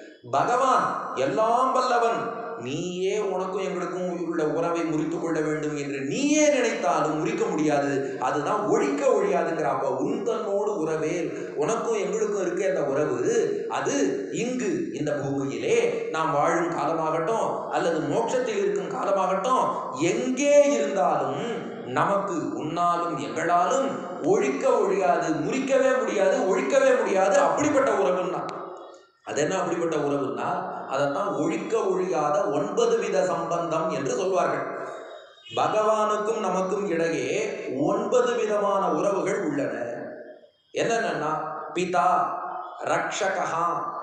பகவான் எல்லாம் வல்லவன், நீயே உனக்கும் எங்களுக்கும் உள்ள உறவை முறித்து கொள்ள வேண்டும் என்று நீயே நினைத்தாலும் முறிக்க முடியாது. அதுதான் ஒழிக்க ஒழியாதுங்கிற. அப்ப உந்தன்னோடு உறவே, உனக்கும் எங்களுக்கும் இருக்க அந்த உறவு, அது இங்கு இந்த பூமியிலே நாம் வாழும் காலமாகட்டும் அல்லது மோட்சத்தில் இருக்கும் காலமாகட்டும், எங்கே இருந்தாலும் நமக்கு உன்னாலும் எங்களாலும் ஒழிக்க ஒழியாது, முறிக்கவே முடியாது, ஒழிக்கவே முடியாது. அப்படிப்பட்ட உறவுன்னா அது என்ன? அப்படிப்பட்ட உறவுன்னா அதைத்தான் ஒழிக்க ஒழியாத 9 வித சம்பந்தம் என்று சொல்வார்கள். பகவானுக்கும் நமக்கும் இடையே 9 விதமான உறவுகள் உள்ளன. என்னென்னா பிதா, ரக்ஷகா,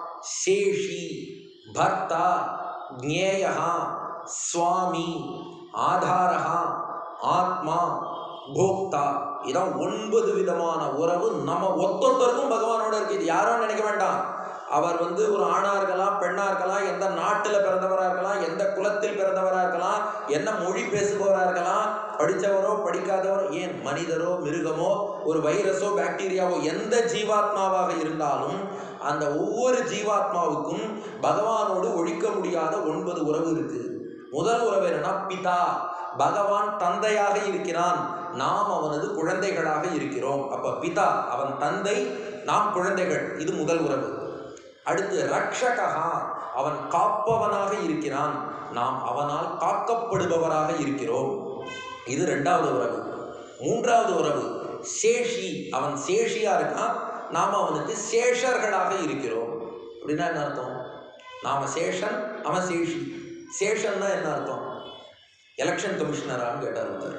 சேஷி, பர்த்தா, ஜ்ஞேயா, சுவாமி, ஆதாரஹா, ஆத்மா, போக்தா. இதான் 9 விதமான உறவு நம்ம ஒத்தொத்தருக்கும் பகவானோட இருக்கு. இது யாரும் நினைக்க வேண்டாம். அவர் ஒரு ஆணா இருக்கலாம், பெண்ணா இருக்கலாம், எந்த நாட்டில் பிறந்தவராக இருக்கலாம், எந்த குலத்தில் பிறந்தவராக இருக்கலாம், என்ன மொழி பேசுபவராக இருக்கலாம், படித்தவரோ படிக்காதவரோ, ஏன் மனிதரோ மிருகமோ ஒரு வைரஸோ பாக்டீரியாவோ எந்த ஜீவாத்மாவாக இருந்தாலும் அந்த ஒவ்வொரு ஜீவாத்மாவுக்கும் பகவானோடு ஒழிக்க முடியாத 9 உறவு இருக்கு. முதல் உறவு என்னன்னா பிதா, பகவான் தந்தையாக இருக்கிறான், நாம் அவனது குழந்தைகளாக இருக்கிறோம். அப்ப பிதா அவன் தந்தை, நாம் குழந்தைகள், இது முதல் உறவு. அடுத்து ரக்ஷகா, அவன் காப்பவனாக இருக்கிறான், நாம் அவனால் காக்கப்படுபவராக இருக்கிறோம், இது இரண்டாவது உறவு. மூன்றாவது உறவு சேஷி, அவன் சேஷியா இருக்கான், நாம் அவனுக்கு சேஷர்களாக இருக்கிறோம். அப்படின்னா என்ன அர்த்தம்? நாம சேஷன், அவன் சேஷி. சேஷன்னா என்ன அர்த்தம்? எலெக்ஷன் கமிஷனரான்னு கேட்டார் ஒருத்தர்.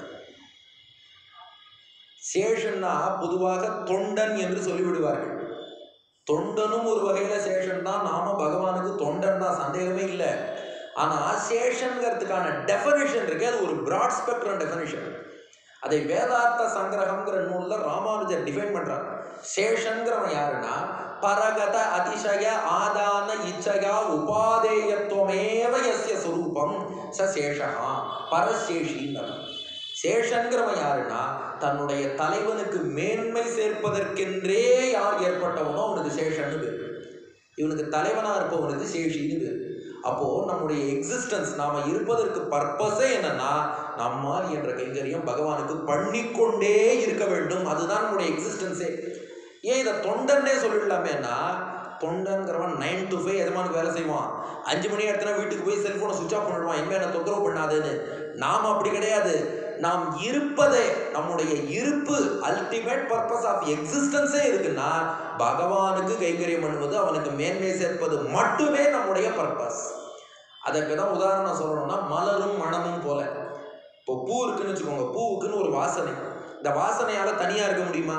சேஷன்னா பொதுவாக தொண்டன் என்று சொல்லிவிடுவார்கள். தொண்டனும் ஒரு வகையில சேஷன் தான், நாம பகவானுக்கு தொண்டன் தான், சந்தேகமே இல்லை. ஆனா சேஷன்கிறதுக்கான டெஃபனிஷன் இருக்கு, அது ஒரு பிராட் ஸ்பெக்ட்ரம் டெஃபனிஷன். அதை வேதார்த்த சங்கிரகம்ங்கிற நூல்ல ராமானுஜர் டிஃபைன் பண்றார். சேஷன்கிறவன் யாருன்னா பரகத அதிசய ஆதான இச்சயா உபாதேயத்துவமேவ யஸ்ய ஸ்வரூபம் ச சேஷா பரசேஷிங்கிறவன். சேஷன்கிறவன் யாருன்னா தன்னுடைய தலைவனுக்கு மேன்மை சேர்ப்பதற்கென்றே யார் ஏற்பட்டவனோ அவனுக்கு சேஷன்னு பேர். இவனுக்கு தலைவனா இருப்பவனுக்கு சேஷின்னு பேர். அப்போ நம்முடைய எக்ஸிஸ்டன்ஸ், நாம இருப்பதற்கு பர்பஸே என்னன்னா நம்மால் என்ற கைங்கரியம் பகவானுக்கு பண்ணிக்கொண்டே இருக்க வேண்டும். அதுதான் நம்முடைய எக்ஸிஸ்டன்ஸே. ஏன் இதை தொண்டன்னே சொல்லிடலாமேன்னா, தொண்டன்கிறவன் 9 to 5 எஜமானுக்கு வேலை செய்வான், 5 மணி எடுத்துனா வீட்டுக்கு போய் செல்போனை சுவிச் ஆஃப் பண்ணிடுவான், இனிமே என்ன தொந்தரவு பண்ணாதுன்னு. நாம் அப்படி கிடையாது. நாம் இருப்பதே, நம்முடைய இருப்பு, அல்டிமேட் பர்பஸ் ஆஃப் எக்ஸிஸ்டன்ஸே இருக்குன்னா பகவானுக்கு கைங்கரியம் பண்ணுவது, அவனுக்கு மேன்மை சேர்ப்பது மட்டுமே நம்முடைய பர்பஸ். அதற்கு தான் உதாரணம் சொல்லணும்னா மலரும் மனமும் போல. இப்போ பூ இருக்குன்னு வச்சுக்கோங்க, பூவுக்குன்னு ஒரு வாசனை, இந்த வாசனையால தனியா இருக்க முடியுமா?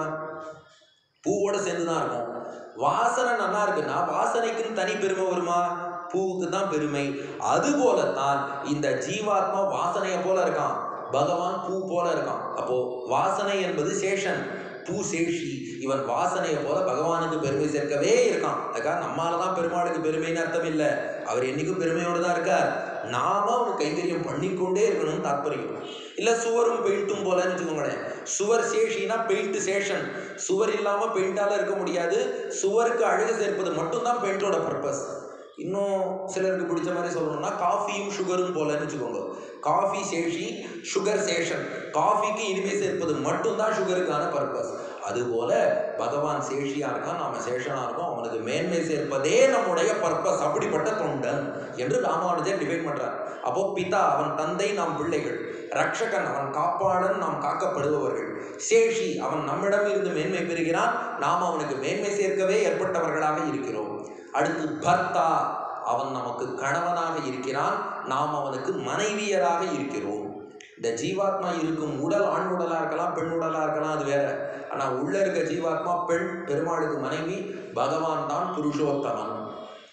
பூவோட சேர்ந்து தான் இருக்கும். வாசனை நல்லா இருக்குன்னா வாசனைக்குன்னு தனி பெருமை வருமா? பூவுக்கு தான் பெருமை. அது போலத்தான் இந்த ஜீவாத்மா வாசனையை போல இருக்கான், பகவான் பூ போல இருக்கான். அப்போ வாசனை என்பது சேஷன், பூ சேஷி. இவன் வாசனையை போல பகவானுக்கு பெருமை சேர்க்கவே இருக்கான். அதுக்காக நம்மளாலதான் பெருமாளுக்கு பெருமைன்னு அர்த்தம் இல்லை, அவர் என்னைக்கும் பெருமையோடு தான் இருக்கார். நாம அவனுக்கு கைங்கரியம் பண்ணிக்கொண்டே இருக்கணும்னு தாற்பயம். இல்லை சுவரும் பெயிண்ட்டும் போலன்னு வச்சுக்கோங்களேன். சுவர் சேஷினா பெயிண்ட் சேஷன். சுவர் இல்லாமல் பெயிண்டால இருக்க முடியாது. சுவருக்கு அழகு சேர்ப்பது மட்டும்தான் பெயிண்டோட பர்பஸ். இன்னும் சிலருக்கு பிடிச்ச மாதிரி சொல்லணும்னா காஃபியும் சுகரும் போலன்னு வச்சுக்கோங்க. காஃபி சேஷி, சுகர் சேஷன். காஃபிக்கு இனிமை சேர்ப்பது மட்டும்தான் சுகருக்கான பர்பஸ். அதுபோல பகவான் சேஷியா இருக்கான், நாம சேஷனா இருக்கோம், அவனுக்கு மேன்மை சேர்ப்பதே நம்முடைய பர்பஸ். அப்படிப்பட்ட தொண்டன் என்று ராமானுஜர் டிஃபைன் பண்றார். அப்போ பிதா அவன் தந்தை, நாம் பிள்ளைகள். ரக்ஷகன் அவன் காப்பாளன், நாம் காக்கப்படுபவர்கள். சேஷி அவன் நம்மிடம் இருந்து மேன்மை பெறுகிறான், நாம் அவனுக்கு மேன்மை சேர்க்கவே ஏற்பட்டவர்களாக இருக்கிறோம். அடுத்து பர்த்தா, அவன் நமக்கு கணவனாக இருக்கிறான், நாம் அவனுக்கு மனைவியராக இருக்கிறோம். இந்த ஜீவாத்மா இருக்கும் உடல் ஆண் உடலா இருக்கலாம், பெண் உடலா இருக்கலாம், அது வேற. ஆனா உள்ள இருக்க ஜீவாத்மா பெண், பெருமாளுக்கு மனைவி, பகவான் தான் புருஷோத்தமன்.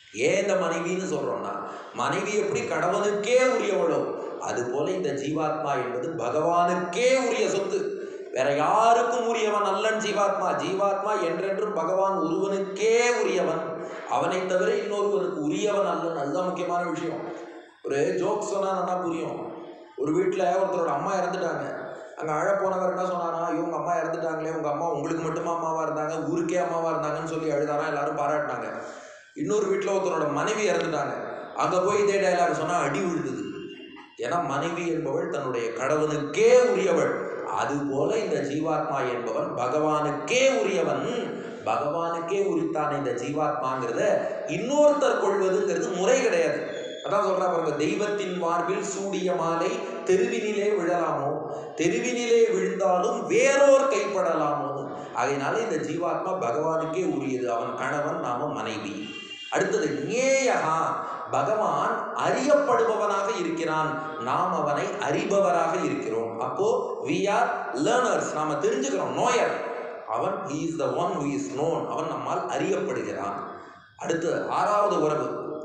ஏன் இந்த மனைவின்னு சொல்றோம்னா, மனைவி எப்படி கடவுளுக்கே உரியவளோ அது போல இந்த ஜீவாத்மா என்பது பகவானுக்கே உரிய சொத்து. வேற யாருக்கும் உரியவன் அல்லன் ஜீவாத்மா. ஜீவாத்மா என்றென்றும் பகவான் ஒருவனுக்கே உரியவன், அவனை தவிர இன்னொருவனுக்கு உரியவன் அல்லன். அதுதான் முக்கியமான விஷயம். ஒரு ஜோக் சொன்னா நல்லா புரியும். ஒரு வீட்டில் ஒருத்தரோட அம்மா இறந்துட்டாங்க. அங்கே அழ போனவர் என்ன சொன்னாரா, இவங்க அம்மா இறந்துட்டாங்களே, உங்கள் அம்மா உங்களுக்கு மட்டுமா அம்மாவாக இருந்தாங்க, ஊருக்கே அம்மாவாக இருந்தாங்கன்னு சொல்லி அழுதாரா. எல்லாரும் பாராட்டினாங்க. இன்னொரு வீட்டில் ஒருத்தரோட மனைவி இறந்துட்டாங்க. அங்கே போய் இதே டைலாக் சொன்னால் அடி விழுந்தது. ஏன்னா மனைவி என்பவள் தன்னுடைய கடவுளுக்கே உரியவள். அதுபோல இந்த ஜீவாத்மா என்பவன் பகவானுக்கே உரியவன். பகவானுக்கே உரித்தான இந்த ஜீவாத்மாங்கிறத இன்னொருத்தர் கொள்வதுங்கிறது முறை கிடையாது. அதான் சொல்றா பாருங்க, தெய்வத்தின் மார்பில் சூடிய மாலை தெருவினிலே விழலாமோ, தெருவினிலே விழுந்தாலும் வேறோர் கைப்படலாமோ. அதனால இந்த ஜீவாத்மா பகவானுக்கே உரியது. அவன் கணவன், நாம மனைவி. அடுத்தது ஞேயகா, பகவான் அறியப்படுபவனாக இருக்கிறான், நாம் அவனை அறிபவராக இருக்கிறோம். அப்போ we are learners, நாம தெரிஞ்சுக்கிறோம். நோயர் அவன், he is the one who is known, அவன் நம்மால் அறியப்படுகிறான். அடுத்து ஆறாவது உறவு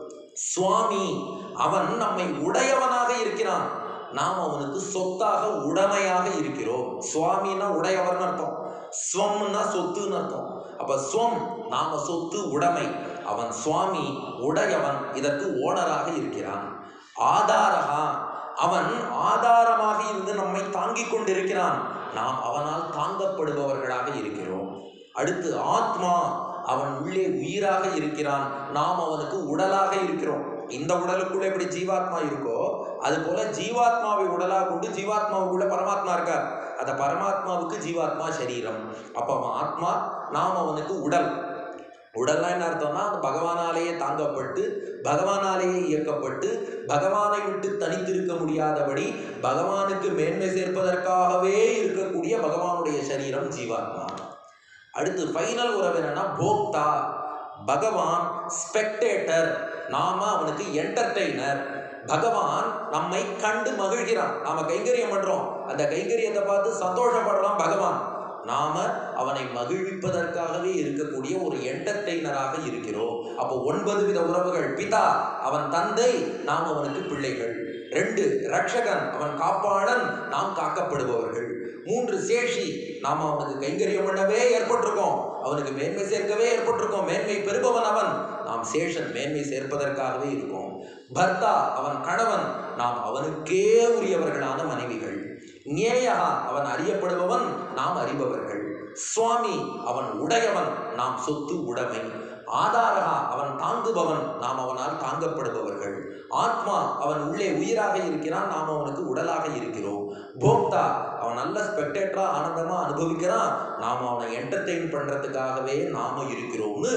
சுவாமி, அவன் நம்மை உடையவனாக இருக்கிறான், நாம் அவனுக்கு சொத்தாக உடைமையாக இருக்கிறோம். சுவாமின்னா உடையவர்னு அர்த்தம், ஸ்வம்னா சொத்துன்னு அர்த்தம். அப்ப ஸ்வம் நாம சொத்து, உடைமை. அவன் சுவாமி, உடையவன், இதற்கு ஓனராக இருக்கிறான். ஆதாரகா, அவன் ஆதாரமாக இருந்து நம்மை தாங்கிக் கொண்டிருக்கிறான், நாம் அவனால் தாங்கப்படுபவர்களாக இருக்கிறோம். அடுத்து ஆத்மா, அவன் உள்ளே உயிராக இருக்கிறான், நாம் அவனுக்கு உடலாக இருக்கிறோம். இந்த உடலுக்குள்ள எப்படி ஜீவாத்மா இருக்கோ அது போல ஜீவாத்மாவை உடலாக கொண்டு ஜீவாத்மாவுக்குள்ள பரமாத்மா இருக்கார். அந்த பரமாத்மாவுக்கு ஜீவாத்மா சரீரம். அப்ப அவன் ஆத்மா, நாம் அவனுக்கு உடல். உடல்னா என்ன அர்த்தம்னா, அது பகவானாலேயே தாங்கப்பட்டு பகவானாலேயே இயக்கப்பட்டு பகவானை விட்டு தனித்திருக்க முடியாதபடி பகவானுக்கு மேன்மை சேர்ப்பதற்காகவே இருக்கக்கூடிய பகவானுடைய சரீரம் ஜீவாத்மா. அடுத்து ஃபைனல் உறவு என்னன்னா போக்தா, பகவான் ஸ்பெக்டேட்டர், நாம அவனுக்கு என்டர்டெய்னர். பகவான் நம்மை கண்டு மகிழ்கிறான், நாம கைங்கரியம் பண்றோம், அந்த கைங்கரியத்தை பார்த்து சந்தோஷப்படுறான் பகவான். நாம அவனை மகிழ்விப்பதற்காகவே இருக்கக்கூடிய ஒரு என்டர்டெய்னராக இருக்கிறோம். அப்போ 9 வித உறவுகள். பிதா, அவன் தந்தை, நாம் அவனுக்கு பிள்ளைகள். 2 ரட்சகன், அவன் காப்பாளன், நாம் காக்கப்படுபவர்கள். 3 சேஷி, நாம் அவனுக்கு கைங்கரியம் பண்ணவே ஏற்பட்டிருக்கோம், அவனுக்கு மேன்மை சேர்க்கவே ஏற்பட்டிருக்கோம். மேன்மை பெறுபவன் அவன், நாம் சேஷன், மேன்மை சேர்ப்பதற்காகவே இருக்கோம். பர்த்தா, அவன் கணவன், நாம் அவனுக்கே உரியவர்களான மனைவிகள். ஞேயகா, அவன் அறியப்படுபவன், நாம் அறிபவர்கள். சுவாமி, அவன் உடையவன், நாம் சொத்து, உடைமை. ஆதாரகா, அவன் தாங்குபவன், நாம் அவனால் தாங்கப்படுபவர்கள். ஆத்மா, அவன் உள்ளே உயிராக இருக்கிறான், நாம் அவனுக்கு உடலாக இருக்கிறோம். போக்தா, அவன் நல்ல ஸ்பெக்டேட்டரா ஆனந்தமா அனுபவிக்கிறான், நாம் அவனை என்டர்டெயின் பண்றதுக்காகவே நாம இருக்கிறோம்னு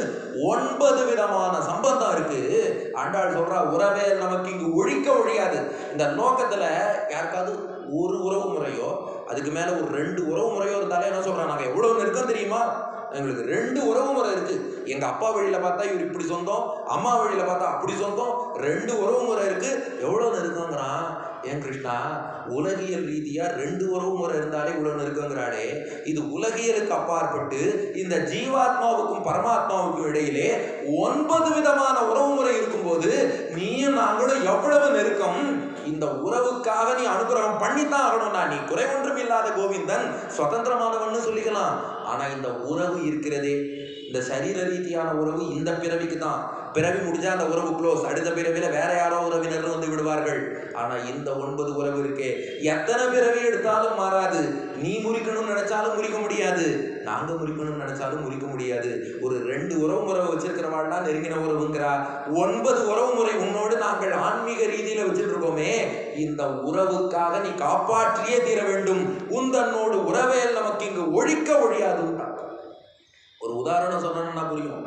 9 விதமான சம்பந்தம் இருக்கு. ஆண்டாள் சொல்றா, உறவே நமக்கு இங்கு ஒழிக்க ஒழியாது. இந்த லோகத்துல யாருக்காவது ஒரு உறவு முறையோ அதுக்கு மேல ஒரு 2 உறவு முறையோ இருந்தாலே என்ன சொல்றாங்க, நாங்க எவ்வளவு நெருக்கம் தெரியுமா, எங்களுக்கு 2 உறவு முறை இருக்கு. எங்க அப்பா வழியில பார்த்தா இவர் இப்படி சொந்தம், அம்மா வழியில பார்த்தா அப்படி சொந்தம், 2 உறவு முறை இருக்கு. எவ்வளவு நெருக்கங்கிறான். ஏன் கிருஷ்ணா, உலகியல் ரீதியா 2 உறவு முறை இருந்தாலே இவ்வளவு நெருக்கங்கிறாளே, இது உலகியலுக்கு அப்பாற்பட்டு இந்த ஜீவாத்மாவுக்கும் பரமாத்மாவுக்கும் இடையிலே 9 விதமான உறவு முறை இருக்கும்போது நீயும் நாங்களும் எவ்வளவு நெருக்கம். இந்த உறவுக்காக நீ அனுகிரகம் பண்ணித்தான் ஆகணும்னா, நீ குறை ஒன்றும் இல்லாத கோவிந்தன், சுதந்திரமானவன்னு சொல்லிக்கலாம். ஆனா இந்த உறவு இருக்கிறதே, இந்த சரீர ரீதியான உறவு இந்த பிறவிக்கு தான். பிறவி முடிஞ்சா அந்த உறவு க்ளோஸ், அடுத்த பிறவில வேற யாரோ உறவினர் வந்து விடுவார்கள். ஆனா இந்த 9 உறவு இருக்கே, எத்தனை பிறவி எடுத்தாலும் மாறாது. நீ முறிக்கணும்னு நினைச்சாலும் முறிக்க முடியாது, நாங்க முறிக்கணும்னு நினைச்சாலும் முறிக்க முடியாது. ஒரு 2 உறவு முறை வச்சிருக்கிறவாள்லாம் நெருங்கின உறவுங்கிறா. 9 உறவு முறை உன்னோடு நாங்கள் ஆன்மீக ரீதியில வச்சுட்டு இருக்கோமே, இந்த உறவுக்காக நீ காப்பாற்றியே தீர வேண்டும். உந்தன்னோடு உறவே நமக்கு இங்கு ஒழிக்க ஒழியாது. ஒரு உதாரணம் சொன்னா புரியும்.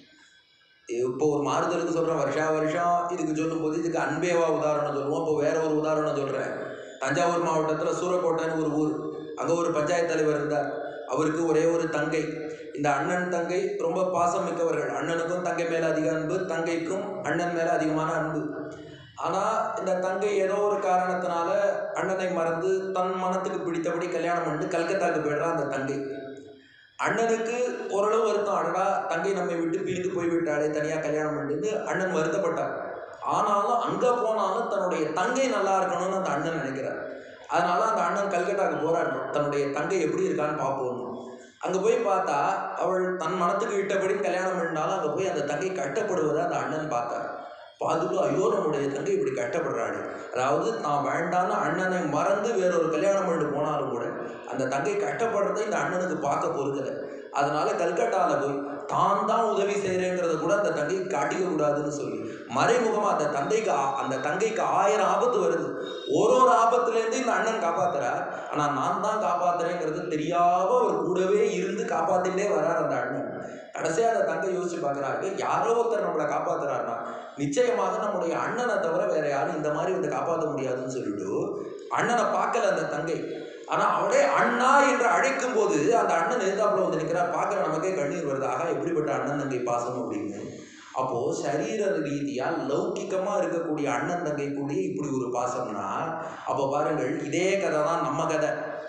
இப்போ ஒரு மாறுதலுக்கு சொல்றேன், வருஷம் இதுக்கு சொல்லும் போது இதுக்கு அன்பேவா உதாரணம் சொல்லுவோம். இப்போ வேற ஒரு உதாரணம் சொல்றேன். தஞ்சாவூர் மாவட்டத்தில் சூரக்கோட்டைன்னு ஒரு ஊர், அங்கே ஒரு பஞ்சாயத்து தலைவர் இருந்தார். அவருக்கு ஒரே ஒரு தங்கை. இந்த அண்ணன் தங்கை ரொம்ப பாசம் மிக்கவர்கள். அண்ணனுக்கும் தங்கை மேல அதிக அன்பு, தங்கைக்கும் அண்ணன் மேல அதிகமான அன்பு. ஆனா இந்த தங்கை ஏதோ ஒரு காரணத்தினால அண்ணனை மறந்து தன் மனத்துக்கு பிடித்தபடி கல்யாணம் பண்ணிட்டு கல்கத்தாவுக்கு போயிடுறான் அந்த தங்கை. அண்ணனுக்கு ஓரளவு வருத்தம், அடடா தங்கை நம்மை விட்டு பிரிந்து போய்விட்டாலே, தனியாக கல்யாணம் பண்ணிட்டு அண்ணன் வருத்தப்பட்டார். ஆனாலும் அங்கே போனாலும் தன்னுடைய தங்கை நல்லா இருக்கணும்னு அந்த அண்ணன் நினைக்கிறார். அதனால அந்த அண்ணன் கல்கட்டாவுக்கு போறாரு, தன்னுடைய தங்கை எப்படி இருக்கான்னு பார்ப்போம். அங்கே போய் பார்த்தா அவள் தன் மனத்துக்கு இட்டபடி கல்யாணம் பண்ணினாலும் அங்கே போய் அந்த தங்கை கஷ்டப்படுவதை அந்த அண்ணன் பார்த்தார். பார்த்துட்டு ஐயோ நம்முடைய தங்கை இப்படி கஷ்டப்படுறாள், அதாவது நான் வேண்டான்னு அண்ணனை மறந்து வேறொரு கல்யாணம் பண்ணிட்டு போனாலும் கூட அந்த தங்கை கஷ்டப்படுறதை இந்த அண்ணனுக்கு பார்க்க பொறுக்கலை. அதனால கல்கட்டாவில் போய் தான் தான் உதவி செய்கிறேங்கிறத கூட அந்த தங்கைக்கு காட்டிக்க கூடாதுன்னு சொல்லி மறைமுகமாக அந்த தங்கைக்கு 1000 ஆபத்து வருது. ஒரு ஆபத்துலேருந்து இந்த அண்ணன் காப்பாத்துறார். ஆனால் நான் தான் காப்பாத்துறேங்கிறது தெரியாம அவர் கூடவே இருந்து காப்பாத்திட்டே வர்றார் அந்த அண்ணன். கடைசியாக அந்த தங்கை யோசிச்சு பார்க்குறாரு, யாரோ ஒருத்தர் நம்மளை காப்பாத்துறாருன்னா நிச்சயமாக நம்முடைய அண்ணனை தவிர வேற யாரும் இந்த மாதிரி வந்து காப்பாற்ற முடியாதுன்னு சொல்லிட்டு அண்ணனை பார்க்கல அந்த தங்கை. ஆனால் அவளே அண்ணா என்று அழைக்கும் போது அந்த அண்ணன் எதிர்த்தாப்புல வந்து நிற்கிறார். பார்க்குற நமக்கே கண்ணீர் வருது, ஆகா எப்படிப்பட்ட அண்ணன் தங்கை பாசம் அப்படின்னு. அப்போது சரீர ரீதியாக லௌகிக்கமாக இருக்கக்கூடிய அண்ணன் தங்கை கூடிய இப்படி ஒரு பாசம்னா, அப்போ பாருங்கள் இதே கதை தான் நம்ம கதை.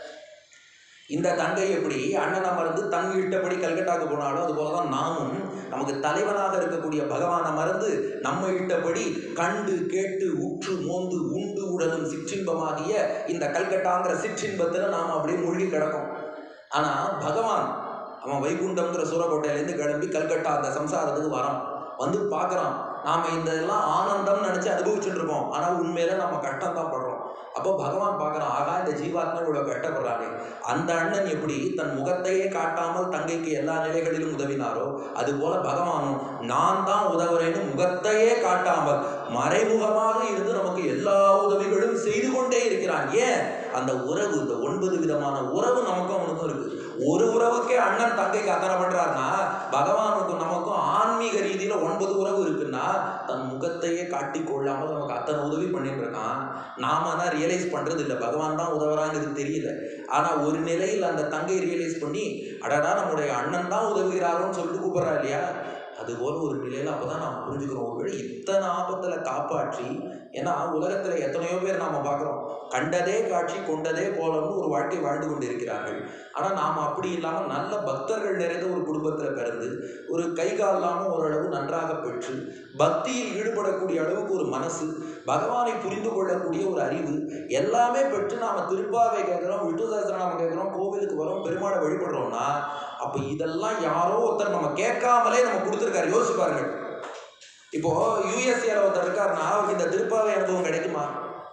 இந்த தங்கை எப்படி அண்ணனை மறந்து தன் இட்டபடி கல்கட்டாவுக்கு போனாலும் அதுபோல தான் நாமும் நமக்கு தலைவனாக இருக்கக்கூடிய பகவானை மறந்து நம்ம இட்டபடி கண்டு கேட்டு உற்று மோந்து உண்டு உடலும் சிற்றின்பமாகிய இந்த கல்கட்டாங்கிற சிற்றின்பத்தில் நாம் அப்படியே மூழ்கி கிடக்கும். ஆனால் பகவான் அவன் வைகுண்டம்ங்கிற சூரக்கோட்டையிலேருந்து கிளம்பி கல்கட்டா அந்த சம்சாரத்துக்கு வரான், வந்து பார்க்குறான். நாம் இந்த எல்லாம் ஆனந்தம் நினச்சி அனுபவிச்சுட்டு இருக்கோம், ஆனால் உண்மையில நம்ம கஷ்டம் தான் படுறோம். அப்போ பகவான் பார்க்குறான், ஆகா இந்த ஜீவாத்மா இவ்வளோ கஷ்டப்படுறானே. அந்த அண்ணன் எப்படி தன் முகத்தையே காட்டாமல் தங்கைக்கு எல்லா நிலைகளிலும் உதவினாரோ அதுபோல பகவானும் நான் தான் உதவுறேன்னு முகத்தையே காட்டாமல் மறைமுகமாக இருந்து நமக்கு எல்லா உதவிகளும் செய்து கொண்டே இருக்கிறான். ஏன்? அந்த உறவு, இந்த 9 விதமான உறவு நமக்கும் அவனுக்கும் இருக்கு. ஒரு உறவுக்கே அண்ணன் தங்கைக்கு அத்தனை பண்றாருன்னா பகவானுக்கும் நமக்கும் ஆன்மீக ரீதியில 9 உறவு இருக்குன்னா தன் முகத்தையே காட்டி கொள்ளாமல் நமக்கு அத்தனை உதவி பண்ணிட்டு இருக்கான். நாம தான் ரியலைஸ் பண்றது இல்லை, பகவான் தான் உதவுறாங்கிறது தெரியல. ஆனா ஒரு நிலையில் அந்த தங்கை ரியலைஸ் பண்ணி அடடா நம்முடைய அண்ணன் தான் உதவுகிறாரோன்னு சொல்லிட்டு கூப்பிடுறா இல்லையா, அதுபோல ஒரு நிலையில் அப்போதான் நாம் புரிஞ்சுக்கிறோம், ஒருவேளை இத்தனை ஆபத்தில் காப்பாற்றி. ஏன்னா உலகத்தில் எத்தனையோ பேர் நாம் பார்க்குறோம், கண்டதே காட்சி கொண்டதே போலன்னு ஒரு வாழ்க்கை வாழ்ந்து கொண்டு இருக்கிறார்கள். ஆனால் நாம் அப்படி இல்லாமல் நல்ல பக்தர்கள் நிறைந்த ஒரு குடும்பத்தில் பிறந்து ஒரு கை கால் இல்லாமல் ஓரளவு நன்றாக பெற்று பக்தியில் ஈடுபடக்கூடிய அளவுக்கு ஒரு மனசு, பகவானை புரிந்து கொள்ளக்கூடிய ஒரு அறிவு எல்லாமே பெற்று நாம் திருப்பாவை கேட்குறோம், விஷ்ணு சஹஸ்ரநாமம் கேட்குறோம், கோவிலுக்கு வரோம், பெருமாளை வழிபடுறோம்னா அப்போ இதெல்லாம் யாரோ ஒருத்தர் நம்ம கேட்காமலே நம்ம கொடுத்துருக்காரு. யோசிச்சு பாருங்கள். இப்போ யூஎஸ்ஏல ஒருத்தர் இருக்காருன்னா அவருக்கு இந்த திருப்பாவை அனுபவம் கிடைக்குமா?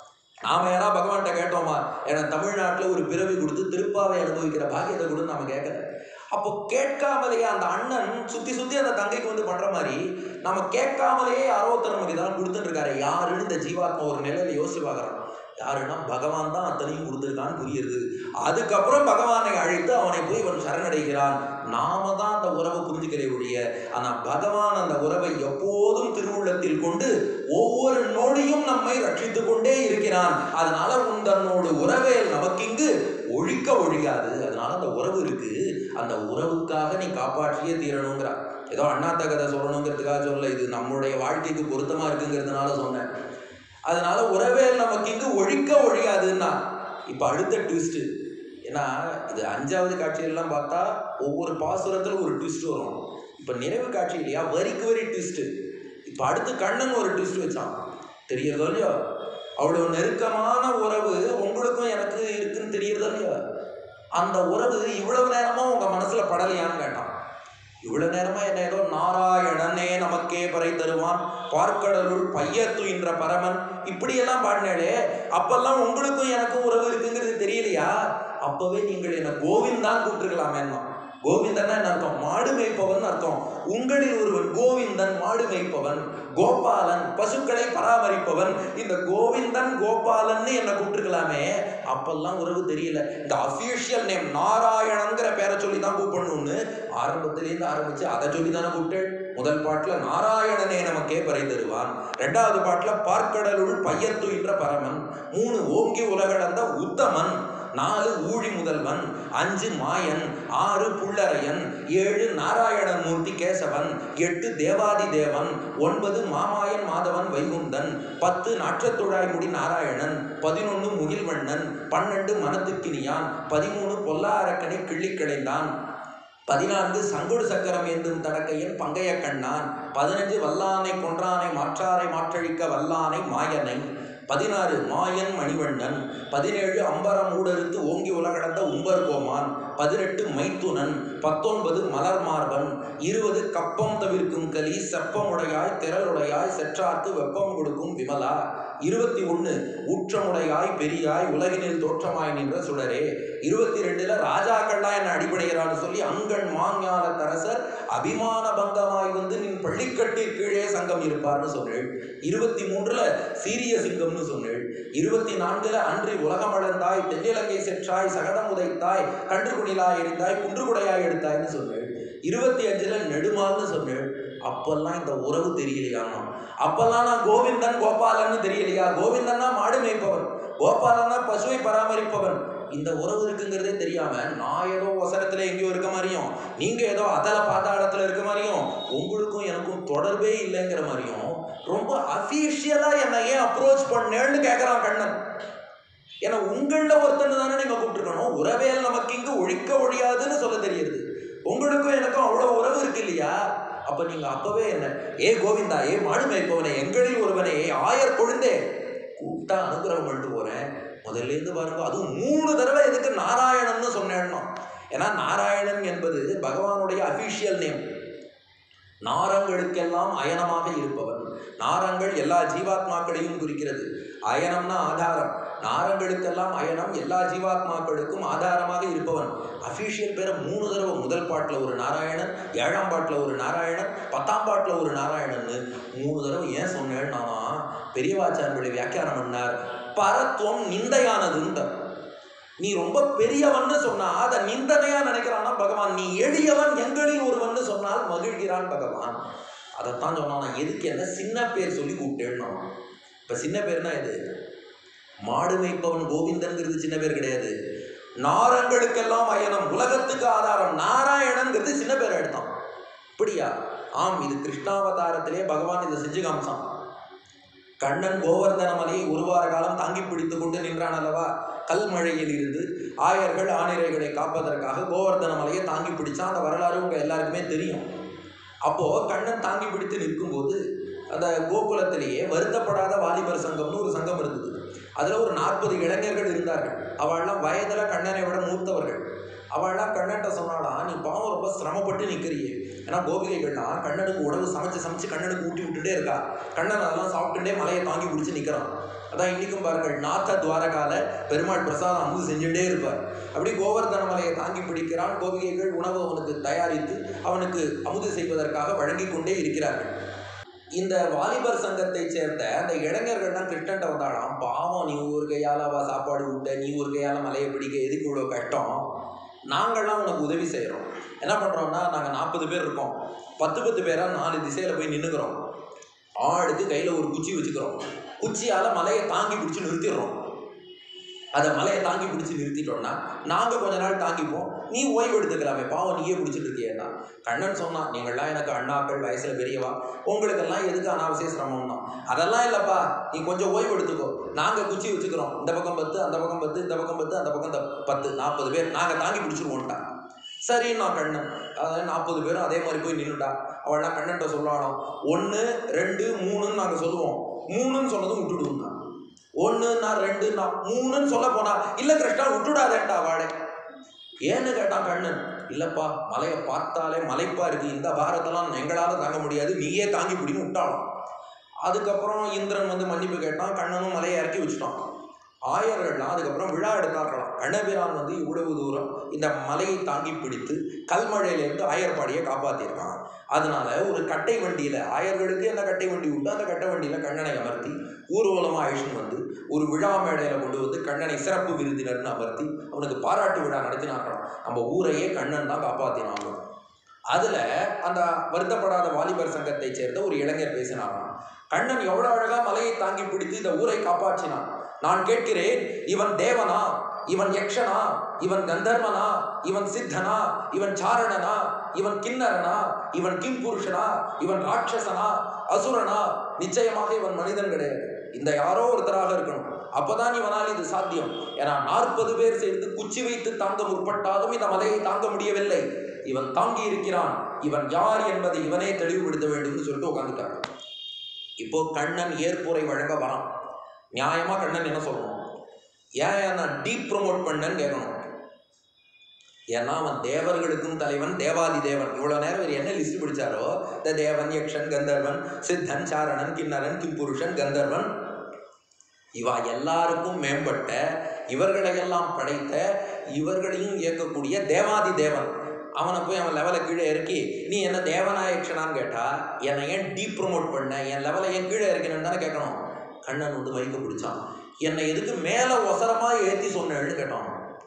நாம யாராவது பகவான்கிட்ட கேட்டோமா, ஏன்னா தமிழ்நாட்டில் ஒரு பிறவி கொடுத்து திருப்பாவை அனுபவிக்கிற பாக்கியத்தை கொடுத்து நாம கேட்கல. அப்போ கேட்காமலேயே அந்த அண்ணன் சுற்றி சுற்றி அந்த தங்கைக்கு வந்து பண்ணுற மாதிரி நம்ம கேட்காமலேயே யாரோ ஒருத்தர் நமக்கு இதெல்லாம் கொடுத்துட்டு இருக்காரு. யாருன்னு இந்த ஜீவாத்மா ஒரு நிலையில யோசிச்சு பார்க்குறான். யாருன்னா பகவான் தான் அத்தனையும் கொடுத்துருக்கான்னு புரியுது. அதுக்கப்புறம் பகவானை அழைத்து அவனை போய் இவன் சரணடைகிறான். நாம தான் அந்த உறவை புரிஞ்சுக்கிற ஒழிய, ஆனால் பகவான் அந்த உறவை எப்போதும் திருவுள்ளத்தில் கொண்டு ஒவ்வொரு நொடியும் நம்மை ரட்சித்து கொண்டே இருக்கிறான். அதனால தன்னோடு உறவே நமக்கு இங்கு ஒழிக்க ஒழியாது. அதனால அந்த உறவு இருக்கு, அந்த உறவுக்காக நீ காப்பாற்றியே தீரணுங்கிறா. ஏதோ அண்ணாத்த கதை சொல்லணுங்கிறதுக்காக சொல்ல, இது நம்மளுடைய வாழ்க்கைக்கு பொருத்தமா இருக்குங்கிறதுனால சொன்னேன். அதனால உறவே நமக்கு இங்கு ஒழிக்க ஒழியாதுன்னா. இப்போ அடுத்த ட்விஸ்ட்டு, ஏன்னா இது 5வது காட்சியெல்லாம் பார்த்தா ஒவ்வொரு பாசுரத்தில் ஒரு ட்விஸ்ட் வரும். இப்போ நிறைவு காட்சி இல்லையா, வரிக்கு வரி ட்விஸ்ட்டு. இப்போ அடுத்து கண்ணன் ஒரு ட்விஸ்ட் வச்சான், தெரியறதோ இல்லையோ. அவ்வளோ நெருக்கமான உறவு உங்களுக்கும் எனக்கு இருக்குன்னு தெரியறதோ இல்லையோ. அந்த உறவு இவ்வளவு நேரமும் உங்கள் மனசில் படலையான்னு கேட்டான். இவ்வளவு நேரமா என்ன ஏதோ நாராயணனே நமக்கே பறை தருவான், பார்க்கடலுள் பையத்துயின்ற பரமன் இப்படியெல்லாம் பாடினாலே, அப்பெல்லாம் உங்களுக்கும் எனக்கும் உறவு இருக்குங்கிறது தெரியலையா? அப்பவே நீங்கள் என்ன கோவிந்தான் கூப்பிட்டுருக்கலாமே. கோவிந்தன் என்ன அர்த்தம்? மாடு மேய்ப்பவன் அர்த்தம். உங்களில் ஒருவன் கோவிந்தன் மாடு மேய்ப்பவன், கோபாலன் பசுக்களை பராமரிப்பவன். இந்த கோவிந்தன் கோபாலன்னு என்ன கூப்பிட்டுருக்கலாமே. அப்பெல்லாம் உறவு தெரியல. இந்த அஃபிஷியல் நேம் நாராயணங்கிற பேரை சொல்லி தான் கூப்பிடணும்னு ஆரம்பத்திலேருந்து ஆரம்பிச்சு அதை சொல்லி தானே கூப்பிட்டு. முதல் பாட்டில் நாராயணனே நமக்கே பறை தருவான், 2வது பாட்டில் பார்க்கடலுள் பையத்துயின்ற பரமன், 3 ஓங்கி உலகளந்த உத்தமன், 4 ஊழி முதல்வன், 5 மாயன், 6 புள்ளரையன், 7 நாராயணன் மூர்த்தி கேசவன், 8 தேவாதி தேவன், 9 மாமாயன் மாதவன் வைகுந்தன், 10 நாற்றத்துழாய் முடி நாராயணன், 11 முகில்வண்ணன், 12 மனத்துக்கினியான், 13 பொல்லாரக்கனை கிள்ளி கிளைந்தான், 14 சங்குடு சக்கரம் ஏந்தும் தடக்கையன் பங்கைய கண்ணான். 15 வல்லானை கொன்றானை மாற்றாரை மாற்றழிக்க வல்லானை மாயனை. 16 மாயன் மணிவண்ணன். 17 அம்பரம் ஊடறுத்து ஓங்கி உலகளந்த உம்பர் கோமான். 18 மைத்துனன். 19 மலர் மார்பன். 20 கப்பம் தவிர்க்கும் கலி செப்பமுடையாய் திரளுடையாய் செற்றார்க்கு வெப்பம் கொடுக்கும் விமலா. 21 ஊற்றமுடையாய் பெரியாய் உலகினில் தோற்றமாய் நின்ற சுடரே. 22 ராஜாக்கள்லாம் என்ன அடிபடைகிறான்னு சொல்லி அங்கண் மாஞான தரசர் அபிமான பங்கமாய் வந்து நின் பள்ளிக்கட்டிற் கீழே சங்கம் இருப்பார்னு சொன்னேள். 23 சீரிய சிங்கம்னு சொன்னேள். 24 அன்றி உலகம் அளந்தாய் தென்னிலங்கை செற்றாய் சகடம் உதைத்தாய் கன்று குணிலாய் எரிந்தாய் குன்று குடையாய் எடுத்தாய்ன்னு சொன்னேள். 25 நெடுமால்னு சொன்னேள். அப்பெல்லாம் இந்த உறவு தெரியலையாமா. அப்பெல்லாம் நான் கோவிந்தன் கோபாலன்னு தெரியலையா? கோவிந்தன்னா மாடு மேய்ப்பவன், கோபாலன்னா பசுவை பராமரிப்பவன். இந்த உறவு இருக்குங்கிறதே தெரியாம நான் ஏதோ ஒசரத்துல எங்கேயோ இருக்க மாதிரியும் நீங்க ஏதோ அதல பாதாளத்துல இருக்க மாதிரியும் உங்களுக்கும் எனக்கும் தொடர்பே இல்லைங்கிற மாதிரியும் ரொம்ப அபிஷியலா என்னை ஏன் அப்ரோச் பண்ணேன்னு கேட்கறான் கண்ணன். ஏன்னா உங்கள ஒருத்தன் தானே நீங்க கூப்பிட்டுருக்கணும். உறவேல் நமக்கு இங்கு ஒழிக்க ஒழியாதுன்னு சொல்ல தெரியுது. உங்களுக்கும் எனக்கும் அவ்வளவு உறவு இருக்கு இல்லையா? அப்ப நீங்க அப்பவே என்ன ஏ கோவிந்தா, ஏ மாடு மேய்ப்பவனே, எங்களில் ஒருவனே, ஏ ஆயர் கொழுந்தே கூப்பிட்டா அனுகிரகம் பண்ணிட்டு போறேன். முதல்ல இருந்து பாருங்க, அதுவும் 3 தடவை எதுக்கு நாராயணன் சொன்னேன்னா, ஏன்னா நாராயணன் என்பது பகவானுடைய அபிஷியல் நேம். நாரங்களுக்கெல்லாம் அயனமாக இருப்பவன். நாரங்கள் எல்லா ஜீவாத்மாக்களையும் குறிக்கிறது. அயனம்னா ஆதாரம். நாரங்களுக்கெல்லாம் அயனம், எல்லா ஜீவாத்மாக்களுக்கும் ஆதாரமாக இருப்பவன். அபிஷியல் பேரை 3 தடவை, முதல் பாட்டில் ஒரு நாராயணன், 7ஆம் பாட்டில் ஒரு நாராயணன், 10ஆம் பாட்டில் ஒரு நாராயணன்னு 3 தடவை ஏன் சொன்னேன்னா, பெரியவாச்சாரனுடைய வியாக்கியானம் பண்ணார். பரத்துவம் நிந்தையானதுன்ற. நீ ரொம்ப பெரியவன்னு சொன்னா அதை நிந்தனையா நினைக்கிறானா பகவான். நீ எளியவன் எங்களில் ஒருவன் சொன்னால் மகிழ்கிறான் பகவான். அதைத்தான் சொன்னான். எதுக்கு என்ன சின்ன பேர் சொல்லி கூப்பிட்டேன்னா, இப்ப சின்ன பேர்னா இது மாடு மேய்ப்பவன் கோவிந்தன்கிறது சின்ன பேர் கிடையாது. நாரங்களுக்கெல்லாம் அயனம், உலகத்துக்கு ஆதாரம் நாராயணன்கிறது சின்ன பேர் எடுத்தான். இப்படியா? ஆம், இது கிருஷ்ணாவதாரத்திலே பகவான் இதை செஞ்சு காமிச்சான். கண்ணன் கோவர்தன மலையை 1 வார காலம் தாங்கி பிடித்து கொண்டு நின்றான் அல்லவா? கல்மழையில் இருந்து ஆயர்கள் ஆணிரைகளை காப்பதற்காக கோவர்தன மலையை தாங்கி பிடிச்சான். அந்த வரலாறு உங்க எல்லாருக்குமே தெரியும். அப்போ கண்ணன் தாங்கி பிடித்து நிற்கும் போது அந்த கோகுலத்திலேயே வருத்தப்படாத வாலிபர் சங்கம்னு ஒரு சங்கம் இருந்தது. அதுல ஒரு 40 இளைஞர்கள் இருந்தார்கள். அவள்லாம் வயதுல கண்ணனை விட மூத்தவர்கள். அவள்லாம் கண்ணன்ட்ட சொன்னாலாம், நீ பாவம் ரொம்ப சிரமப்பட்டு நிற்கிறியே. ஏன்னா கோபிகைகள்லாம் கண்ணனுக்கு உணவு சமைச்சு கண்ணனுக்கு ஊட்டி விட்டுட்டே இருக்கா. கண்ணன் அதெல்லாம் சாப்பிட்டுட்டே மலையை தாங்கி பிடிச்சி நிற்கிறான். அதான் இன்னைக்கும் பாருங்கள், நாத்த துவாரகால பெருமாள் பிரசாதம் அமுது செஞ்சுட்டே இருப்பார். அப்படி கோவர்தன மலையை தாங்கி பிடிக்கிறான். கோபிகைகள் உணவு அவனுக்கு தயாரித்து அவனுக்கு அமுது செய்வதற்காக வழங்கி கொண்டே இருக்கிறார்கள். இந்த வாலிபர் சங்கத்தை சேர்ந்த அந்த இளைஞர்கள் தான் கிருஷ்ணன்ட்ட வந்தாலாம். பாவம், நீ ஒரு கையால் அவ சாப்பாடு விட்ட, நீ ஒரு கையால் மலையை பிடிக்க, எதுக்கு இவ்வளோ கஷ்டம்? நாங்கள்லாம் உனக்கு உதவி செய்கிறோம். என்ன பண்ணுறோம்னா, நாங்கள் 40 பேர் இருக்கோம். 10 பேராக 4 திசையில் போய் நின்றுக்கிறோம். ஆளுக்கு கையில் ஒரு குச்சி வச்சுக்கிறோம். குச்சியால் மலையை தாங்கி பிடிச்சி நிறுத்திடுறோம். அதை மலையை தாங்கி பிடிச்சி நிறுத்திட்டோம்னா நாங்கள் கொஞ்ச நாள் தாங்கிப்போம், நீ ஓய்வு எடுத்துக்கலாமே, பாவம் நீயே பிடிச்சிட்டு இருக்கியேன்னா. கண்ணன் சொன்னான், நீங்கள்லாம் எனக்கு அண்ணாக்கள், வயசில் பெரியவா, உங்களுக்கெல்லாம் எதுக்கு அனாவசிய சிரமம்னா. அதெல்லாம் இல்லைப்பா, நீ கொஞ்சம் ஓய்வு எடுத்துக்கோ, நாங்கள் குச்சி வச்சுக்கிறோம். இந்த பக்கம் 10, அந்த பக்கம் 10, இந்த பக்கம் 10, அந்த பக்கம் 10, 40 பேர் நாங்கள் தாங்கி பிடிச்சிருவோன்ட்டா. சரின்னா கண்ணன் அதாவது 40 பேரும் அதே மாதிரி போய் நின்றுட்டா. அவள்லாம் கண்ணன்ட்ட சொல்லணும், 1, 2, 3ன்னு நாங்கள் சொல்லுவோம். 3ன்னு சொன்னதும் விட்டுடுவோம். 1ன்னா 2ன்னா 3ன்னு சொல்ல போனா, இல்லை கிருஷ்ணா விட்டுடாதேன்ட்டா வாழை. ஏன்னு கேட்டான் கண்ணன். இல்லப்பா, மலையை பார்த்தாலே மலைப்பா இருக்கு, இந்த பாரத்தெல்லாம் எங்களால தாங்க முடியாது, நீயே தாங்கி பிடின்னு விட்டாலும். அதுக்கப்புறம் இந்திரன் வந்து மன்னிப்பு கேட்டான். கண்ணனும் மலையை இறக்கி வச்சுட்டான். ஆயர்கள்லாம் அதுக்கப்புறம் விழா எடுத்தாக்கலாம். கண்ணபிரான் வந்து இவ்வளவு தூரம் இந்த மலையை தாங்கி பிடித்து கல்மழையிலேருந்து ஆயர்பாடியை காப்பாற்றிருக்கான். அதனால ஒரு கட்டை வண்டியில, ஆயர்களுக்கு என்ன கட்டை வண்டி உண்டு, அந்த கட்டை வண்டியில கண்ணனை அமர்த்தி ஊர்வலமா அழிச்சுன்னு வந்து ஒரு விழா மேடையில கொண்டு வந்து கண்ணனை சிறப்பு விருந்தினர்னு அமர்த்தி அவனுக்கு பாராட்டு விழா நடத்தினார்களாம். நம்ம ஊரையே கண்ணன் தான் காப்பாத்தினாங்க. அதுல அந்த வருத்தப்படாத வாலிபர் சங்கத்தை சேர்ந்த ஒரு இளைஞர் பேசினாராம். கண்ணன் எவ்வளவு அழகா மலையை தாங்கி பிடித்து இந்த ஊரை காப்பாற்றினான். நான் கேட்கிறேன், இவன் தேவனா, இவன் யக்ஷனா, இவன் கந்தர்வனா, இவன் சித்தனா, இவன் சாரணனா, இவன் கிண்ணரனா, இவன் கிம்புருஷனா, இவன் ராட்சசனா, அசுரனா? நிச்சயமாக இவன் மனிதன் கிடையாது. இந்த யாரோ ஒருத்தராக இருக்கணும், அப்பதான் இவனால் இது சாத்தியம். ஏன்னா 40 பேர் சேர்ந்து குச்சி வைத்து தாங்க முற்பட்டாலும் இந்த மலையை தாங்க முடியவில்லை. இவன் தாங்கி இருக்கிறான். இவன் யார் என்பதை இவனே தெளிவுபடுத்த வேண்டும் சொல்லிட்டு உட்காந்துட்டாங்க. இப்போ கண்ணன் ஏற்புரை வழங்க வரான். நியாயமா கண்ணன் என்ன சொல்லணும்? ஏன் நான் டீப் ப்ரொமோட் பண்ணன்னு கேட்கணும். ஏன்னா அவன் தேவர்களுக்கும் தலைவன், தேவாதி தேவன். இவ்வளவு நேரம் இவர் என்ன லிஸ்ட் பிடிச்சாரோ, த தேவன், யக்ஷன், கந்தர்வன், சித்தன், சாரணன், கிண்ணரன், கிம்புருஷன், கந்தர்வன், இவா எல்லாருக்கும் மேம்பட்ட, இவர்களையெல்லாம் படைத்த, இவர்களையும் இயக்கக்கூடிய தேவாதி தேவன். அவனை போய் அவன் லெவலை கீழே இறக்கி நீ என்ன தேவனா யக்ஷனான்னு கேட்டா, என்னை ஏன் டீப் ப்ரொமோட் பண்ண, என் லெவலை ஏன் கீழே இறக்கணும்னு தானே கேட்கணும். கண்ணன் வந்து மைக்க பிடிச்சான். என்னை எதுக்கு மேலே ஒசரமா ஏற்றி சொன்னேன்னு கேட்டான்.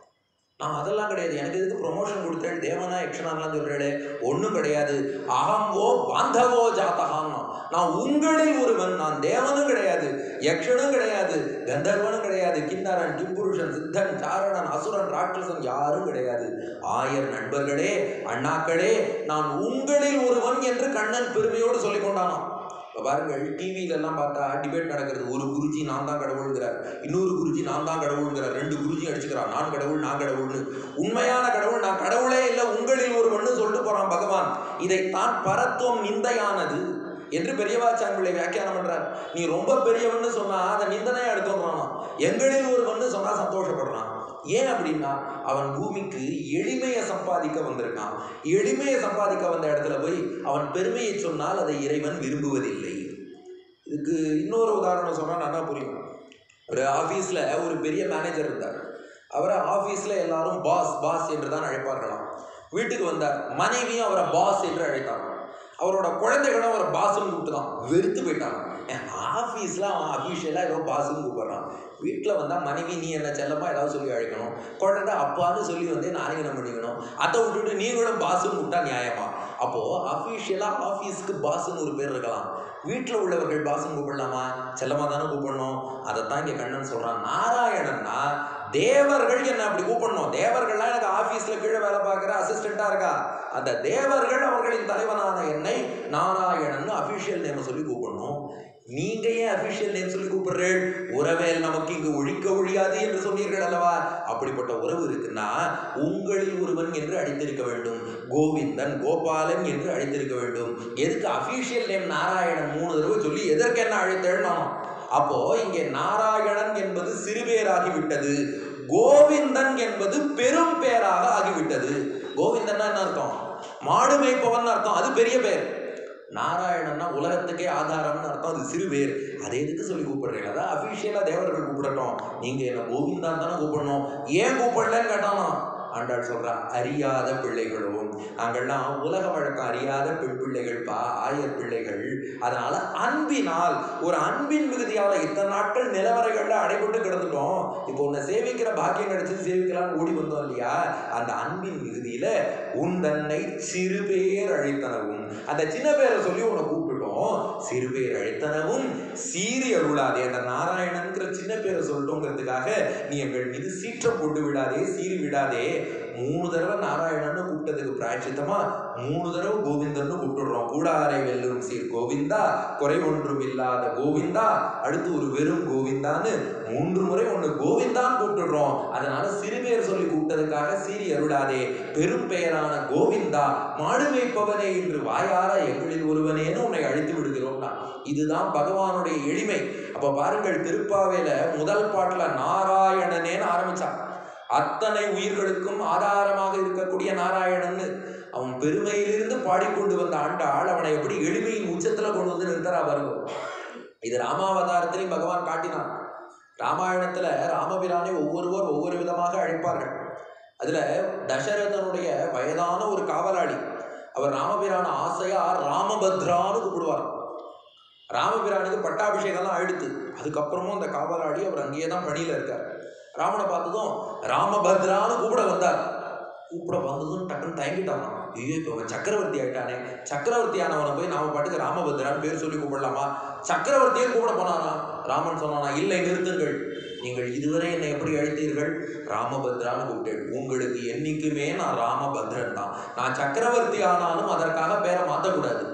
நான் அதெல்லாம் கிடையாது, எனக்கு எதுக்கு ப்ரொமோஷன் கொடுத்தேன், தேவனா யக்ஷனான்லாம் சொல்றேன். ஒன்றும் கிடையாது. அகம்போ பாந்தவோ ஜாத்தகான்னா, நான் உங்களில் ஒருவன். நான் தேவனும் கிடையாது, யக்ஷனும் கிடையாது, கந்தர்வனும் கிடையாது, கிண்ணரன், கிம்புருஷன், சித்தன், சாரணன், அசுரன், ராட்சசன் யாரும் கிடையாது. ஆயர் நண்பர்களே, அண்ணாக்களே, நான் உங்களில் ஒருவன் என்று கண்ணன் பெருமையோடு சொல்லிக் கொண்டானான். இப்போ பாருங்கள், டிவியிலெல்லாம் பார்த்தா டிபேட் நடக்கிறது. ஒரு குருஜி நான் தான் கடவுளுங்கிறார், இன்னொரு குருஜி நான் தான் கடவுளுங்கிறார், 2 குருஜி அடிச்சுக்கிறான், நான் கடவுள் நான் கடவுள்னு. உண்மையான கடவுள் நான் கடவுளே இல்லை, உங்களில் ஒருவன்னு சொல்லிட்டு போறான் பகவான். இதைத்தான் பரத்துவம் நிந்தையானது என்று பெரியவாச்சான் பிள்ளை வியாக்கியானம் பண்றார். நீ ரொம்ப பெரியவன்னு சொன்னா அதை நிந்தனையா எடுத்துறானா, எங்களில் ஒருவன்னு சொன்னா சந்தோஷப்படுறான். ஏன் அப்படின்னா அவன் பூமிக்கு எளிமையை சம்பாதிக்க வந்திருக்கான். எளிமையை சம்பாதிக்க வந்த இடத்துல போய் அவன் பெருமையை சொன்னால் அதை இறைவன் விரும்புவதில்லை. இதுக்கு இன்னொரு உதாரணம் சொன்னா நல்லா புரியும். ஒரு ஆஃபீஸில் ஒரு பெரிய மேனேஜர் இருந்தார். அவரை ஆஃபீஸில் எல்லாரும் பாஸ் பாஸ் என்று தான் அழைப்பார்களாம். வீட்டுக்கு வந்தார், மனைவியும் அவரை பாஸ் என்று அழைத்தாங்க. அவரோட குழந்தைகளும் அவரை பாஸ்ன்னு கூப்பிட்டு தான் வெறுத்து போயிட்டாங்க. ஆஃபீஸில் அவன் அஃபீஷியலாக ஏதோ பாஸ்ன்னு கூப்பிட்றான். வீட்டில் வந்தால் மனைவி நீ என்ன செல்லமா ஏதாவது சொல்லி அழைக்கணும், குழந்தை அப்பான்னு சொல்லி வந்து நாரிகனம் பண்ணிக்கணும். அதை விட்டுட்டு நீங்களும் பாஸ்ன்னு கூப்பிட்டா நியாயமா? அப்போது அஃபீஷியலாக ஆஃபீஸுக்கு பாஸ்ன்னு ஒரு பேர் இருக்கலாம், வீட்டில் உள்ளவர்கள் பாஸ்ன்னு கூப்பிடலாமா? செல்லமாக தானே கூப்பிடணும். அதைத்தான் இங்கே கண்ணன் சொல்கிறான். நாராயணன்னா தேவர்கள் என்ன அப்படி கூப்பிடணும். தேவர்கள்லாம் எனக்கு ஆஃபீஸில் கீழே வேலை பார்க்குற அசிஸ்டண்ட்டாக இருக்கா, அந்த தேவர்கள் அவர்களின் தலைவனான என்னை நாராயணன் அஃபீஷியல் நேம் சொல்லி கூப்பிடணும். நீங்க ஏன் அஃபீஷியல் நேம் சொல்லி கூப்பிடுறீள்? உறவேல் நமக்கு இங்கு ஒழிக்க ஒழியாது என்று சொன்னீர்கள் அல்லவா? அப்படிப்பட்ட உறவு இருக்குன்னா உங்களில் ஒருவன் என்று அழைத்திருக்க வேண்டும், கோவிந்தன் கோபாலன் என்று அழைத்திருக்க வேண்டும். எதுக்கு அஃபீஷியல் நேம் நாராயணன் 3 தடவை சொல்லி எதற்கு என்ன அழைத்தேன்னா? அப்போ இங்கே நாராயணன் என்பது சிறுபேராகிவிட்டது, கோவிந்தன் என்பது பெரும் பேராக ஆகிவிட்டது. கோவிந்தன்னா என்ன அர்த்தம்? மாடு மேய்ப்பவன் அர்த்தம், அது பெரிய பேர். நாராயணன்னா உலகத்துக்கே ஆதாரம்னு அர்த்தம், அது சிறு பேர். அதை எதுக்கு சொல்லி கூப்பிடுறீங்க? அதான் அஃபீஷியலாக தேவர்கள் கூப்பிடட்டும், நீங்கள் என்ன கோவிந்தான் தானே கூப்பிடணும். ஏன் கூப்பிடலன்னு கேட்டானா ஆண்டாள் சொல்றா, அறியாத பிள்ளைகளும். நாங்கள்லாம் உலக வழக்கம் அறியாத பெண் பிள்ளைகள்ப்பா, ஆயர் பிள்ளைகள். அதனால அன்பினால், ஒரு அன்பின் மிகுதியால் இத்தனை நாட்கள் நிலவரைகள்ல அடைபட்டு கிடந்துட்டோம். இப்போ உன்னை சேவிக்கிற பாக்கியம் கிடைச்சது, சேவிக்கலாம்னு ஓடி வந்தோம் இல்லையா? அந்த அன்பின் மிகுதியில உன் தன்னை சிறு பேர் அழைத்தனவும், அந்த சின்ன பேரை சொல்லி உன்னை கூப்பிட்டுட்டோம். சிறு பேர் அழைத்தனவும் சீறி அருளாதே. அந்த நாராயணன்கிற சின்ன பேரை சொல்லட்டோங்கிறதுக்காக நீ எங்கள் மீது சீற்றம் போட்டு விடாதே, சீறி விடாதே. 3 தடவை நாராயணன்னு கூப்பிட்டதுக்கு பிராயச்சித்தமா 3 தடவை கோவிந்தன்னு கூப்பிட்டுடுறோம். கூடாரை வெல்லும் சீர் கோவிந்தா, குறை ஒன்றும் இல்லாத கோவிந்தா, அடுத்து ஒரு வெறும் கோவிந்தான்னு 3 முறை ஒன்று கோவிந்தான் கூப்பிட்டுடுறோம். அதனால சிறு பேர் சொல்லி கூப்பிட்டதுக்காக சீறி அருளாதே, பெரும் பெயரான கோவிந்தா மாடு மேய்ப்பவனே என்று வாயார எங்களில் ஒருவனேன்னு உன்னை அழைத்து விடுகிறோம்னா. இதுதான் பகவானுடைய எளிமை. அப்ப பாருங்கள், திருப்பாவையில முதல் பாட்டுல நாராயணனேன்னு ஆரம்பிச்சான். அத்தனை உயிர்களுக்கும் ஆதாரமாக இருக்கக்கூடிய நாராயணன்னு அவன் பெருமையிலிருந்து பாடிக்கொண்டு வந்த ஆண்டாள் அவனை எப்படி எளிமையின் உச்சத்துல கொண்டு வந்து நிறுத்தரா பாருங்க. இது ராமாவதாரத்திலையும் பகவான் காட்டினான். ராமாயணத்துல ராமபிரானை ஒவ்வொருவர் ஒவ்வொரு விதமாக அழைப்பார்கள். அதுல தசரதனுடைய வயதான ஒரு காவலாளி, அவர் ராமபிரான ஆசையா ராமபத்ரான்னு கூப்பிடுவார். ராமபிரானுக்கு பட்டாபிஷேகம்லாம் ஆயிடுத்து. அதுக்கப்புறமும் அந்த காவலாளி அவர் அங்கேயே தான் பணியில இருக்கார். ராமனை பார்த்ததும் ராமபத்ரான்னு கூப்பிட வந்தார். கூப்பிட வந்ததும் டக்குன்னு தயங்கிட்டான். ஐயோ, இப்போ அவன் சக்கரவர்த்தி ஆயிட்டானே, சக்கரவர்த்தி ஆனவனை போய் நாம பாட்டுக்கு ராமபத்ரான்னு பேர் சொல்லி கூப்பிடலாமா? சக்கரவர்த்தியே கூப்பிட போனானா? ராமன் சொன்னானா, இல்லை நிறுத்துங்கள், நீங்கள் இதுவரை என்னை எப்படி அழைத்தீர்கள்? ராமபத்ரான்னு கூப்பிட்டேன். உங்களுக்கு என்னைக்குமே நான் ராமபத்ரன் தான். நான் சக்கரவர்த்தி ஆனாலும் அதற்காக பேரை மாற்றக்கூடாது.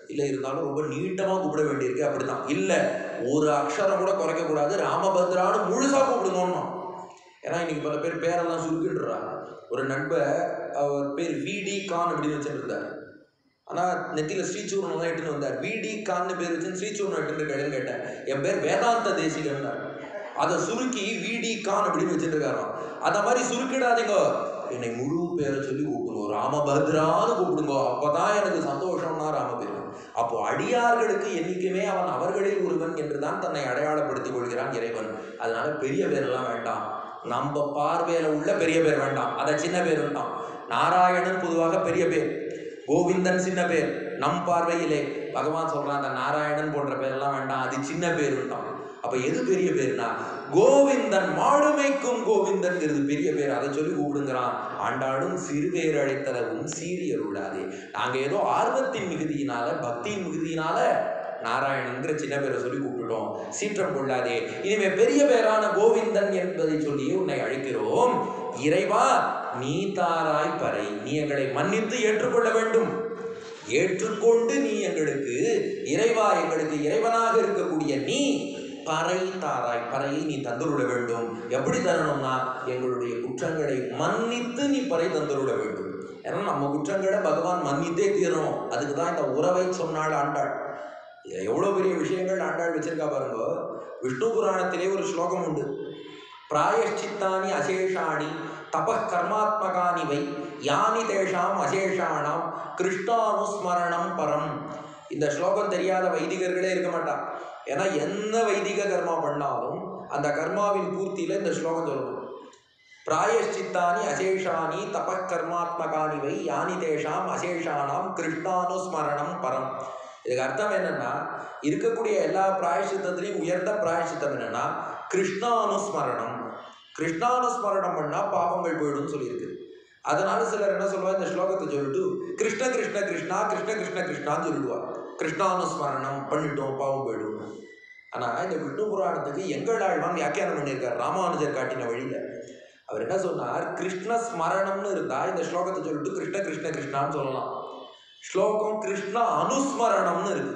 இல்லை இருந்தாலும் ரொம்ப நீட்டமாக கூப்பிட வேண்டியிருக்கு. அப்படிதான் இல்லை, ஒரு அக்ஷரம் கூட குறைக்கக்கூடாது, ராமபத்ரான்னு முழுசாக கூப்பிடுங்கன்னு. ஏன்னா இன்னைக்கு பல பேர் பேரெல்லாம் சுருக்கின்றாங்க. ஒரு நண்பர் அவர் பேர் விடி கான் அப்படின்னு வச்சுட்டு இருந்தார். ஆனால் நெத்தியில் ஸ்ரீசூர்ணம் தான் எட்டுன்னு வந்தார். விடி கான்னு பேர் வச்சு ஸ்ரீசூர்ணம் எட்டுன்னு இருக்காருன்னு கேட்டேன். என் பேர் வேதாந்த தேசிகன்னார். அதை சுருக்கி விடி கான் அப்படின்னு வச்சுட்டு இருக்காரோ. அந்த மாதிரி சுருக்கிடாதீங்க, என்னை முழு பேரை சொல்லி கூப்பிடுங்க, ராமபத்ரான்னு கூப்பிடுங்க, அப்போதான் எனக்கு சந்தோஷம்னா ராம பேர். அப்போ அடியார்களுக்கு என்னைக்குமே அவன் அவர்களில் ஒருவன் என்றுதான் தன்னை அடையாளப்படுத்திக் கொள்கிறான் இறைவன். அதனால பெரிய பேரெல்லாம் வேண்டாம், நம்ம பார்வையில உள்ள பெரிய பேர் வேண்டாம், அதை சின்ன பேர் வேண்டாம். நாராயணன் பொதுவாக பெரிய பேர், கோவிந்தன் சின்ன பேர். நம் பார்வையிலே பகவான் சொல்றான் அந்த நாராயணன் போன்ற பேரெல்லாம் வேண்டாம், அது சின்ன பேர் வேண்டாம். அப்ப எது பெரிய பேர்னா கோவிந்தன், மாடுமைக்கும் கோவிந்தன் பெரிய பேர், அதை சொல்லி கூப்பிடுங்கிறான். ஆண்டாடும் சிறுபேர் அழைத்தளவும் சீரியருளாதே. நாங்க ஏதோ ஆர்வத்தின் மிகுதியினால பக்தியின் மிகுதியினால நாராயணன்கிற சின்ன பேரை சொல்லி கூப்பிட்டுட்டோம், சீற்றம் கொள்ளாதே. இனிமே பெரிய பேரான கோவிந்தன் என்பதை சொல்லியே உன்னை அழைக்கிறோம். இறைவா நீ தாராய் பறை, நீ எங்களை மன்னித்து ஏற்றுக்கொள்ள வேண்டும். ஏற்றுக்கொண்டு நீ எங்களுக்கு இறைவா, எங்களுக்கு இறைவனாக இருக்கக்கூடிய நீ பறை தாராய், பறையை நீ தந்துருட வேண்டும். எப்படி தரணும்னா எங்களுடைய குற்றங்களை மன்னித்து நீ பறை தந்துருட வேண்டும். ஏன்னா நம்ம குற்றங்களை பகவான் மன்னித்தே தீரணும். அதுக்கு தான் இந்த உறவை சொன்னாள் ஆண்டாள். எவ்வளோ பெரிய விஷயங்கள் ஆண்டாள் வச்சிருக்கா பாருங்க. விஷ்ணு புராணத்திலே ஒரு ஸ்லோகம் உண்டு, பிராயஷ்சித்தானி அசேஷாணி தப கர்மாத்மகானி வை யானி தேஷாம் அசேஷானாம் கிருஷ்ணானுஸ்மரணம் பரம். இந்த ஸ்லோகம் தெரியாத வைதிகர்களே இருக்க மாட்டான். ஏன்னா என்ன வைதிக கர்மா பண்ணாலும் அந்த கர்மாவின் பூர்த்தியில இந்த ஸ்லோகம் சொல்லணும். பிராயஷ்சித்தானி அசேஷானி தப கர்மாத்மகானி வை யானி தேஷாம் அசேஷானாம் கிருஷ்ணானுஸ்மரணம் பரம். இதுக்கு அர்த்தம் என்னன்னா, இருக்கக்கூடிய எல்லா பிராயஷ்சித்தத்திலையும் உயர்ந்த பிராயஷ்சித்தம் என்னன்னா கிருஷ்ணானுஸ்மரணம். கிருஷ்ணானுஸ்மரணம் பண்ணா பாவங்கள் போயிடும் சொல்லியிருக்கு. அதனால சிலர் என்ன சொல்லுவா, இந்த ஸ்லோகத்தை சொல்லிட்டு கிருஷ்ண கிருஷ்ண கிருஷ்ணா கிருஷ்ண கிருஷ்ண கிருஷ்ணான்னு சொல்லிடுவா. கிருஷ்ணானுஸ்மரணம் பண்ணிட்டோம் பாவம் போயிடும். ஆனா இந்த விஷ்ணு புராணத்துக்கு எங்கள் ஆழ்வான் வியாக்கியானம் பண்ணியிருக்கார் ராமானுஜர் காட்டின வழியில. அவர் என்ன சொன்னார், கிருஷ்ண ஸ்மரணம்னு இருந்தா இந்த ஸ்லோகத்தை சொல்லிட்டு கிருஷ்ண கிருஷ்ண கிருஷ்ணான்னு சொல்லலாம். ஸ்லோகம் கிருஷ்ண அனுஸ்மரணம்னு இருக்கு.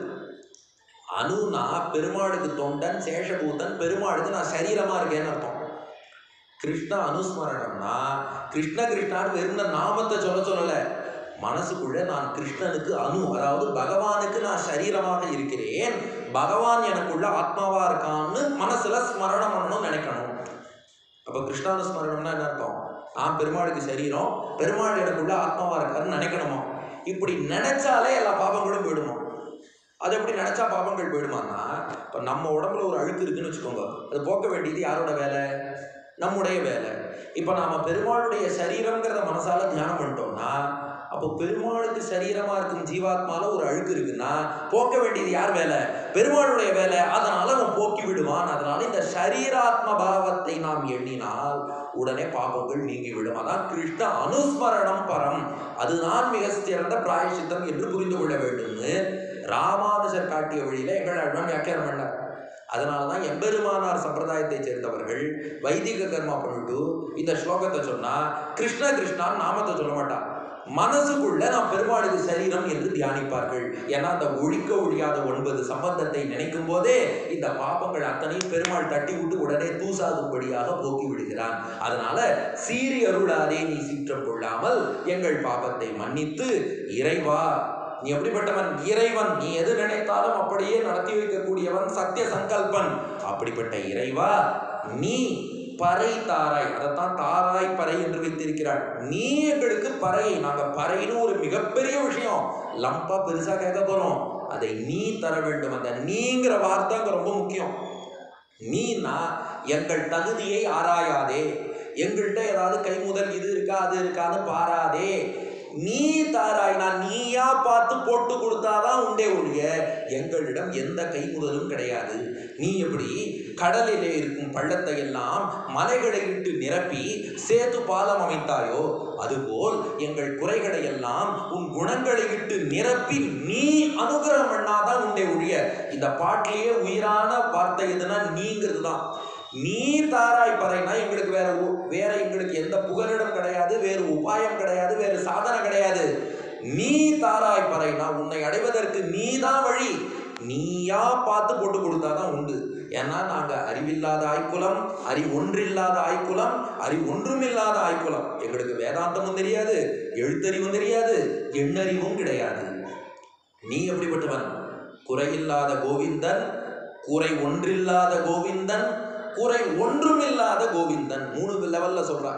அனுனா பெருமாளுக்கு தொண்டன், சேஷபூதன், பெருமாளுக்கு நான் சரீரமா இருக்கேன்னு அர்த்தம். கிருஷ்ண அனுஸ்மரணம்னா கிருஷ்ண கிருஷ்ணான்னு வெறும் நாமத்தை சொல்லல, மனசுக்குள்ள நான் கிருஷ்ணனுக்கு அணு, அதாவது பகவானுக்கு நான் சரீரமாக இருக்கிறேன், பகவான் எனக்குள்ள ஆத்மாவா இருக்கான்னு மனசுல ஸ்மரணம் பண்ணணும், நினைக்கணும். அப்ப கிருஷ்ணானுஸ்மரணம்னா என்ன அர்த்தம், நான் பெருமாளுக்கு சரீரம், பெருமாள் எனக்குள்ள ஆத்மாவா இருக்காருன்னு நினைக்கணுமா. இப்படி நினைச்சாலே எல்லா பாவங்களும் போயிடுமா. அது எப்படி நினைச்சா பாவங்கள் போயிடுமான்னா, இப்போ நம்ம உடம்புல ஒரு அழுக்கு இருக்குன்னு வச்சுக்கோங்க, அது போக்க வேண்டியது யாரோட வேலை, நம்முடைய வேலை. இப்போ நாம பெருமாளுடைய சரீரம்ங்கிறத மனசால தியானம் பண்ணிட்டோம்னா, அப்போ பெருமாளுக்கு சரீரமா இருக்கும் ஜீவாத்மால ஒரு அழுக்கு இருக்குன்னா போக்க வேண்டியது யார் வேலை, பெருமாளுடைய வேலை. அதனால அவன் போக்கி விடுவான். அதனால இந்த சரீராத்ம பாவத்தை நாம் எண்ணினால் உடனே பாவங்கள் நீங்கிவிடும். அதான் கிருஷ்ண அனுஸ்மரணம் பரம், அதுதான் மிக சிறந்த பிராயசித்தம் என்று புரிந்து கொள்ள வேண்டும்னு ராமானுஜர் காட்டிய வழியில எங்கள் ஆழ்வான் வியாக்கியானம் பண்ணார். அதனாலதான் எம்பெருமானார் சம்பிரதாயத்தை சேர்ந்தவர்கள் வைதிக கர்மா பண்ணிட்டு இந்த ஸ்லோகத்தை சொன்னா கிருஷ்ண கிருஷ்ணான்னு நாமத்தை சொல்ல மாட்டான், மனசுக்குள்ள நாம் பெருமாளுக்கு சரீரம் என்று தியானிப்பார்கள். ஏன்னா அந்த ஒழிக்க ஒழியாத 9 சம்பந்தத்தை நினைக்கும் போதே இந்த பாபங்கள் அத்தனையும் பெருமாள் தட்டி விட்டு உடனே தூசாகும்படியாக போக்கி விடுகிறான். அதனால சீறி அருளாதே நீ சீற்றம் கொள்ளாமல் எங்கள் பாபத்தை மன்னித்து இறைவா, நீ எப்படிப்பட்டவன், இறைவன், நீ எது நினைத்தாலும் அப்படியே நடத்தி வைக்கக்கூடியவன், சத்திய சங்கல்பன். அப்படிப்பட்ட இறைவா நீ பறை தாராய், அதைத்தான் தாராய் பறை என்று வைத்திருக்கிறாள். நீ எங்களுக்கு பறையை, நாங்க பறைன்னு ஒரு மிகப்பெரிய விஷயம் லம்பா பெருசா கேட்க போறோம், அதை நீ தர வேண்டும். அந்த நீங்கிற வார்த்தை அங்க ரொம்ப முக்கியம். நீனா எங்கள் தகுதியை ஆராயாதே, எங்கள்கிட்ட ஏதாவது கை முதல் இது இருக்கா அது இருக்கான்னு பாராதே, நீ தாராய், நான் நீயா பார்த்து போட்டு கொடுத்தாதான் உண்டே ஒழிய எங்களிடம் எந்த கை முதலும் கிடையாது. நீ எப்படி கடலிலே இருக்கும் பள்ளத்தை எல்லாம் மலைகளை இட்டு நிரப்பி சேது பாலம் அமைத்தாயோ, அதுபோல் எங்கள் குறைகளை எல்லாம் உன் குணங்களை விட்டு நிரப்பி நீ அனுகிரகம் பண்ணாதான் உண்டே ஒழிய. இந்த பாட்டிலேயே உயிரான வார்த்தை எதுனா நீங்கிறது தான். நீ தாராய் பறைனா எங்களுக்கு வேற எங்களுக்கு எந்த புகலிடம் கிடையாது, வேறு உபாயம் கிடையாது, வேறு சாதனை கிடையாது. நீ தாராய் பறை, நான் உன்னை அடைவதற்கு நீதான் வழி, நீயா பார்த்து போட்டு கொடுத்தாதான் உண்டு. ஏன்னா நாங்க அறிவில்லாத ஆய்குலம், அறிவொன்றில்லாத ஆய்குலம், அறிவொன்றுமில்லாத ஆய்குலம். எங்களுக்கு வேதாந்தமும் தெரியாது, எழுத்தறிவும் தெரியாது, எண்ணறிவும் கிடையாது. நீ எப்படிப்பட்டவன்? குறையில்லாத கோவிந்தன், குறை ஒன்றில்லாத கோவிந்தன், குறை ஒன்றுமில்லாத கோவிந்தன். 3 லெவல்ல சொல்றான்.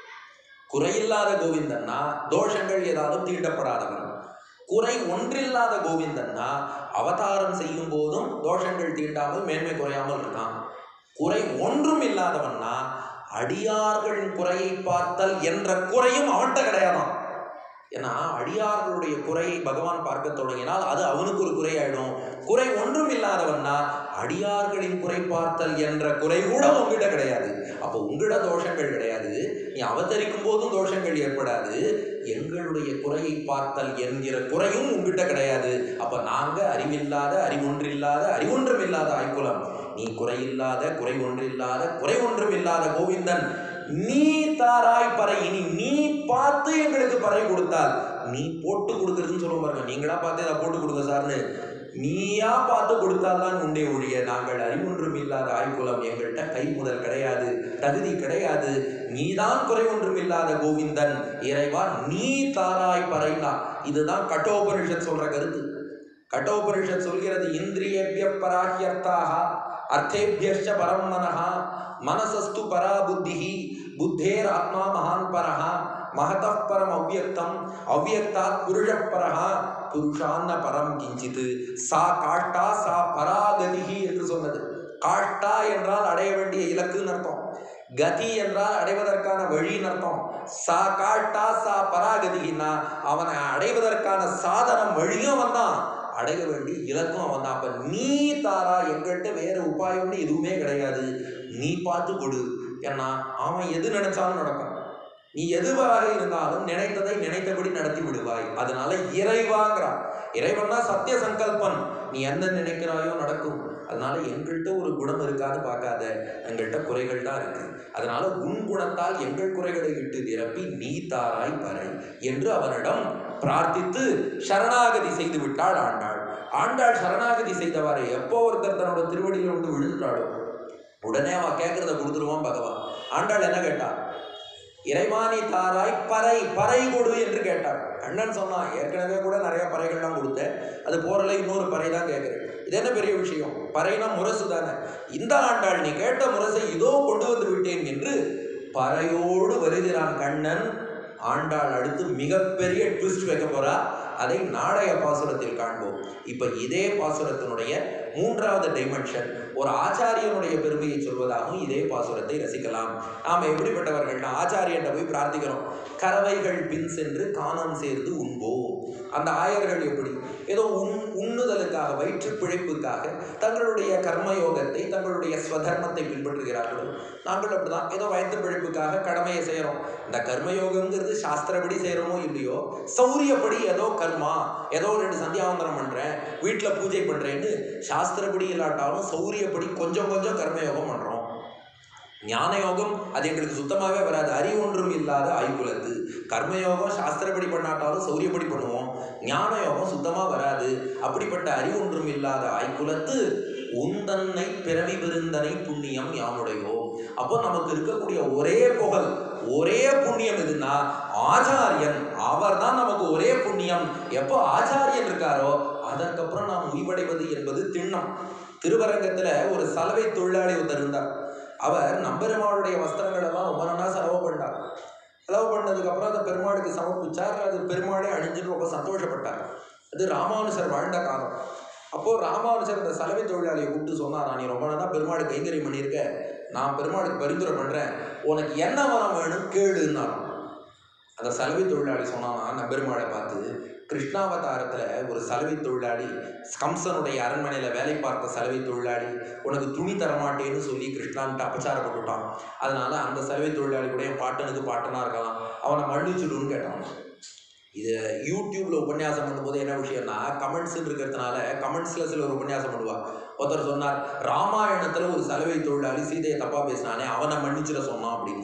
குறையில்லாத கோவிந்தன்னா தோஷங்கள் ஏதாவது தீண்டப்படாதவன். குறை ஒன்றில்லாத கோவிந்தன்னா அவதாரம் செய்யும் போதும் தோஷங்கள் தீண்டாமல் மேன்மை குறையாமல் இருக்கான். குறை ஒன்றும் இல்லாதவன்னா அடியார்களின் குறையை பார்த்தல் என்ற குறையும் அவன்கிட்ட கிடையாதான். ஏன்னா அடியார்களுடைய குறையை பகவான் பார்க்க தொடங்கினால் அது அவனுக்கு ஒரு குறையாயிடும். குறை ஒன்றும் இல்லாதவன்னா அடியார்களின் குறை பார்த்தல் என்ற குறை கூட உங்ககிட்ட கிடையாது. அப்போ உங்ககிட்ட தோஷங்கள் கிடையாது, நீ அவதரிக்கும் போதும் தோஷங்கள் ஏற்படாது. எங்களுடைய குறையை பார்த்தல் என்கிற குறையும் உங்ககிட்ட கிடையாது. அப்ப நாங்க அறிவில்லாத, அறிவொன்றில்லாத, அறிவொன்றும் இல்லாத ஆய்குலம். நீ குறையில்லாத, குறை ஒன்றில்லாத, குறை ஒன்றும் இல்லாத கோவிந்தன், நீ தாராய் பறை. இனி நீ பார்த்து எங்களுக்கு பறை கொடுத்தால், நீ போட்டு கொடுக்கறதுன்னு சொல்ல பாருங்க. நீங்களா பார்த்து இதை போட்டு கொடுங்க சார்னு, நீயா பார்த்து கொடுத்தால்தான் உண்டே ஒழிய நாங்கள் அறிவொன்றும் இல்லாத ஆய்குலம், எங்கள்கிட்ட கை முதல் கிடையாது, தகுதி கிடையாது. நீதான் குறை ஒன்றும் இல்லாத கோவிந்தன், இறைவா நீ தாராய் பறைனா. இதுதான் கட்டோபனிஷத் சொல்ற கருத்து. கட்டோபனிஷத் சொல்கிறது, இந்திரியேபிய பராஹ்யர்த்தாக அர்த்தேபியஸ்ச பரம் மனஹா மனசஸ்து பரா புத்திஹி புத்தேர் ஆத்மா மகான் பரஹா மகதः பரம் அவ்யக்தம் அவ்யக்தாத் புருஷப் பரஹா புருஷான்ன பரம் கிஞ்சித் சா காஷ்டா சா பராகதிஹி என்று சொன்னது. காஷ்டா என்றால் அடைய வேண்டிய இலக்குன்னு அர்த்தம், கதி என்றால் அடைவதற்கான வழின்னு அர்த்தம். சா காஷ்டா சா பராகதினா அவனை அடைவதற்கான சாதனம் வழியும் அவன் தான், அடைய வேண்டிய இலக்கும் அவன் தான். அப்ப நீ தாரா, எங்கள்கிட்ட வேற உபாயம்னு எதுவுமே கிடையாது, நீ பார்த்து கொடு. ஏன்னா அவன் எது நினைச்சாலும் நடக்கும். நீ எதுவாக இருந்தாலும் நினைத்ததை நினைத்தபடி நடத்தி விடுவாய். அதனால இறைவாங்கிறான். இறைவன்னா சத்திய சங்கல்பன், நீ என்ன நினைக்கிறாயோ நடக்கும். அதனால எங்கள்கிட்ட ஒரு குணம் இருக்காது பார்க்காத, எங்கள்கிட்ட குறைகள் தான் இருக்கு. அதனால உன் குணத்தால் எங்கள் குறைகளை விட்டு நிரப்பி நீ தாராய் பறை என்று அவனிடம் பிரார்த்தித்து சரணாகதி செய்து விட்டாள் ஆண்டாள். ஆண்டாள் சரணாகதி செய்தவாறு எப்போ ஒருத்தர் தன்னோட திருவடியில் வந்து விழுந்துட்டாளோ உடனே அவன் கேட்கறத கொடுத்துருவான் பகவான். ஆண்டாள் என்ன கேட்டா? இறைவாணி தாராய் பறை, பறை கொடு என்று கேட்டாள். அண்ணன் சொன்னான், ஏற்கனவே கூட நிறைய பறைகள்லாம் கொடுத்தேன், அது போறல இன்னொரு பறை தான் கேட்குறேன். இது என்ன பெரிய விஷயம்? பறைனா முரசு தானே. இந்த ஆண்டாள் நீ கேட்ட முரசை இதோ கொண்டு வந்து விட்டேன் என்று பறையோடு வருகிறான் கண்ணன். ஆண்டாள் அடுத்து மிகப்பெரிய ட்விஸ்ட் வைக்க போறா. அதை நாளைய பாசுரத்தில் காண்போம். இப்ப இதே பாசுரத்தினுடைய 3வது டைமென்ஷன், ஒரு ஆச்சாரியனுடைய பெருமையை சொல்வதாகவும் இதே பாசுரத்தை ரசிக்கலாம். நாம எப்படிப்பட்டவர்கள்னா, ஆச்சாரியன்ட்ட போய் பிரார்த்திக்கிறோம், கறவைகள் பின் சென்று காணம் சேர்ந்து உண்போம். அந்த ஆயர்கள் எப்படி ஏதோ உண்ணுதலுக்காக, வயிற்று பிழைப்புக்காக தங்களுடைய கர்மயோகத்தை, தங்களுடைய ஸ்வதர்மத்தை பின்பற்றுகிறார்களோ, நாங்கள் அப்படிதான் ஏதோ வயிற்று பிழைப்புக்காக கடமையை செய்யறோம். இந்த கர்மயோகம்ங்கிறது சாஸ்திரப்படி செய்யறோமோ இல்லையோ, சௌரியப்படி ஏதோ கர்மா, ஏதோ 2 சந்தியாவந்தனம் பண்றேன், வீட்டில் பூஜை பண்றேன்னு சாஸ்திரப்படி இல்லாட்டாலும் சௌரியப்படி கொஞ்சம் கொஞ்சம் கர்மயோகம் பண்றோம். ஞான யோகம் அது எங்களுக்கு சுத்தமாகவே வராது, அறிவொன்றும் இல்லாத ஆய்குலத்து. கர்மயோகம் சாஸ்திரப்படி பண்ணாட்டாலும் சௌரியப்படி பண்ணுவோம், ஞான யோகம் சுத்தமாக வராது. அப்படிப்பட்ட அறிவொன்றும் இல்லாத ஆய்குலத்து உந்தன்னை பிறவி பெருந்தனை புண்ணியம் யாமுடையோ. அப்போ நமக்கு இருக்கக்கூடிய ஒரே புகழ், ஒரே புண்ணியம் எதுன்னா ஆச்சாரியன். அவர் தான் நமக்கு ஒரே புண்ணியம். எப்போ ஆச்சாரியன் இருக்காரோ அதற்கப்புறம் நாம் உய்வடைவது என்பது திண்ணம். திருவரங்கத்துல ஒரு சலவை தொழிலாளி ஒருத்தர் இருந்தார். அவர் நம்பெருமாளுடைய வஸ்திரங்கள் எல்லாம் ரொம்ப நாளா செலவு பண்ணார். செலவு பண்ணதுக்கப்புறம் அதை பெருமாளுக்கு சமர்ப்பிச்சார். அது பெருமாளே அணிஞ்சுன்னு ரொம்ப சந்தோஷப்பட்டார். அது ராமானுஜர் வாழ்ந்த காலம். அப்போது ராமானுஜர் இந்த சலவை தொழிலாளியை கூப்பிட்டு சொன்னார், நீ ரொம்ப நாள் தான் பெருமாளுக்கு கைங்கரியம் பண்ணியிருக்க, நான் பெருமாளுக்கு பரிந்துரை பண்ணுறேன், உனக்கு என்ன வரம் வேணும் கேளுன்னாலும். அந்த சலவை தொழிலாளி சொன்னானா நம்பெருமாளை பார்த்து, கிருஷ்ணாவதாரத்தில் ஒரு சலவை தொழிலாளி, கம்சனுடைய அரண்மனையில் வேலை பார்த்த சலவை தொழிலாளி உனக்கு துணி தரமாட்டேன்னு சொல்லி கிருஷ்ணான்ட்டு அபச்சாரப்பட்டுட்டான். அதனால அந்த சலவை தொழிலாளி கூட என் பாட்டனுக்கு பாட்டனாக இருக்கலாம், அவனை மன்னிச்சுடுன்னு கேட்டான். இது யூடியூப்ல உபன்யாசம் பண்ணும்போது என்ன விஷயம்னா, கமெண்ட்ஸ் இருக்கிறதுனால கமெண்ட்ஸ்ல சில ஒரு உபன்யாசம் பண்ணுவார். ஒருத்தர் சொன்னார், ராமாயணத்துல ஒரு சலவை தொழிலாளி சீதையை தப்பா பேசினானே அவனை மன்னிச்சிட சொன்னான் அப்படின்னு.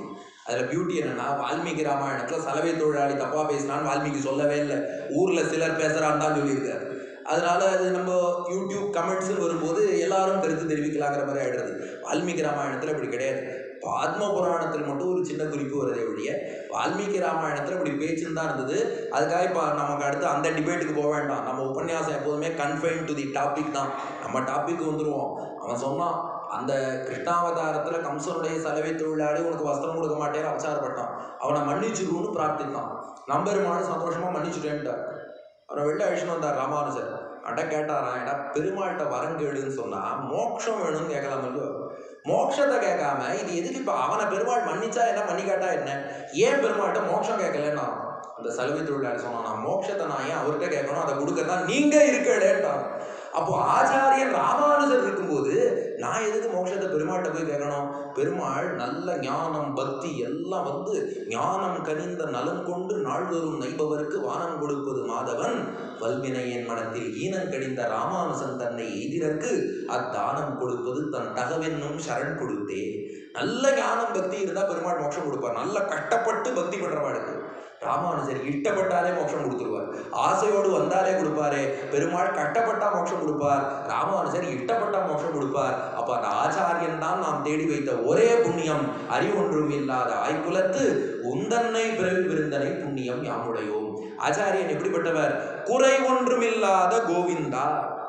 அதில் பியூட்டி என்னன்னா, வால்மீகி ராமாயணத்தில் சலவை தொழிலாளி தப்பாக பேசினான்னு வால்மீகி சொல்லவே இல்லை, ஊரில் சிலர் பேசுகிறான்னு தான் சொல்லியிருக்காரு. அதனால அது நம்ம யூடியூப் கமெண்ட்ஸ்ன்னு வரும்போது எல்லாரும் கருத்து தெரிவிக்கலாங்கிற மாதிரி ஆயிடுறது. வால்மீகி ராமாயணத்தில் அப்படி கிடையாது. பத்ம புராணத்தில் மட்டும் ஒரு சின்ன குறிப்பு வருதே ஒழிய வால்மீகி ராமாயணத்தில் இப்படி பேச்சுன்னு தான் இருந்தது. அதுக்காக இப்போ நமக்கு அடுத்து அந்த டிபேட்டுக்கு போக வேண்டாம். நம்ம உபன்யாசம் எப்போதுமே கன்ஃபைன் டு தி டாபிக் தான். நம்ம டாபிக் வந்துடுவோம். அவன் சொன்னான், அந்த கிருஷ்ணாவதாரத்தில் கம்சனுடைய சலவை தொழிலாளி உனக்கு வஸ்திரம் கொடுக்க மாட்டேன்னு அவசாரப்பட்டான், அவனை மன்னிச்சுருன்னு பிரார்த்தித்தான். நம்பெருமானு சந்தோஷமாக மன்னிச்சுட்டேன்ட்டார். அவரை வெளில அழிச்சுன்னு வந்தார் ராமானுஜர். அட கேட்டாரான், ஏடா பெருமாள்கிட்ட வரங்கேடுன்னு சொன்னால் மோட்சம் வேணும்னு கேட்கலாம் இல்லையோ? மோட்சத்தை கேட்காம இது எதுக்கு? இப்போ அவனை பெருமாள் மன்னிச்சா என்ன, மன்னிக்காட்டா என்ன? ஏன் பெருமாள்கிட்ட மோட்சம் கேட்கலன்னா? அந்த சலவை தொழிலாளி சொன்னான், நான் மோட்சத்தை நான் ஏன் அவர்கிட்ட கேட்கணும், அதை கொடுக்கறதான் நீங்கள் இருக்கலேன்ட்டான். அப்போ ஆச்சாரியன் ராமானுஜர் இருக்கும்போது நான் எதுக்கு மோட்சத்தை பெருமாள்கிட்ட போய் கேட்கணும்? பெருமாள் நல்ல ஞானம் பக்தி எல்லாம் வந்து ஞானம் கனிந்த நலம் கொண்டு நாள்தோறும் நைபவருக்கு வானம் கொடுப்பது மாதவன், வல்வினையன் மனத்தில் ஈனம் கடிந்த ராமானுஜன் தன்னை எதிரக்கு அத்தானம் கொடுப்பது தன் தகவென்னும் சரண் கொடுத்தே. நல்ல ஞானம் பக்தி இருந்தால் பெருமாள் மோட்சம் கொடுப்பார். நல்ல கஷ்டப்பட்டு பக்தி பண்றவாளுக்கு ராமானுஜர் இஷ்டப்பட்டாலே மோட்சம் கொடுத்துருவார். ஆசையோடு வந்தாலே கொடுப்பாரு. பெருமாள் கஷ்டப்பட்டா மோட்சம் கொடுப்பார், ராமானுஜர் இஷ்டப்பட்டா மோட்சம் கொடுப்பார். அப்ப அந்த ஆச்சாரியன் தான் நாம் தேடி வைத்த ஒரே புண்ணியம். அறிவொன்றும் இல்லாத ஆய்குலத்து உந்தன்னை பிறவி விருந்தனை புண்ணியம் யாமுடையோம். ஆச்சாரியன் எப்படிப்பட்டவர்? குறை ஒன்றும் இல்லாத கோவிந்தா,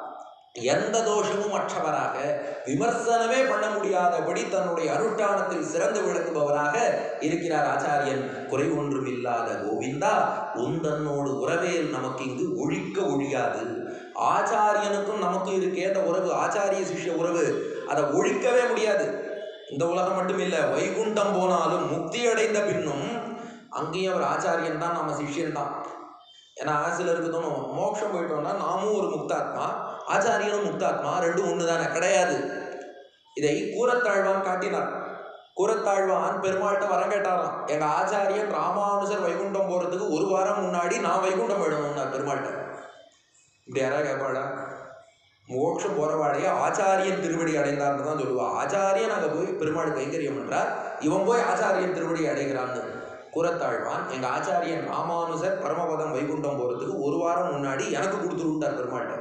எந்த தோஷமும் அற்றவராக, விமர்சனமே பண்ண முடியாதபடி தன்னுடைய அனுஷ்டானத்தில் சிறந்து விளங்குபவராக இருக்கிறார் ஆச்சாரியன். குறை ஒன்றும் இல்லாத கோவிந்தா, உந்தன்னோடு உறவேல் நமக்கு இங்கு ஒழிக்க ஒழியாது. ஆச்சாரியனுக்கும் நமக்கும் இருக்கே அந்த உறவு, ஆச்சாரிய சிஷ்ய உறவு, அதை ஒழிக்கவே முடியாது. இந்த உலகம் மட்டும் இல்லை, வைகுண்டம் போனாலும் முக்தி அடைந்த பின்னும் அங்கேயும் அவர் ஆச்சாரியன் தான், நம்ம சிஷ்யன் தான். ஏன்னா சிலருக்கு தோணும், மோட்சம் போயிட்டோம்னா நாமும் ஒரு முக்தாத்மா, ஆச்சாரியனும் முக்தாத்மா, ரெண்டும் ஒன்று தானே. கிடையாது. இதை கூரத்தாழ்வான் காட்டினார். கூரத்தாழ்வான் பெருமாள்கிட்ட வரம் கேட்டாராம், எங்க ஆச்சாரியன் ராமானுஜர் வைகுண்டம் போறதுக்கு ஒரு வாரம் முன்னாடி நான் வைகுண்டம் போயிடணும்னார் பெருமாள்கிட்ட. இப்படி யாராவது கேட்பாடா? மோட்சம் போறவாடைய ஆச்சாரியன் திருவடி அடைந்தார்னு தான் சொல்லுவா. ஆச்சாரியன் அங்கே போய் பெருமாள் கைங்கரியம் பண்றார், இவன் போய் ஆச்சாரியன் திருவடி அடைகிறான்னு. கூரத்தாழ்வான் எங்க ஆச்சாரியன் ராமானுஜர் பரமபதம் வைகுண்டம் போறதுக்கு ஒரு வாரம் முன்னாடி எனக்கு கொடுத்துருந்தார் பெருமாள்கிட்ட.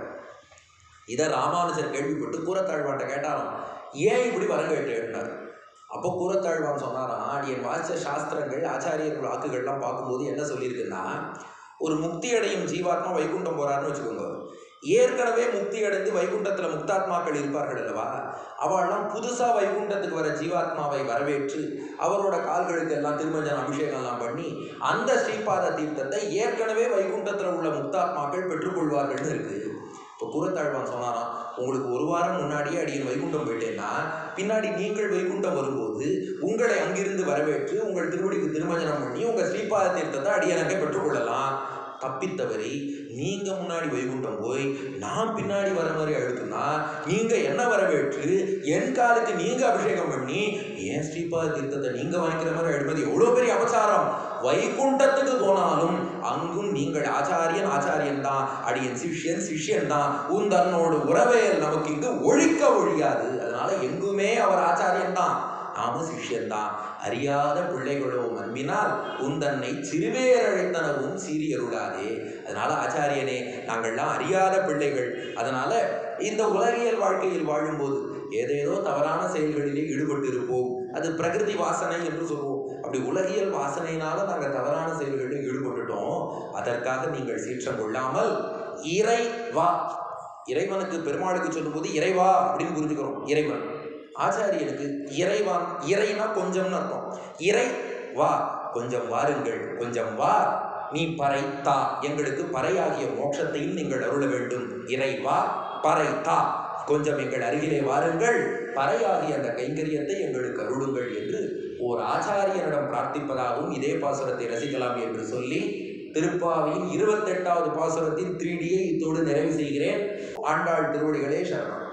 இதை ராமானுஜர் கேள்விப்பட்டு கூரத்தாழ்வான்ட்ட கேட்டாராம், ஏன் இப்படி வரம் கேட்டேன்னார். அப்போ கூரத்தாழ்வான் சொன்னாராம், என் வாசிச்ச சாஸ்திரங்கள் ஆச்சாரியர்கள் வாக்குகள்லாம் பார்க்கும்போது என்ன சொல்லியிருக்குன்னா, ஒரு முக்தி அடையும் ஜீவாத்மா வைகுண்டம் போறாருன்னு வச்சுக்கோங்க, ஏற்கனவே முக்தி அடைந்து வைகுண்டத்தில் முக்தாத்மாக்கள் இருப்பார்கள் அல்லவா, அவெல்லாம் புதுசாக வைகுண்டத்துக்கு வர ஜீவாத்மாவை வரவேற்று அவரோட கால்களுக்கு எல்லாம் திருமஞ்சன அபிஷேகம்லாம் பண்ணி அந்த ஸ்ரீபாத தீர்த்தத்தை ஏற்கனவே வைகுண்டத்தில் உள்ள முக்தாத்மாக்கள் பெற்றுக்கொள்வார்கள்னு இருக்கு. இப்போ கூரத்தாழ்வான் சொன்னாராம், உங்களுக்கு ஒரு வாரம் முன்னாடியே அடியன் வைகுண்டம் போயிட்டேன்னா பின்னாடி நீங்கள் வைகுண்டம் வரும்போது உங்களை அங்கிருந்து வரவேற்று உங்கள் திருவடிக்கு திருமஞ்சனம் பண்ணி உங்கள் ஸ்ரீபாத தீர்த்தத்தை அடியனக்கே பெற்றுக்கொள்ளலாம். தப்பித்தவரை நீங்க முன்னாடி வைகுண்டம் போய் நான் பின்னாடி வர மாதிரி அழுத்துனா நீங்க என்ன வரவேற்று என் காலுக்கு நீங்க அபிஷேகம் பண்ணி ஏன் ஸ்ரீபாத தீர்த்தத்தை நீங்க வாங்கிக்கிற மாதிரி அழுப்பது எவ்வளவு பெரிய அபசாரம். வைகுண்டத்துக்கு போனாலும் அங்கும் நீங்கள் ஆச்சாரியன் ஆச்சாரியன் தான், அடியன் சிஷ்யன் சிஷ்யன் தான், உன் தன்னோடு உறவே நமக்கு இங்கு ஒழிக்க ஒழியாது. அதனால எங்குமே அவர் ஆச்சாரியன் தான், நாம சிஷ்யன்தான். அறியாத பிள்ளைகளோ அன்பினால் உந்தன்னை சிறுவேரழைத்தனவும் சீரியருளாதே. அதனால ஆச்சாரியனே, நாங்கள்லாம் அறியாத பிள்ளைகள். அதனால இந்த உலகியல் வாழ்க்கையில் வாழும்போது ஏதேதோ தவறான செயல்களிலே ஈடுபட்டு இருப்போம். அது பிரகிருதி வாசனை என்று சொல்வோம். அப்படி உலகியல் வாசனையினால நாங்கள் தவறான செயல்களில் ஈடுபட்டுட்டோம். அதற்காக நீங்கள் சீற்றம் கொள்ளாமல் இறைவா, இறைவனுக்கு பெருமாளுக்கு சொல்லும்போது இறைவா அப்படின்னு புரிஞ்சுக்கிறோம். இறைவன் ஆச்சாரியனுக்கு இறைவான், இறைனா கொஞ்சம்னு அர்த்தம். இறை வா, கொஞ்சம் வாருங்கள், கொஞ்சம் வா, நீ பறை தா, எங்களுக்கு பறையாகிய மோட்சத்தையும் நீங்கள் அருள வேண்டும். இறைவா பறை தா, கொஞ்சம் எங்கள் அருகிலே வாருங்கள், பறையாகிய அந்த கைங்கரியத்தை எங்களுக்கு அருளுங்கள் என்று ஓர் ஆச்சாரியனிடம் பிரார்த்திப்பதாகவும் இதே பாசுரத்தை ரசிக்கலாம் என்று சொல்லி திருப்பாவியின் 28வது பாசுரத்தின் 3Dயை இத்தோடு நிறைவு செய்கிறேன். ஆண்டாள் திருவடிகளே சரணம்.